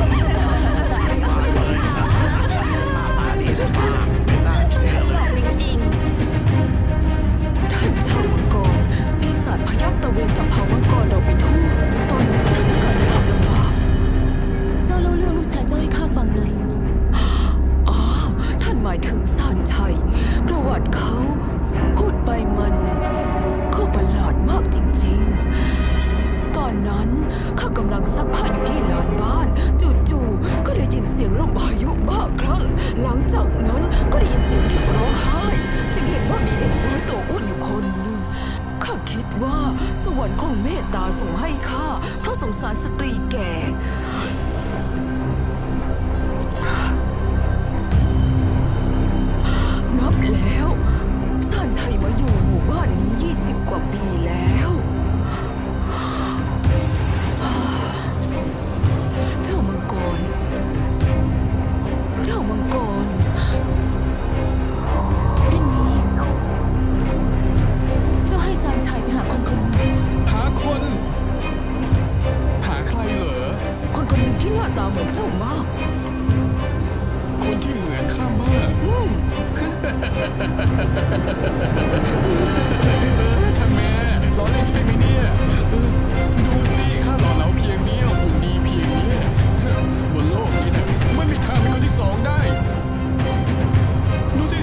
พยัคฆ์ตะเวนจับเผ่ามังกรเราไปทั่วตอนนี้สถานการณ์ยากลำบากเจ้าเล่าเรื่องลูกชายเจ้าให้ข้าฟังหน่อยอ๋อท่านหมายถึงซานชัยประวัติเขาพูดไปมันก็ประหลาดมากจริงๆตอนนั้นข้ากำลังซักผ้าอยู่ที่ลานบ้านจู่ๆก็ได้ยินเสียงลมพายุบ้าคลั่งหลังจากนั้นก็ได้ยินเสียงเด็กร้องไห้จึงเห็นว่ามีเด็กน้อยตัวอ้วนอยู่คนหนึ่งข้าคิดว่าสวรรค์คงเมตตาส่งให้ข้าเพราะสงสารสตรีแก่นับแล้วซานชัยมาอยู่หมู่บ้านนี้20 กว่าปีแล้วเจ้ามังกรเช่นนี้เจ้าให้ซานชัยไปหาคนหนึ่งหาใครเหรอคนหนึ่งที่หน้าตาเหมือนเจ้ามากคนที่เหมือนข้ามากท่านแม่ล้อเล่นใช่ไหมเนี่ยดูสิข้าหล่อเหลาเพียงนี้หุ่นดีเพียงนี้บนโลกนี้นะไม่มีทางเป็นคนที่2ได้ดูสิ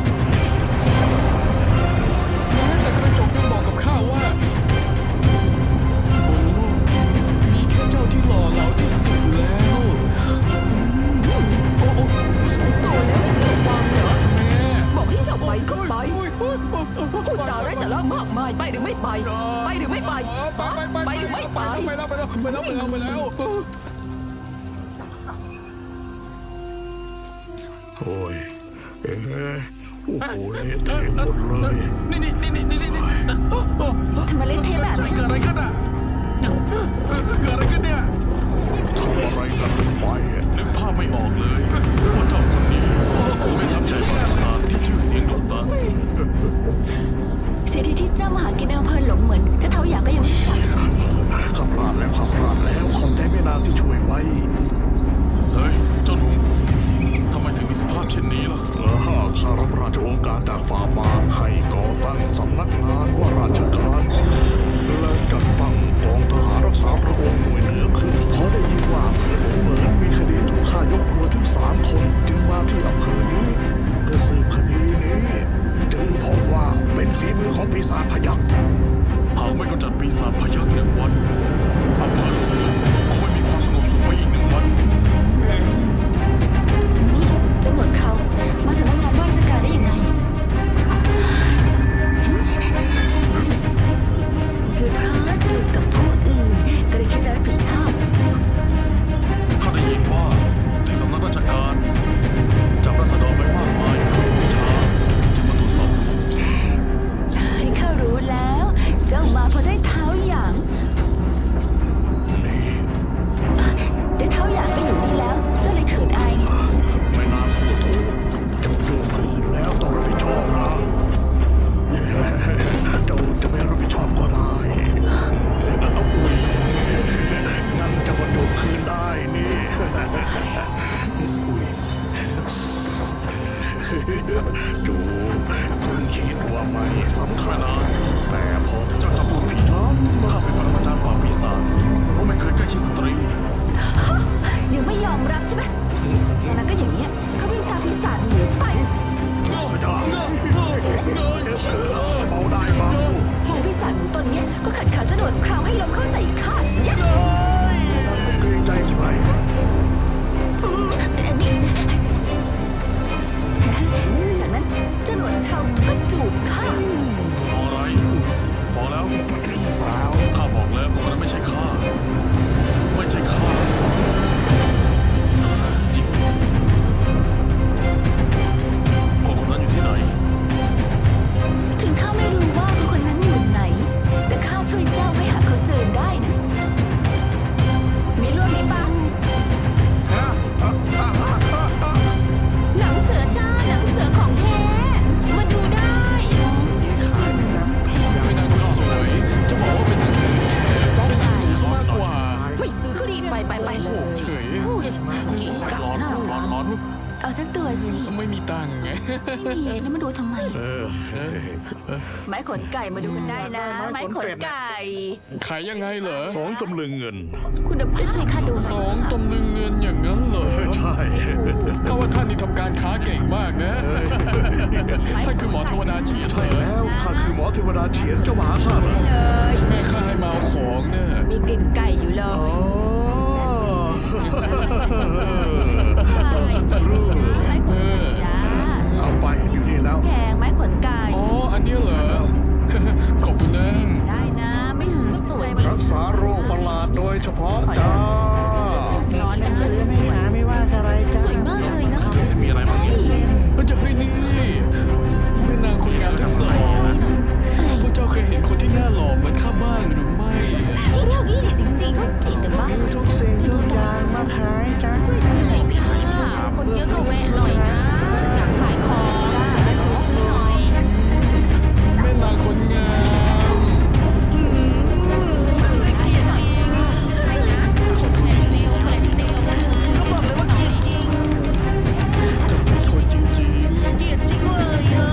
แต่กระจกยังบอกกับข้าว่าบนโลกนี้มีแค่เจ้าที่หล่อเหลาที่สุดแล้วโตแล้วไม่เชื่อฟังเหรอบอกให้เจ้าไปก็ไปพูดจาไร้สาระมากมายไปหรือไม่ไปไปหรือไม่ไปไปหรือไม่ไปไปแล้วโอ้ยโอ้โหเละเทะหมดเลยนี่ทำไมเละเทะแบบนี้เกิดอะไรขึ้นอ่ะเกิดอะไรขึ้นเนี่ยทำอะไรกันไปนึกภาพไม่ออกเลยว่าเจ้าคนนี้คงไม่ทำใหญ่ประวัติศาสตร์ที่ชื่อเสียงโด่งดังเสียทีที่เจ้ามหากินอำเภอหลงเหมือนถ้าเท้าอยากก็ยังไม่จับางที่ช่วยไว้เฮ้ยเจ้าหนูทำไมถึงมีสภาพเช่นนี้ล่ะข้ารับราชโองการจากฝ่าบาทให้ก่อตั้งสำนักงานว่าราชการและจัดตั้งกองทหารรักษาพระองค์หน่วยเหนือขึ้นเพราะได้ยินว่าเพื่อนของเหมินมีคดีถูกฆ่ายกครัวถึง3 คนจึงมาที่อำเภอนี้เพื่อสืบคดีนี้จึงพบว่าเป็นฝีมือของปีศาจพยัคฆ์หากไม่กำจัดปีศาจพยัคฆ์1 วันอำเภอหลวงคงไม่มีความสงบสุขไปอีก1 วันนี่เจ้าหนวดเขามาสำนักงานว่าราชการได้ยังไงคือเพราะจูบกับผู้อื่นก็เลยคิดจะรับผิดชอบข้าได้ยินว่าที่สำนักราชการจับราษฎรไปมากมายโดยสุชาจึงมาตรวจสอบใช่ข้ารู้แล้วเจ้ามาพอได้เท้าหยางได้เท้าหยางก็อยู่นี่แล้วเจ้าเลยเขินอายไม่น่าพูดถูกเจ้าโยกคืนแล้วต้องรับผิดชอบนะเจ้าจะไม่รับผิดชอบก็ได้งั้นเจ้าก็โยกคืนได้นี่จูคุณคิดว่าไม่สำคัญแต่พอเจ้าจะพูดผิดข้าเป็นปรมาจารย์ฝ่าปีศาจผมไม่เคยใกล้ชิดสตรียังไม่ยอมรับใช่ไหมงั้นก็อย่างนี้เขาวิ่งตามปีศาจหนีไปเบาได้บ้างปีศาจหนูตนนี้ก็ขัดขาเจ้าหนวดคราวให้ลมเข้าใส่ข้ายักษ์ไม่เกรงใจใครจากนั้นเจ้าหนวดเขาก็จูบข้าพอไรพอแล้วข้าบอกแล้วคนนั้นไม่ใช่ข้าไม่ใช่ข้าจริงสิคนนั้นอยู่ที่ไหนถึงข้าไม่รู้ว่าคนนั้นอยู่ไหนแต่ข้าช่วยเจ้าให้หาเขาเจอได้นะมีเรื่องนี้บ้างหนังเสือจ้าหนังเสือของแท้มาดูได้ไม่น่าจะสวยจะบอกว่าเป็นหนังสือจ้องหนังมากกว่าไม่ซื้อก็ดีไปเลยเฉยกินกับหน้าเอาสักตัวสิไม่มีตังค์ไงแล้วมาดูทำไมไม้ขนไก่มาดูกันได้นะไม้ขนไก่ขายยังไงเหรอ 2 ตำลึงเงินคุณจะช่วยข้าดู 2 ตำลึงเงินอย่างนั้นเหรอใช่ข้าว่าท่านนี่ทำการค้าเก่งมากนะท่านคือหมอเทวดาเฉียนใช่แล้วข้าคือหมอเทวดาเฉียนเจ้ามาข้าเลยแม่ข้าให้มาเอาของเนี่ยมีกลิ่นไก่อยู่เลยสักครู่เอาไปอยู่นี่แล้วแข็งไม้ขนไก่อ๋ออันนี้เหรอขอบคุณนะได้นะไม่สวยรักษาโรคประหลาดโดยเฉพาะจ้าร้อนจังเลยไม่ว่าอะไรสวยมากเลยนะจะมีอะไรบ้างเนี่ยก็จะให้นี่แม่นางคนงามทั้ง2พวกเจ้าเคยเห็นคนที่หน้าหล่อเหมือนข้าบ้างหรือไม่เรื่องจีจริงๆจีหรือบ้างทุกสิ่งทุกอย่างมาขายจ้าช่วยซื้อหน่อยจ้าคนเยอะก็แวะหน่อยนะอยากขายของซื้อหน่อยแม่นางคนงามก็บอกเลยว่าเกลียดจริงจะเป็นคนจริงเกลียดจริงเลยอ่ะ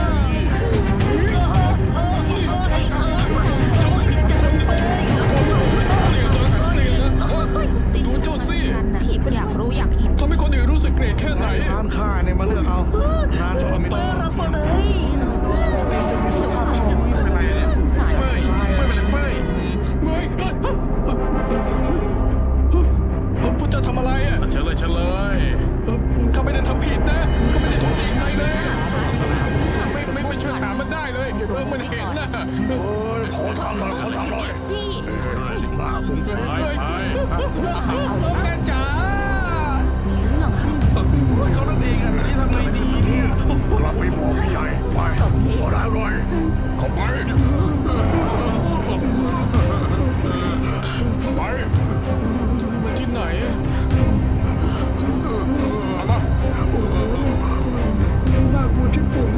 ดูเจ้าสิผีอยากรู้อยากเห็นทำให้คนอื่นรู้สึกเกลียดแค่ไหนร้านค้าเนี่ยมาเลือกเอาร้านจะไม่ต้องรับหมดเลยจะมีสภาพของไม่เป็นไรเนี่ยสงสารไม่เป็นไรพวกเจ้าทำอะไรอ่ะเฉลยเขาไม่ได้ทำผิดนะเขาไม่ได้ทุบตีใครนะไม่ช่วยถามมันได้เลยมันเห็นนะขอทำหน่อยสิมาคุ้มไปแม่จ๋ามีเรื่องเขาต้องดีกันตอนนี้ทำไงดีเนี่ยกลับไปบอกพี่ใหญ่ไปบอกได้เลยเข้าไปที่ไหนน่ากลัวที่ปุ๋ย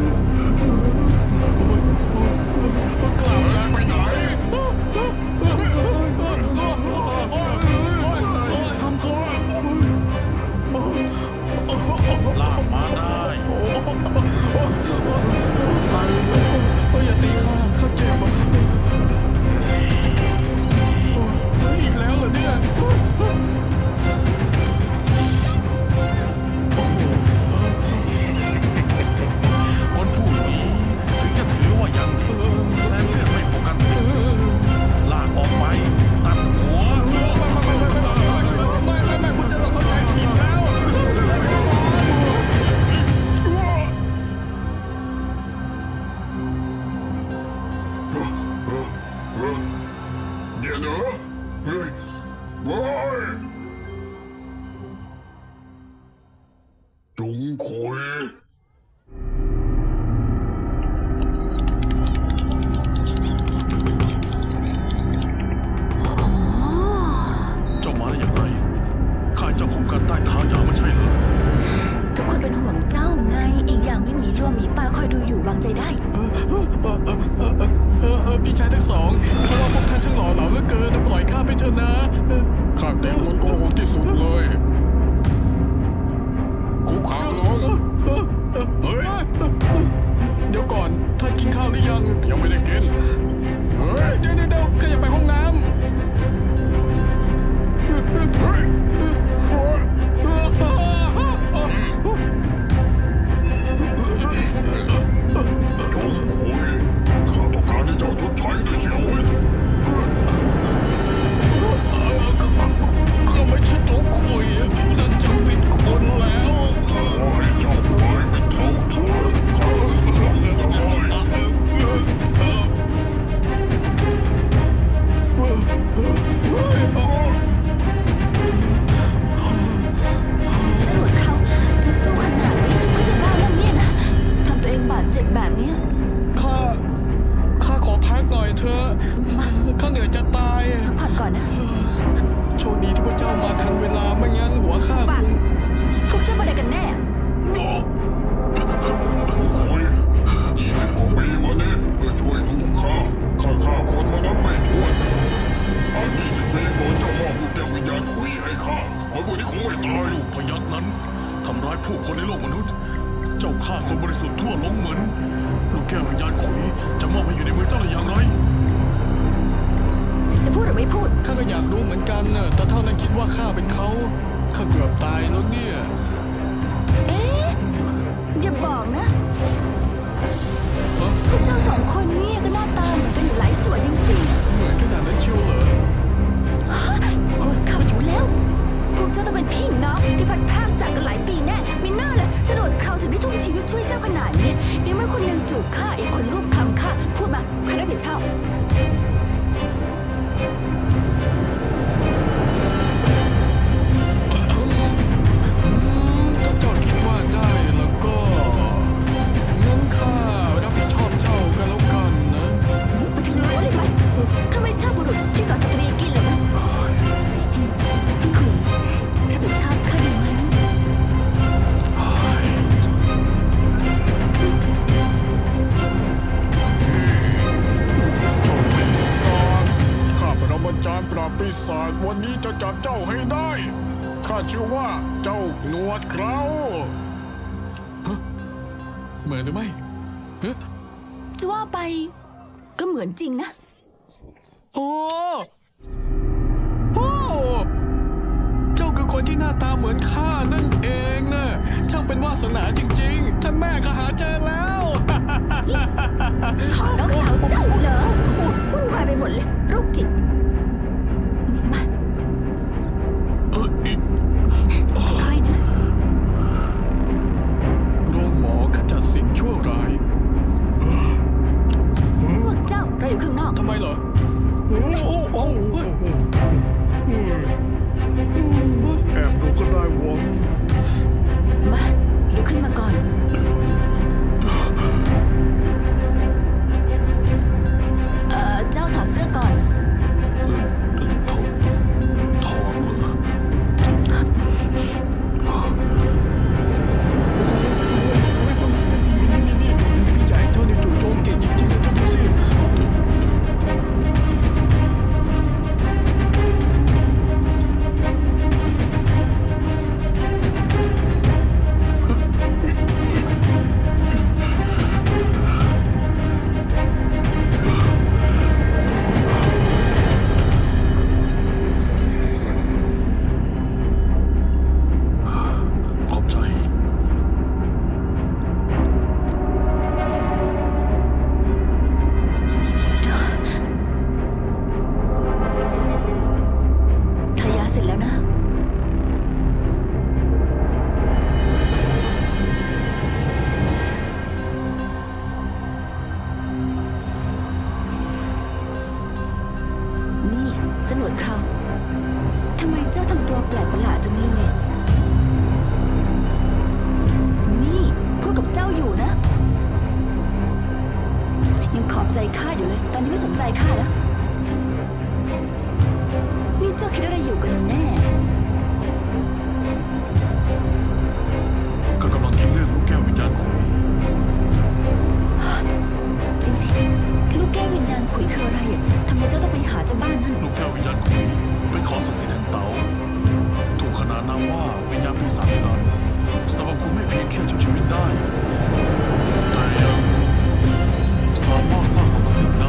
กลับแล้วไปไหนนะเฮ้ยว้ายจงคอยเจ้ามาได้อย่างไรข้าเจ้าคุมกันใต้เท้ายาไม่ใช่เหรอทุกคนเป็นห่วงเจ้าไงอีกอย่างไม่มีรั่วมีป้าคอยดูอยู่วางใจได้พี่ชายทั้งสองเพราะว่าพวกท่านทั้งหล่อเหลาเหลือเกินปล่อยข้าไปเถอะนะข้าแต่คนโกหกที่สุดเลยคุกเข่าลงเฮ้ยเดี๋ยวก่อนท่านกินข้าวหรือยังยังไม่ได้กินเฮ้ยเดี๋ยวข้าจะไปห้องน้ำจงคอยข้าต้องการให้เจ้าชดใช้ด้วยชีวิตข้าไม่ใช่จงคอยนั่นจะผิดคนแล้วขอให้เจ้าคอยเป็นเท่าทานข้าทำได้จะสู้ขนาดนี้มันจะบ้าแล้วเนี่ยนะทำตัวเองบาดเจ็บแบบนี้ข้าขอพักหน่อยเถอะข้าเหนื่อยจะตายพักผ่อนก่อนนะโชคดีที่พวกเจ้ามาทันเวลาไม่งั้นหัวข้าคงพวกเจ้ามาได้กันแน่คอย20 กว่าปีมานี้เพื่อช่วยลูกข้าฆ่าคนมานับไม่ถ้วน20 ปีก่อนเจ้ามอบลูกแก้ววิญญาณคุยให้ข้าคนพวกนี้คงไม่ตายลูกพยัคฆ์นั้นทำร้ายผู้คนในโลกมนุษย์เจ้าฆ่าคนบริสุทธิ์ทั่วโลกเหมือนลูกแก้ววิญญาณขุยจะมอบให้อยู่ในมือเจ้าได้อย่างไรจะพูดหรือไม่พูดข้าก็อยากรู้เหมือนกันน่ะแต่เท่านั้นคิดว่าข้าเป็นเขาข้าเกือบตายแล้วเนี่ยอย่าบอกนะพวกเจ้า2 คนเนี่ยก็หน้าตาเหมือนกันอยู่หลายส่วนจริงๆเหมือนขนาดนั้นเชียวเหรอข้ารู้แล้วพวกเจ้าต้องเป็นพี่น้องที่พัดพรากจากกันหลายปีแน่มีหน้าเลยจะโดดเขาถึงได้ทุ่มชีวิตช่วยเจ้าขนาดนี้เดี๋ยวเมื่อคนหนึ่งจูบข้าอีกคนรูปคำข้าพูดมาใครได้เป็นเช่าถ้าเจ้าคิดว่าได้แล้วก็งั้นข้ารับผิดชอบเจ้ากันแล้วกันนะมาถึงรู้เลยไหมข้าไม่ชอบบุรุษที่ก่อสตรีกินเลยนะคุณรับผิดชอบข้าดีไหมข้าปรมาจารย์ปราบปีศาจวันนี้จะจับเจ้าให้ได้ข้าชื่อว่าเจ้าหนวดเคราเหมือนหรือไม่จะว่าไปก็เหมือนจริงนะโอ้เจ้าคือคนที่หน้าตาเหมือนข้านั่นเองนะช่างเป็นวาสนาจริงๆท่านแม่ข้าหาเจอแล้วน้องสาวเจ้าเหรอวุ่นวายไปหมดเลยโรคจิตมาค่อยๆนะโรงหมอขจัดสิ่งชั่วร้ายพวกเจ้าเราอยู่ข้างนอกทำไมเหรอแอบดูก็ได้วะมาลุกขึ้นมาก่อนเจ้าถอดเสื้อก่อนถอดเหรอพี่ใหญ่เจ้าเนี่ยจู่โจมเก่งจริงๆนะเจ้าดูสิวจเขาทำไมเจ้าทำตัวแปลกประหลาดจังเลยนี่พูดกับเจ้าอยู่นะยังขอบใจข้าอยู่เลยตอนนี้ไม่สนใจข้าแล้วนี่เจ้าคิดอะไรอยู่กันแน่ก็กำลังคิดเรื่องลูกแก้ววิญญาณขุยจริงสิลูกแก้ววิญญาณขุยคืออะไรอ่ะทำไมเจ้าต้องไปหาเจ้าบ้านนั่นลูกแก้ววิญญาณขุยเป็นของศักดิ์สิทธิ์แห่งเต๋าถูกขนานนามว่าวิญญาณปีศาจนิรันดร์สำหรับคุณไม่เพียงแค่ช่วยชีวิตได้แต่ยังสามารถสร้างสรรพสิ่งได้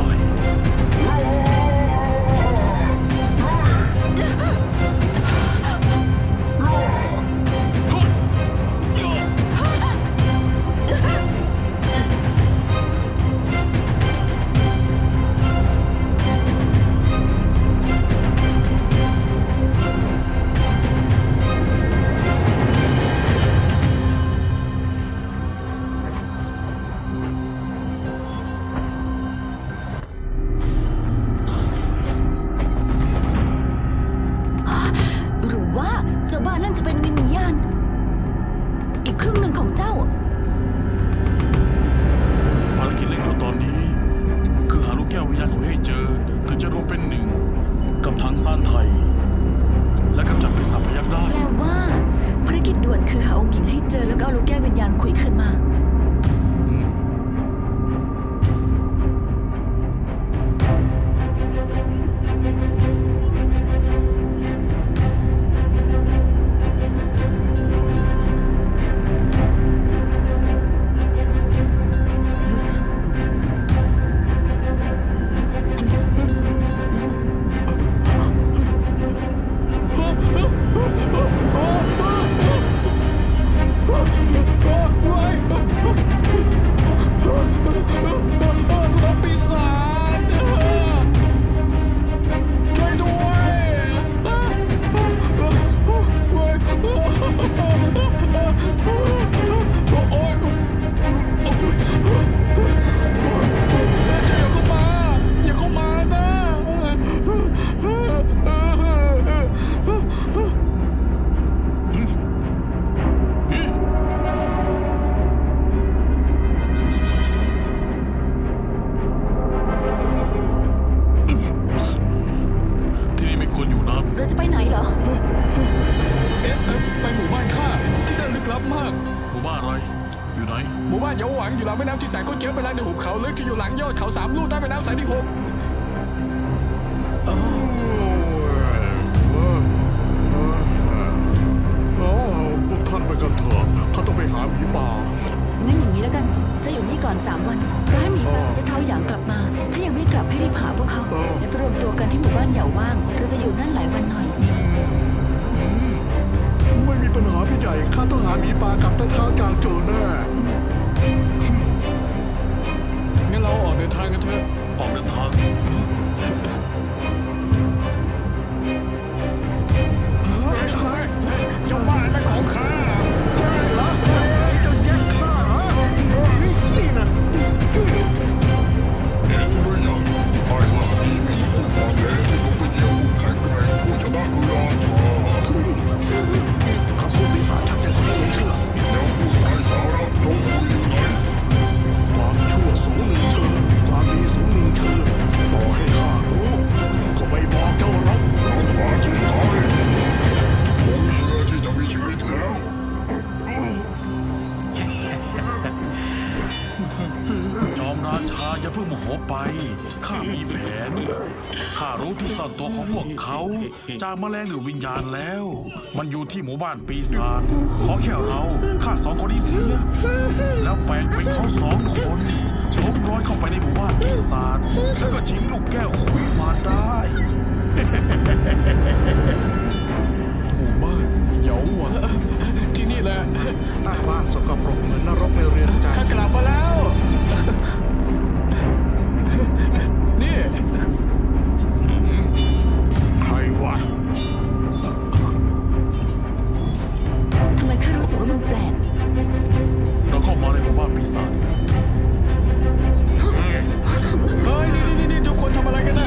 จากแมลงหรือวิญญาณแล้วมันอยู่ที่หมู่บ้านปีศาจขอแค่เราฆ่าสองคนนี้เสียแล้วแปลงเป็นเขาสองคนสวมรอยเข้าไปในหมู่บ้านปีศาจแล้วก็ชิงลูกแก้วขุยมาได้หมู่บ้านเยาว์ที่นี่แหละใต้บ้านสกปรกเหมือนนรกในเรือนจำข้ากลับมาแล้วนี่ใครวะทำไมข้ารู้สึกว่ามันแปลกเราเข้ามาในหมู่บ้านปีศาจเฮ้ยนี่ทุกคนทำอะไรกันนะ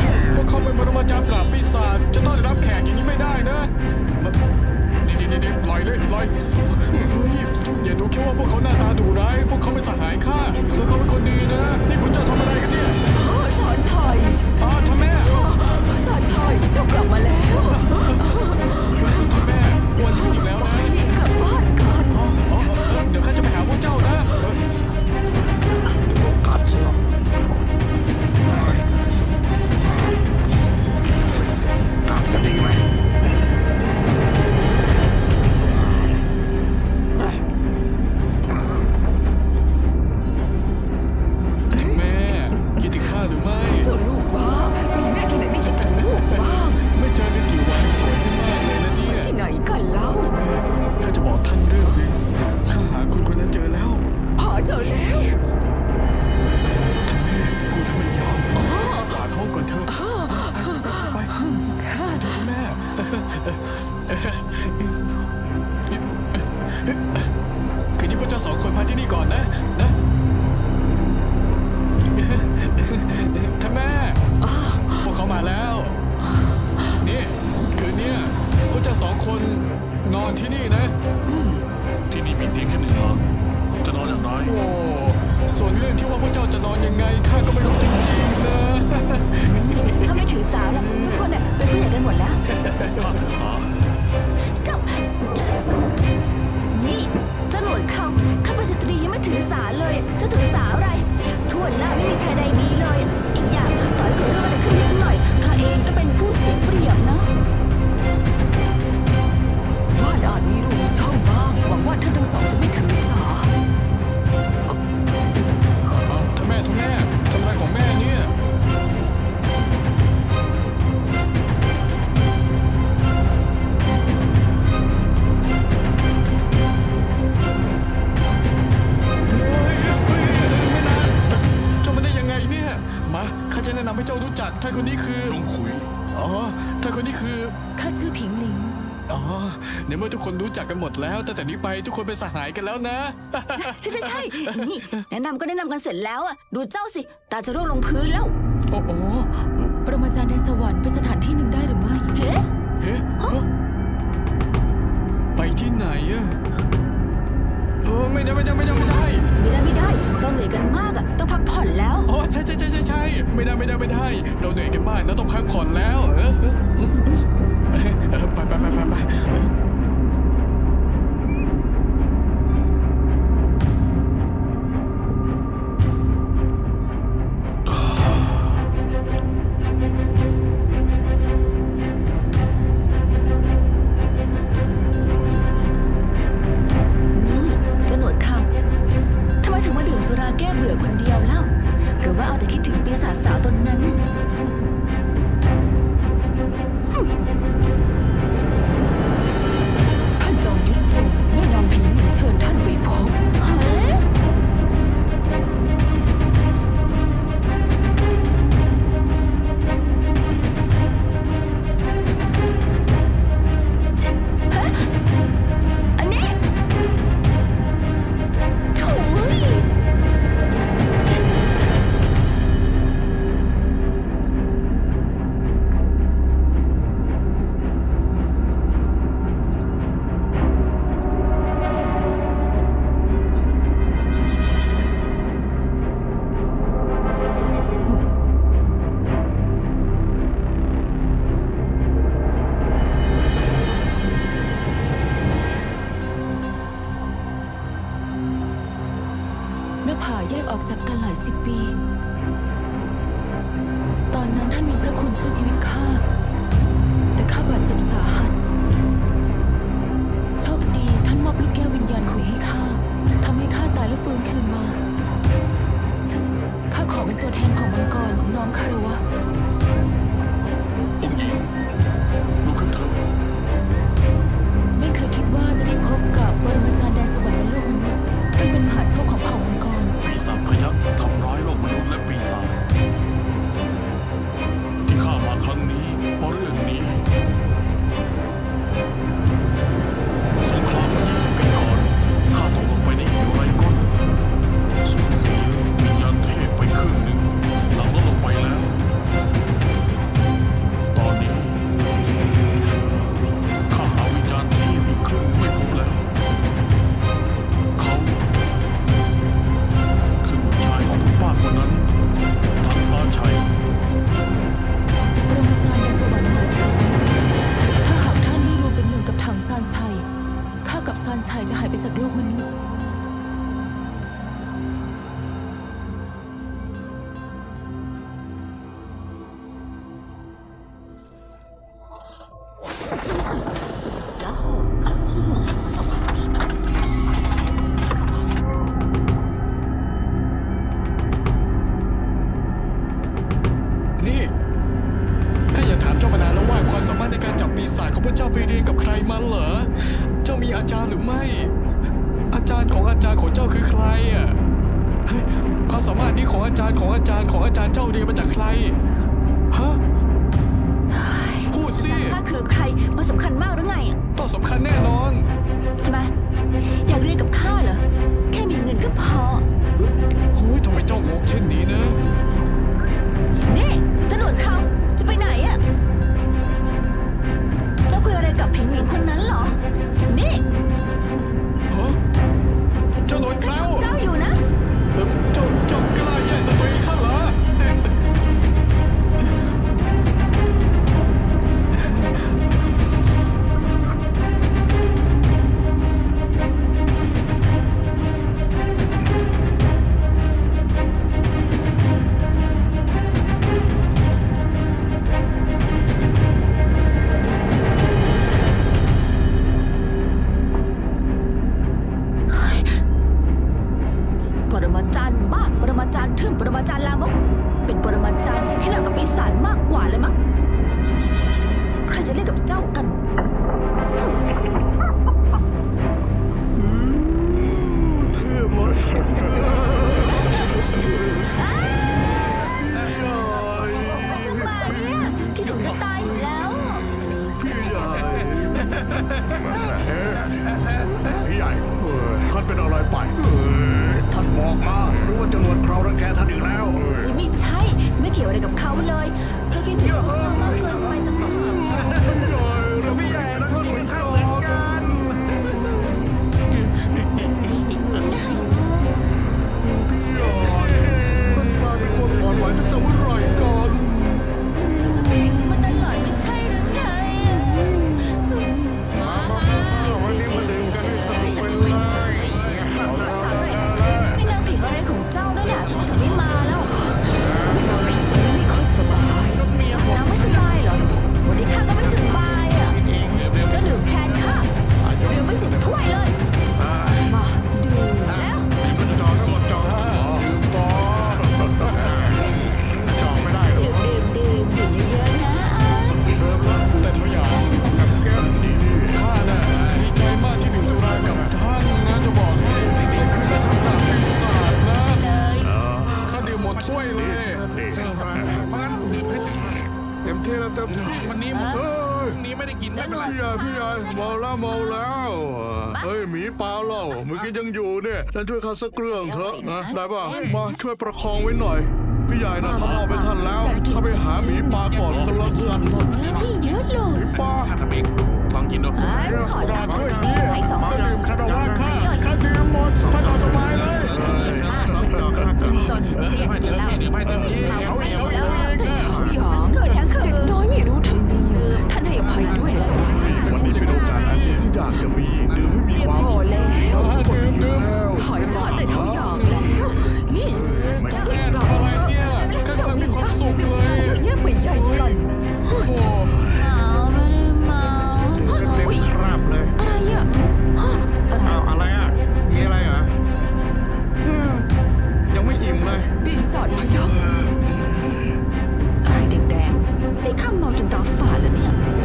จ้ารู้จักท่านคนนี้คือจงขุยอ๋อท่านคนนี้คือข้าชื่อผิงหลิงอ๋อในเมื่อทุกคนรู้จักกันหมดแล้วตั้งแต่นี้ไปทุกคนเป็นสหายกันแล้วนะใช่นี่แนะนำก็แนะนำกันเสร็จแล้วอ่ะดูเจ้าสิตาจะร่วงลงพื้นแล้วโอ้โหปรมาจารย์ในสวรรค์เป็นสถานที่หนึ่งได้หรือไม่เฮ้เฮ้ไปที่ไหนอะไม่ได้เราเหนื่อยกันมากอ่ะต้องพักผ่อนแล้วอ๋อใช่ไม่ได้เราเหนื่อยกันมากแล้วต้องพักผ่อนแล้วไปแก้เบื่อคนเดียวเล่าหรือว่าเอาแต่คิดถึงปีศาจสาวตนนั้นท่านจอมยุทธจงแม่นางผิงหลิงเชิญท่านไปพบแยกออกจากกันหลายสิบปีตอนนั้นท่านมีพระคุณช่วยชีวิตข้าแต่ข้าบาดเจ็บสาหัสโชคดีท่านมอบลูกแก้ววิญญาณขุยให้ข้าทำให้ข้าตายและฟื้นคืนมาข้าขอเป็นตัวแทนของมังกรน้อมคารวะองค์หญิงลุกขึ้นเถอะไม่เคยคิดว่าจะได้พบกับปรมาจารย์แดนสวรรค์บนโลกมนุษย์ช่างเป็นมหาโชคของเผ่ามังกรปีศาจพยัคฆ์ทำร้ายโลกมนุษย์และปีศาจที่ข้ามาครั้งนี้เพราะเรื่องนี้สงครามเมื่อ20 ปีก่อนข้าตกลงไปในเหวไร้ก้นสูญเสียวิญญาณเทพไปครึ่งหนึ่งหลังลดลงไปแล้วตอนนี้ข้าหาวิญญาณเทพอีกครึ่งไม่พบแล้วเขาคือบุตรชายของคุณป้าคนนั้นทักษะชัยปรมาจารย์ในสวรรค์หมายถึงถ้าหากท่านนี่รวมเป็นหนึ่งกับถังซานชัยข้ากับซานชัยจะหายไปจากโลกมนุษย์นี่ข้าอยากถามเจ้ามานานแล้วว่าความสามารถในการจับปีศาจของพระเจ้าไปเรียนกับใครมาเหรอเจ้ามีอาจารย์หรือไม่อาจารย์ของเจ้าคือใครอ่ะความสามารถนี้ของอาจารย์เจ้าเรียนมาจากใครฮะพูดสิข้าคือใครมันสำคัญมากหรือไงต้องสำคัญแน่นอนทำไมอยากเรียนกับข้าเหรอแค่มีเงินก็พอโอ้ยทำไมเจ้างกเช่นนี้นะนี่จะหนวดเขาจะไปไหนอะเจ้าคุยอะไรกับผิงหลิงคนนั้นเหรอนี่ฮะเจ้าหนวดเขาเจ้าอยู่นะเจ้ากล้าแย่งสตรีข้าเหรอปรมาจารย์บ้าปรมาจารย์ทึ่งปรมาจารย์ลามกเป็นปรมาจารย์ที่หนักกับปีศาจมากกว่าเลยมั้งใครจะเล่นกับเจ้ากันเท่มากคิดถึงพวกเขามากเกินไปต่างหากพี่ใหญ่รักจริงกับข้าเหมือนกันเป็นคนอ่อนไหวตั้งแต่เมื่อไหร่ก่อนมันตลอดไม่ใช่หรือไงวันนี้มาดื่มกันให้สนุกไปเลยไม่นางผีอะไรของเจ้าด้วยน่ะทำไมถึงไม่มาแล้วไม่นางผีไม่ค่อยสบายนางไม่สบายเหรอวันนี้ข้าก็ไม่สบายอ่ะจะดื่มแทนข้าดื่มไป10 ถ้วยเลยมาดื่มแล้วจอส่วนจอดื่มต่อจอไม่ได้หรอกดื่มเยอะๆนะแต่ตัวอย่างกับแก้มดีข้าน่ะดีใจมากที่ดื่มสุรากับท่านนะจะบอกให้นี่คือการทำตามปีศาจนะข้าดื่มหมดถ้วยเลยมันดื่มให้เต็มที่แล้วเต็มที่วันนี้นี้ไม่ได้กินไม่เป็นไรพี่ใหญ่เมาแล้วเฮ้ยหมีเปล่าเล่าเมื่อกี้ยังอยู่เนี่ยฉันช่วยข้าสักเรื่องเถอะนะได้ป่ะมาช่วยประคองไว้หน่อยพี่ใหญ่นะเขามอบไปท่านแล้วเข้าไปหาหมีปลาก่อนก็แล้วกันนี่เยอะเลยหมีปลาข้าทำเองลองกินดูขอสุลาราด้ถ้ววยยนี้ให้2 ก็ถ้วยดื่มคาราวะข้าดื่มหมดท่านเอาสบายเลยจนเรียกกินเหล้าดื่มให้เต็มที่เอาไปแล้วแต่เท้าหยางเกิดทั้งคืนเด็กน้อยไม่รู้ธรรมเนียมท่านให้อภัยด้วยนะเจ้าค่ะวันนี้เป็นโอกาสอันดีที่อยากจะมีดื่มให้มีความพอสุขแล้วแล้วถอยมาแต่เท้าหยางแล้วนี่นี่กลับมาเจ้านี่นะดื่มเหล้าเยอะแยะไปใหญ่กันโอ้โหเมาไม่ได้เมาอุ๊ยครับเลยอะไรอ่ะอ้าวอะไรอ่ะมีอะไรเหรอยังไม่อิ่มเลยปีศาจพยัคฆ์อะไรแดงๆนี่ข้าเมาจนตาฝาดแล้วเนี่ย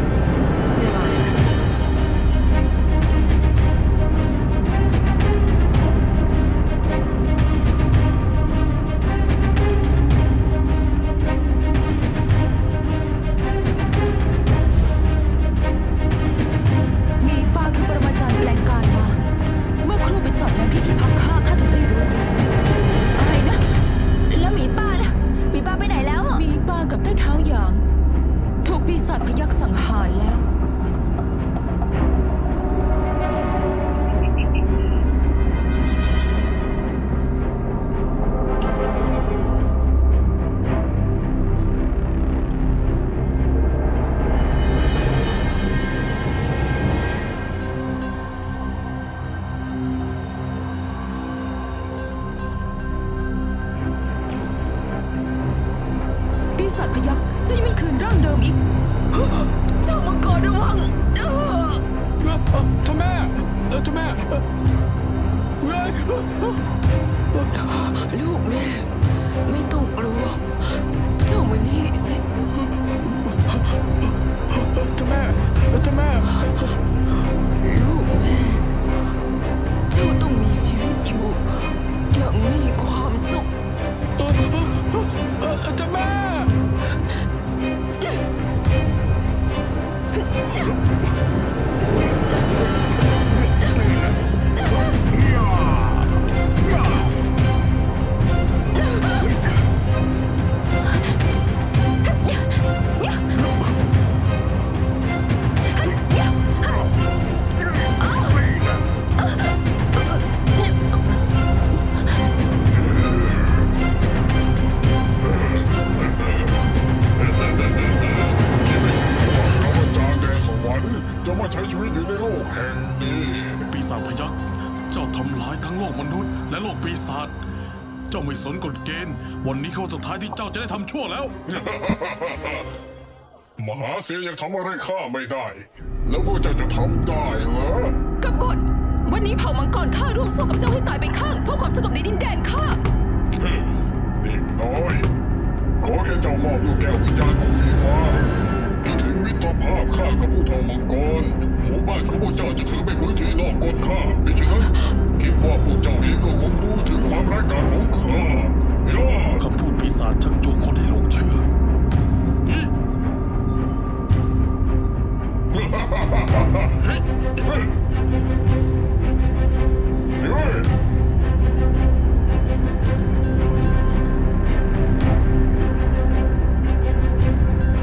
มีป้าคือปรมาจารย์แปลงกายมา เมื่อครูไปสอนในพิธีพักผ้าข้าถึงได้รู้อะไรนะแล้วหมีป้าล่ะหมีป้าไปไหนแล้วมีป้ากับใต้เท้าหยางถูกปีศาจพยัคฆ์สังหารแล้ว ปีศาจพยัคฆ์จะยังไม่คืนร่างเดิมอีก เจ้ามังกรระวังท่านแม่ท่านแม่ลูกแม่ ไม่ต้องกลัว เจ้ามานี่สิท่านแม่ท่านแม่ลูกแม่ เจ้าต้องมีชีวิตอยู่ อย่างมีความสุขท่านแม่จะมาใช้ชีวิตอยู่ในโลกแห่งนี้ปีศาจพยัคฆ์เจ้าทำลายทั้งโลกมนุษย์และโลกปีศาจเจ้าไม่สนกฎเกณฑ์วันนี้เข้าสุดท้ายที่เจ้าจะได้ทำชั่วแล้วมหาเสียยังทำอะไรข้าไม่ได้ แล้วพวกเจ้าจะทำได้เหรอกบฏ วันนี้เผ่ามังกรข้าร่วมสู้กับเจ้าให้ตายไปข้างเพื่อความสงบในดินแดนข้าเด็กน้อย ขอแค่เจ้ามอบลูกแก้ววิญญาณคุยมาคิดถึงมิตรภาพข้ากับผู้เฒ่ามังกรหมู่บ้านของพวกเจ้าจะถือเป็นพื้นที่นอกกฎข้าไม่ใช่นั้นคิดว่าพวกเจ้าเองก็คงรู้ถึงความร้ายกาจของข้าคำพูดปีศาจชักจูงคนให้หลงเชื่อเ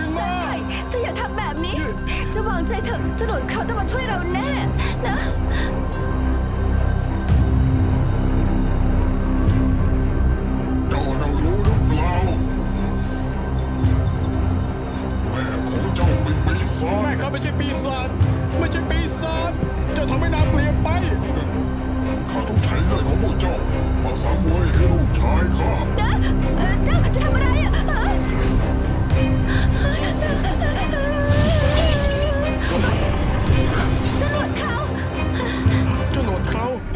มาใช่เธออย่าทำแบบนี้จะวางใจเถอะจะโดนเขาต้องมาช่วยเราแน่นะเจ้าเรารู้หรือเปล่าแม่ของเจ้าเป็นปีศาจแม่ข้าไม่ใช่ปีศาจไม่ใช่ปีศาจเจ้าทำให้นางเปลี่ยนไปข้าต้องใช้เลือดของพวกเจ้ามาสังเวยให้ลูกชายข้าเจ้าจะทำอะไรอ่ะเจ้าหนวดเขา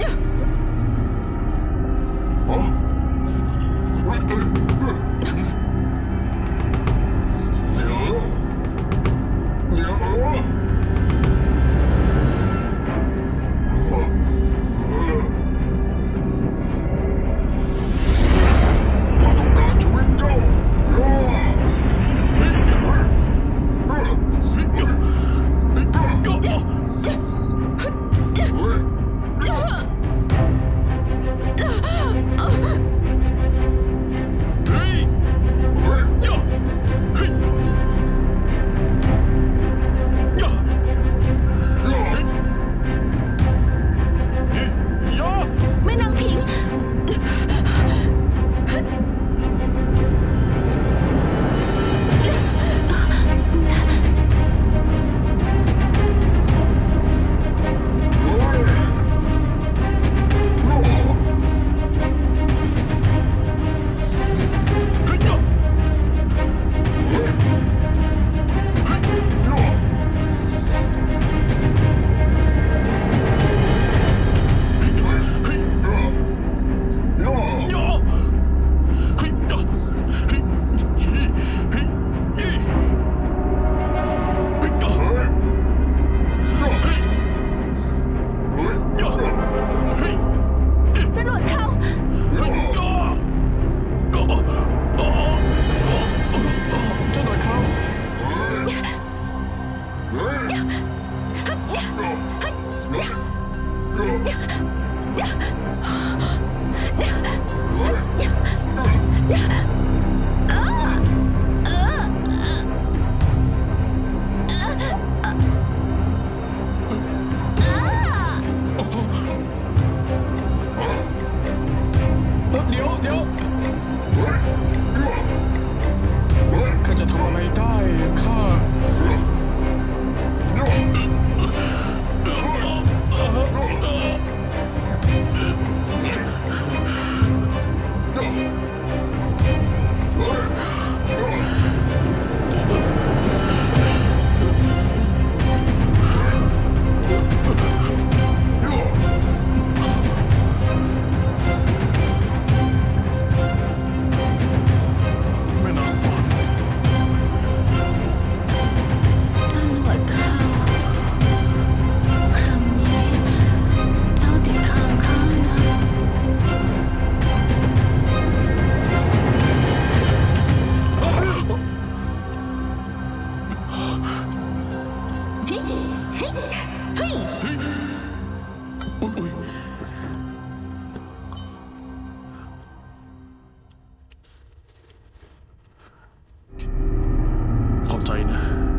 ขอบใจนะ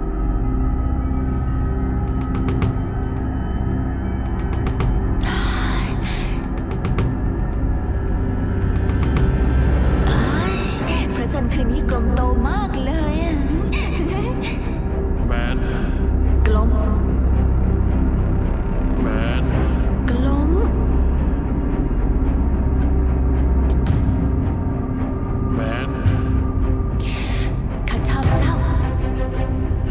พระจันทร์คืนนี้กลมโตมากเลยแบนกลมแบนกลมแบนข้าชอบเจ้า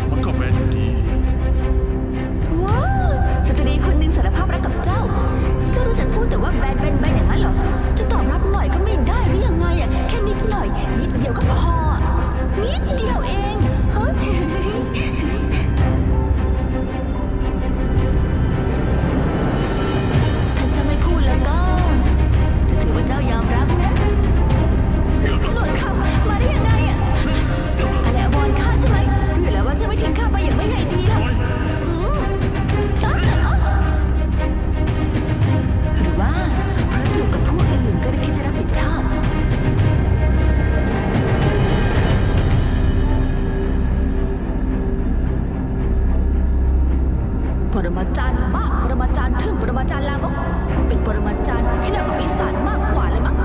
รมาจารย์บ้าปรมาจารย์ทึ่งปรมาจารย์ลามกเป็นปรมาจารย์ที่น่ากว่าปีศาจมากกว่าเลยมั้ง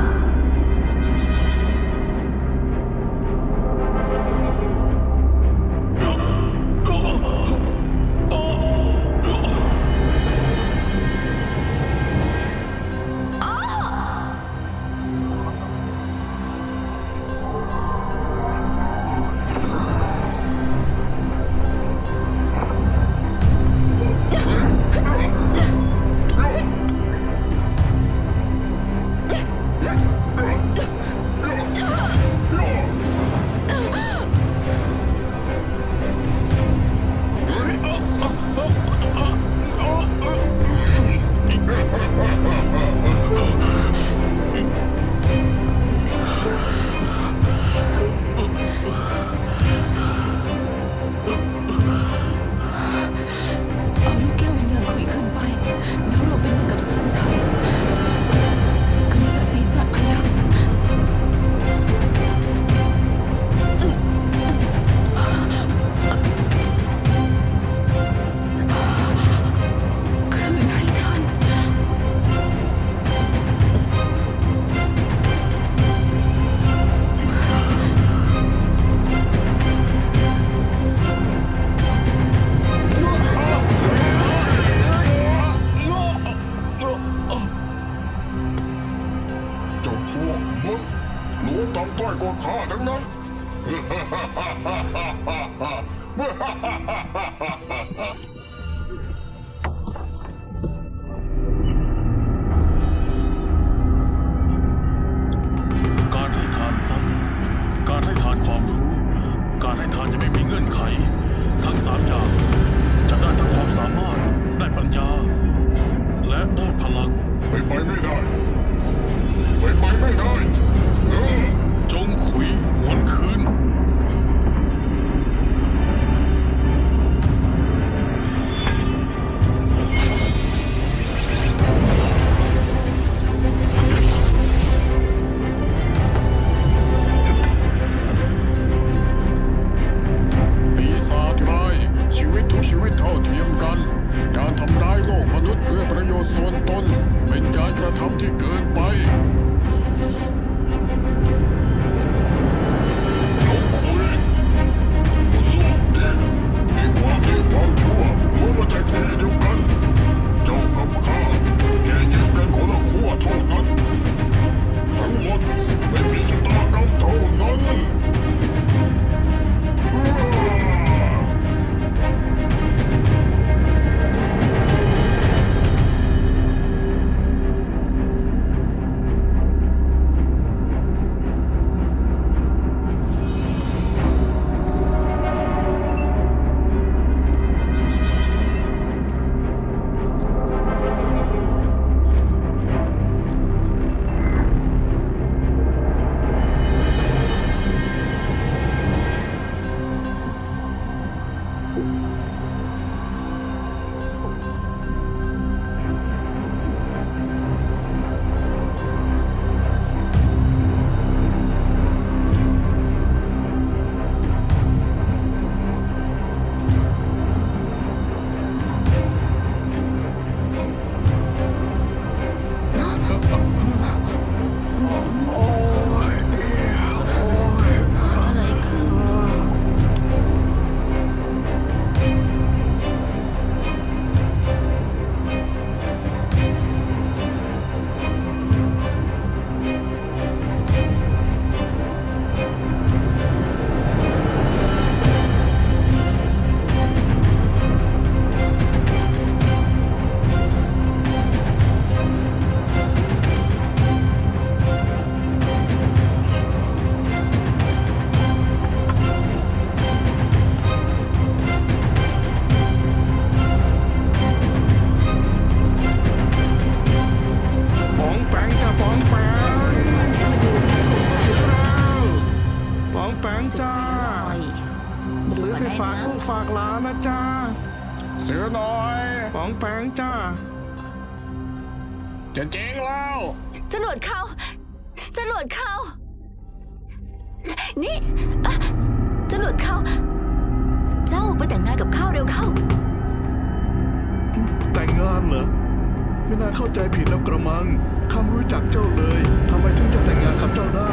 จะเจ๊งแล้วจรวดเขานี่จรวดเขาเจ้าไปแต่งงานกับข้าเร็วเข้าแต่งงานเหรอไม่น่าเข้าใจผิดแล้วกระมังข้าไม่รู้จักเจ้าเลยทำไมถึงจะแต่งงานกับเจ้าได้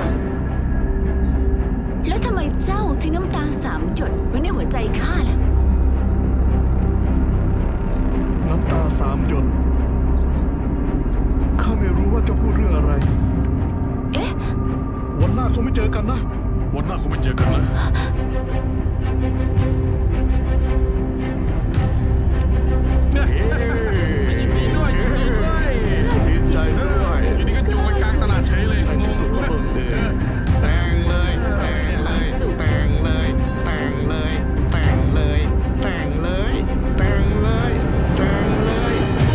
แล้วทำไมเจ้าทิ้งน้ำตา3 หยดไว้ในหัวใจข้าล่ะน้ำตา3 หยดข้าไม่รู้ว่าจะพูดเรื่องอะไรเอ๊ะวันหน้าคงไม่เจอกันนะวันหน้าคงไม่เจอกันนะยินดีด้วยดีใจด้วยอยู่ดีก็จูงไปกลางตลาดเฉยเลยในที่สุดก็บังเอิญแต่งเลยแต่งเลยแต่งเลยแต่งเลยแต่งเลยแต่งเลยแต่งเลยแต่งเลย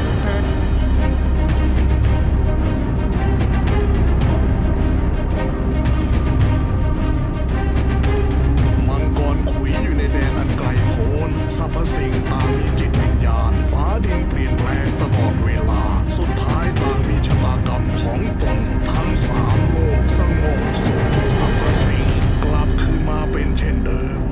มังกรขุยอยู่ในแดนอันไกลโพ้นสรรพสิ่งต่างมีจิตวิญญาณฟ้าดินเปลี่ยนแปลงตลอดเวลาสุดท้ายต่างมีชะตากรรมของตนทั้ง3 โลกสงบสุขสรรพสิ่งกลับคืนมาเป็นเช่นเดิม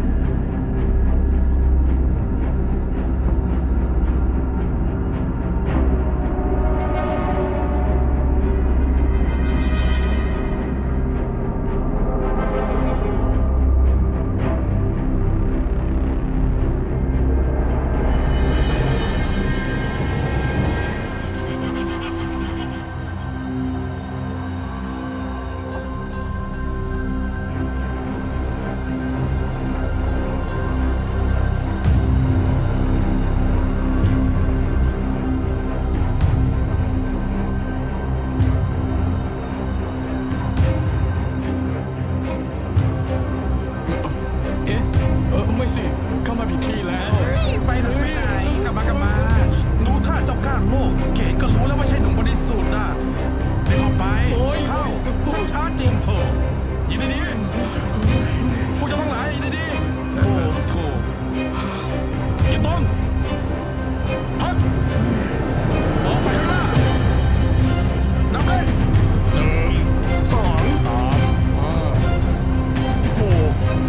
ไม่สิเข้ามาผิดที่แล้วไปไหนกลับมาดูท่าเจ้ากล้าโลกเกณฑ์ก็รู้แล้วว่าใช่หนุ่มบริสุทธิ์อ่ะเดี๋ยวเข้าไปเข้าช้าจริงโถยินดีพวกเจ้าทั้งหลายยินดีโอ้โถยินต้องพักออกไปข้างหน้านับเลย1 2 3โอ้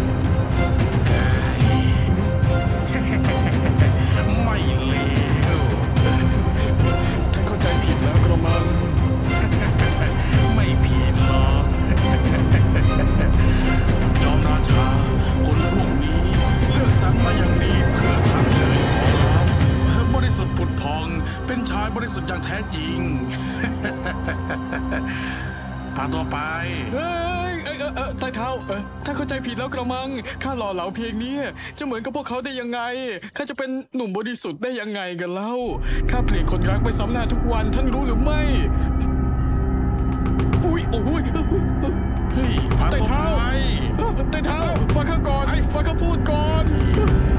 ไม่เลวท่านเข้าใจผิดแล้วกระมังไม่ผิดหรอกจอมราชาคนพวกนี้เลือกสรรมาอย่างดีเพื่อท่านเลยขอรับบริสุทธิ์ผุดพองเป็นชายบริสุทธิ์อย่างแท้จริงพาตัวไปใต้เท้าถ้าเข้าใจผิดแล้วกระมังข้าหล่อเหลาเพียงนี้จะเหมือนกับพวกเขาได้ยังไงข้าจะเป็นหนุ่มบริสุทธิ์ได้ยังไงกันเล่าข้าเปลี่ยนคนรักไปซ้ำหน้าทุกวันท่านรู้หรือไม่อุ้ยโอ้ยเฮ้ยพาตัวไปใต้เท้าฟังข้าก่อนฟังข้าพูดก่อน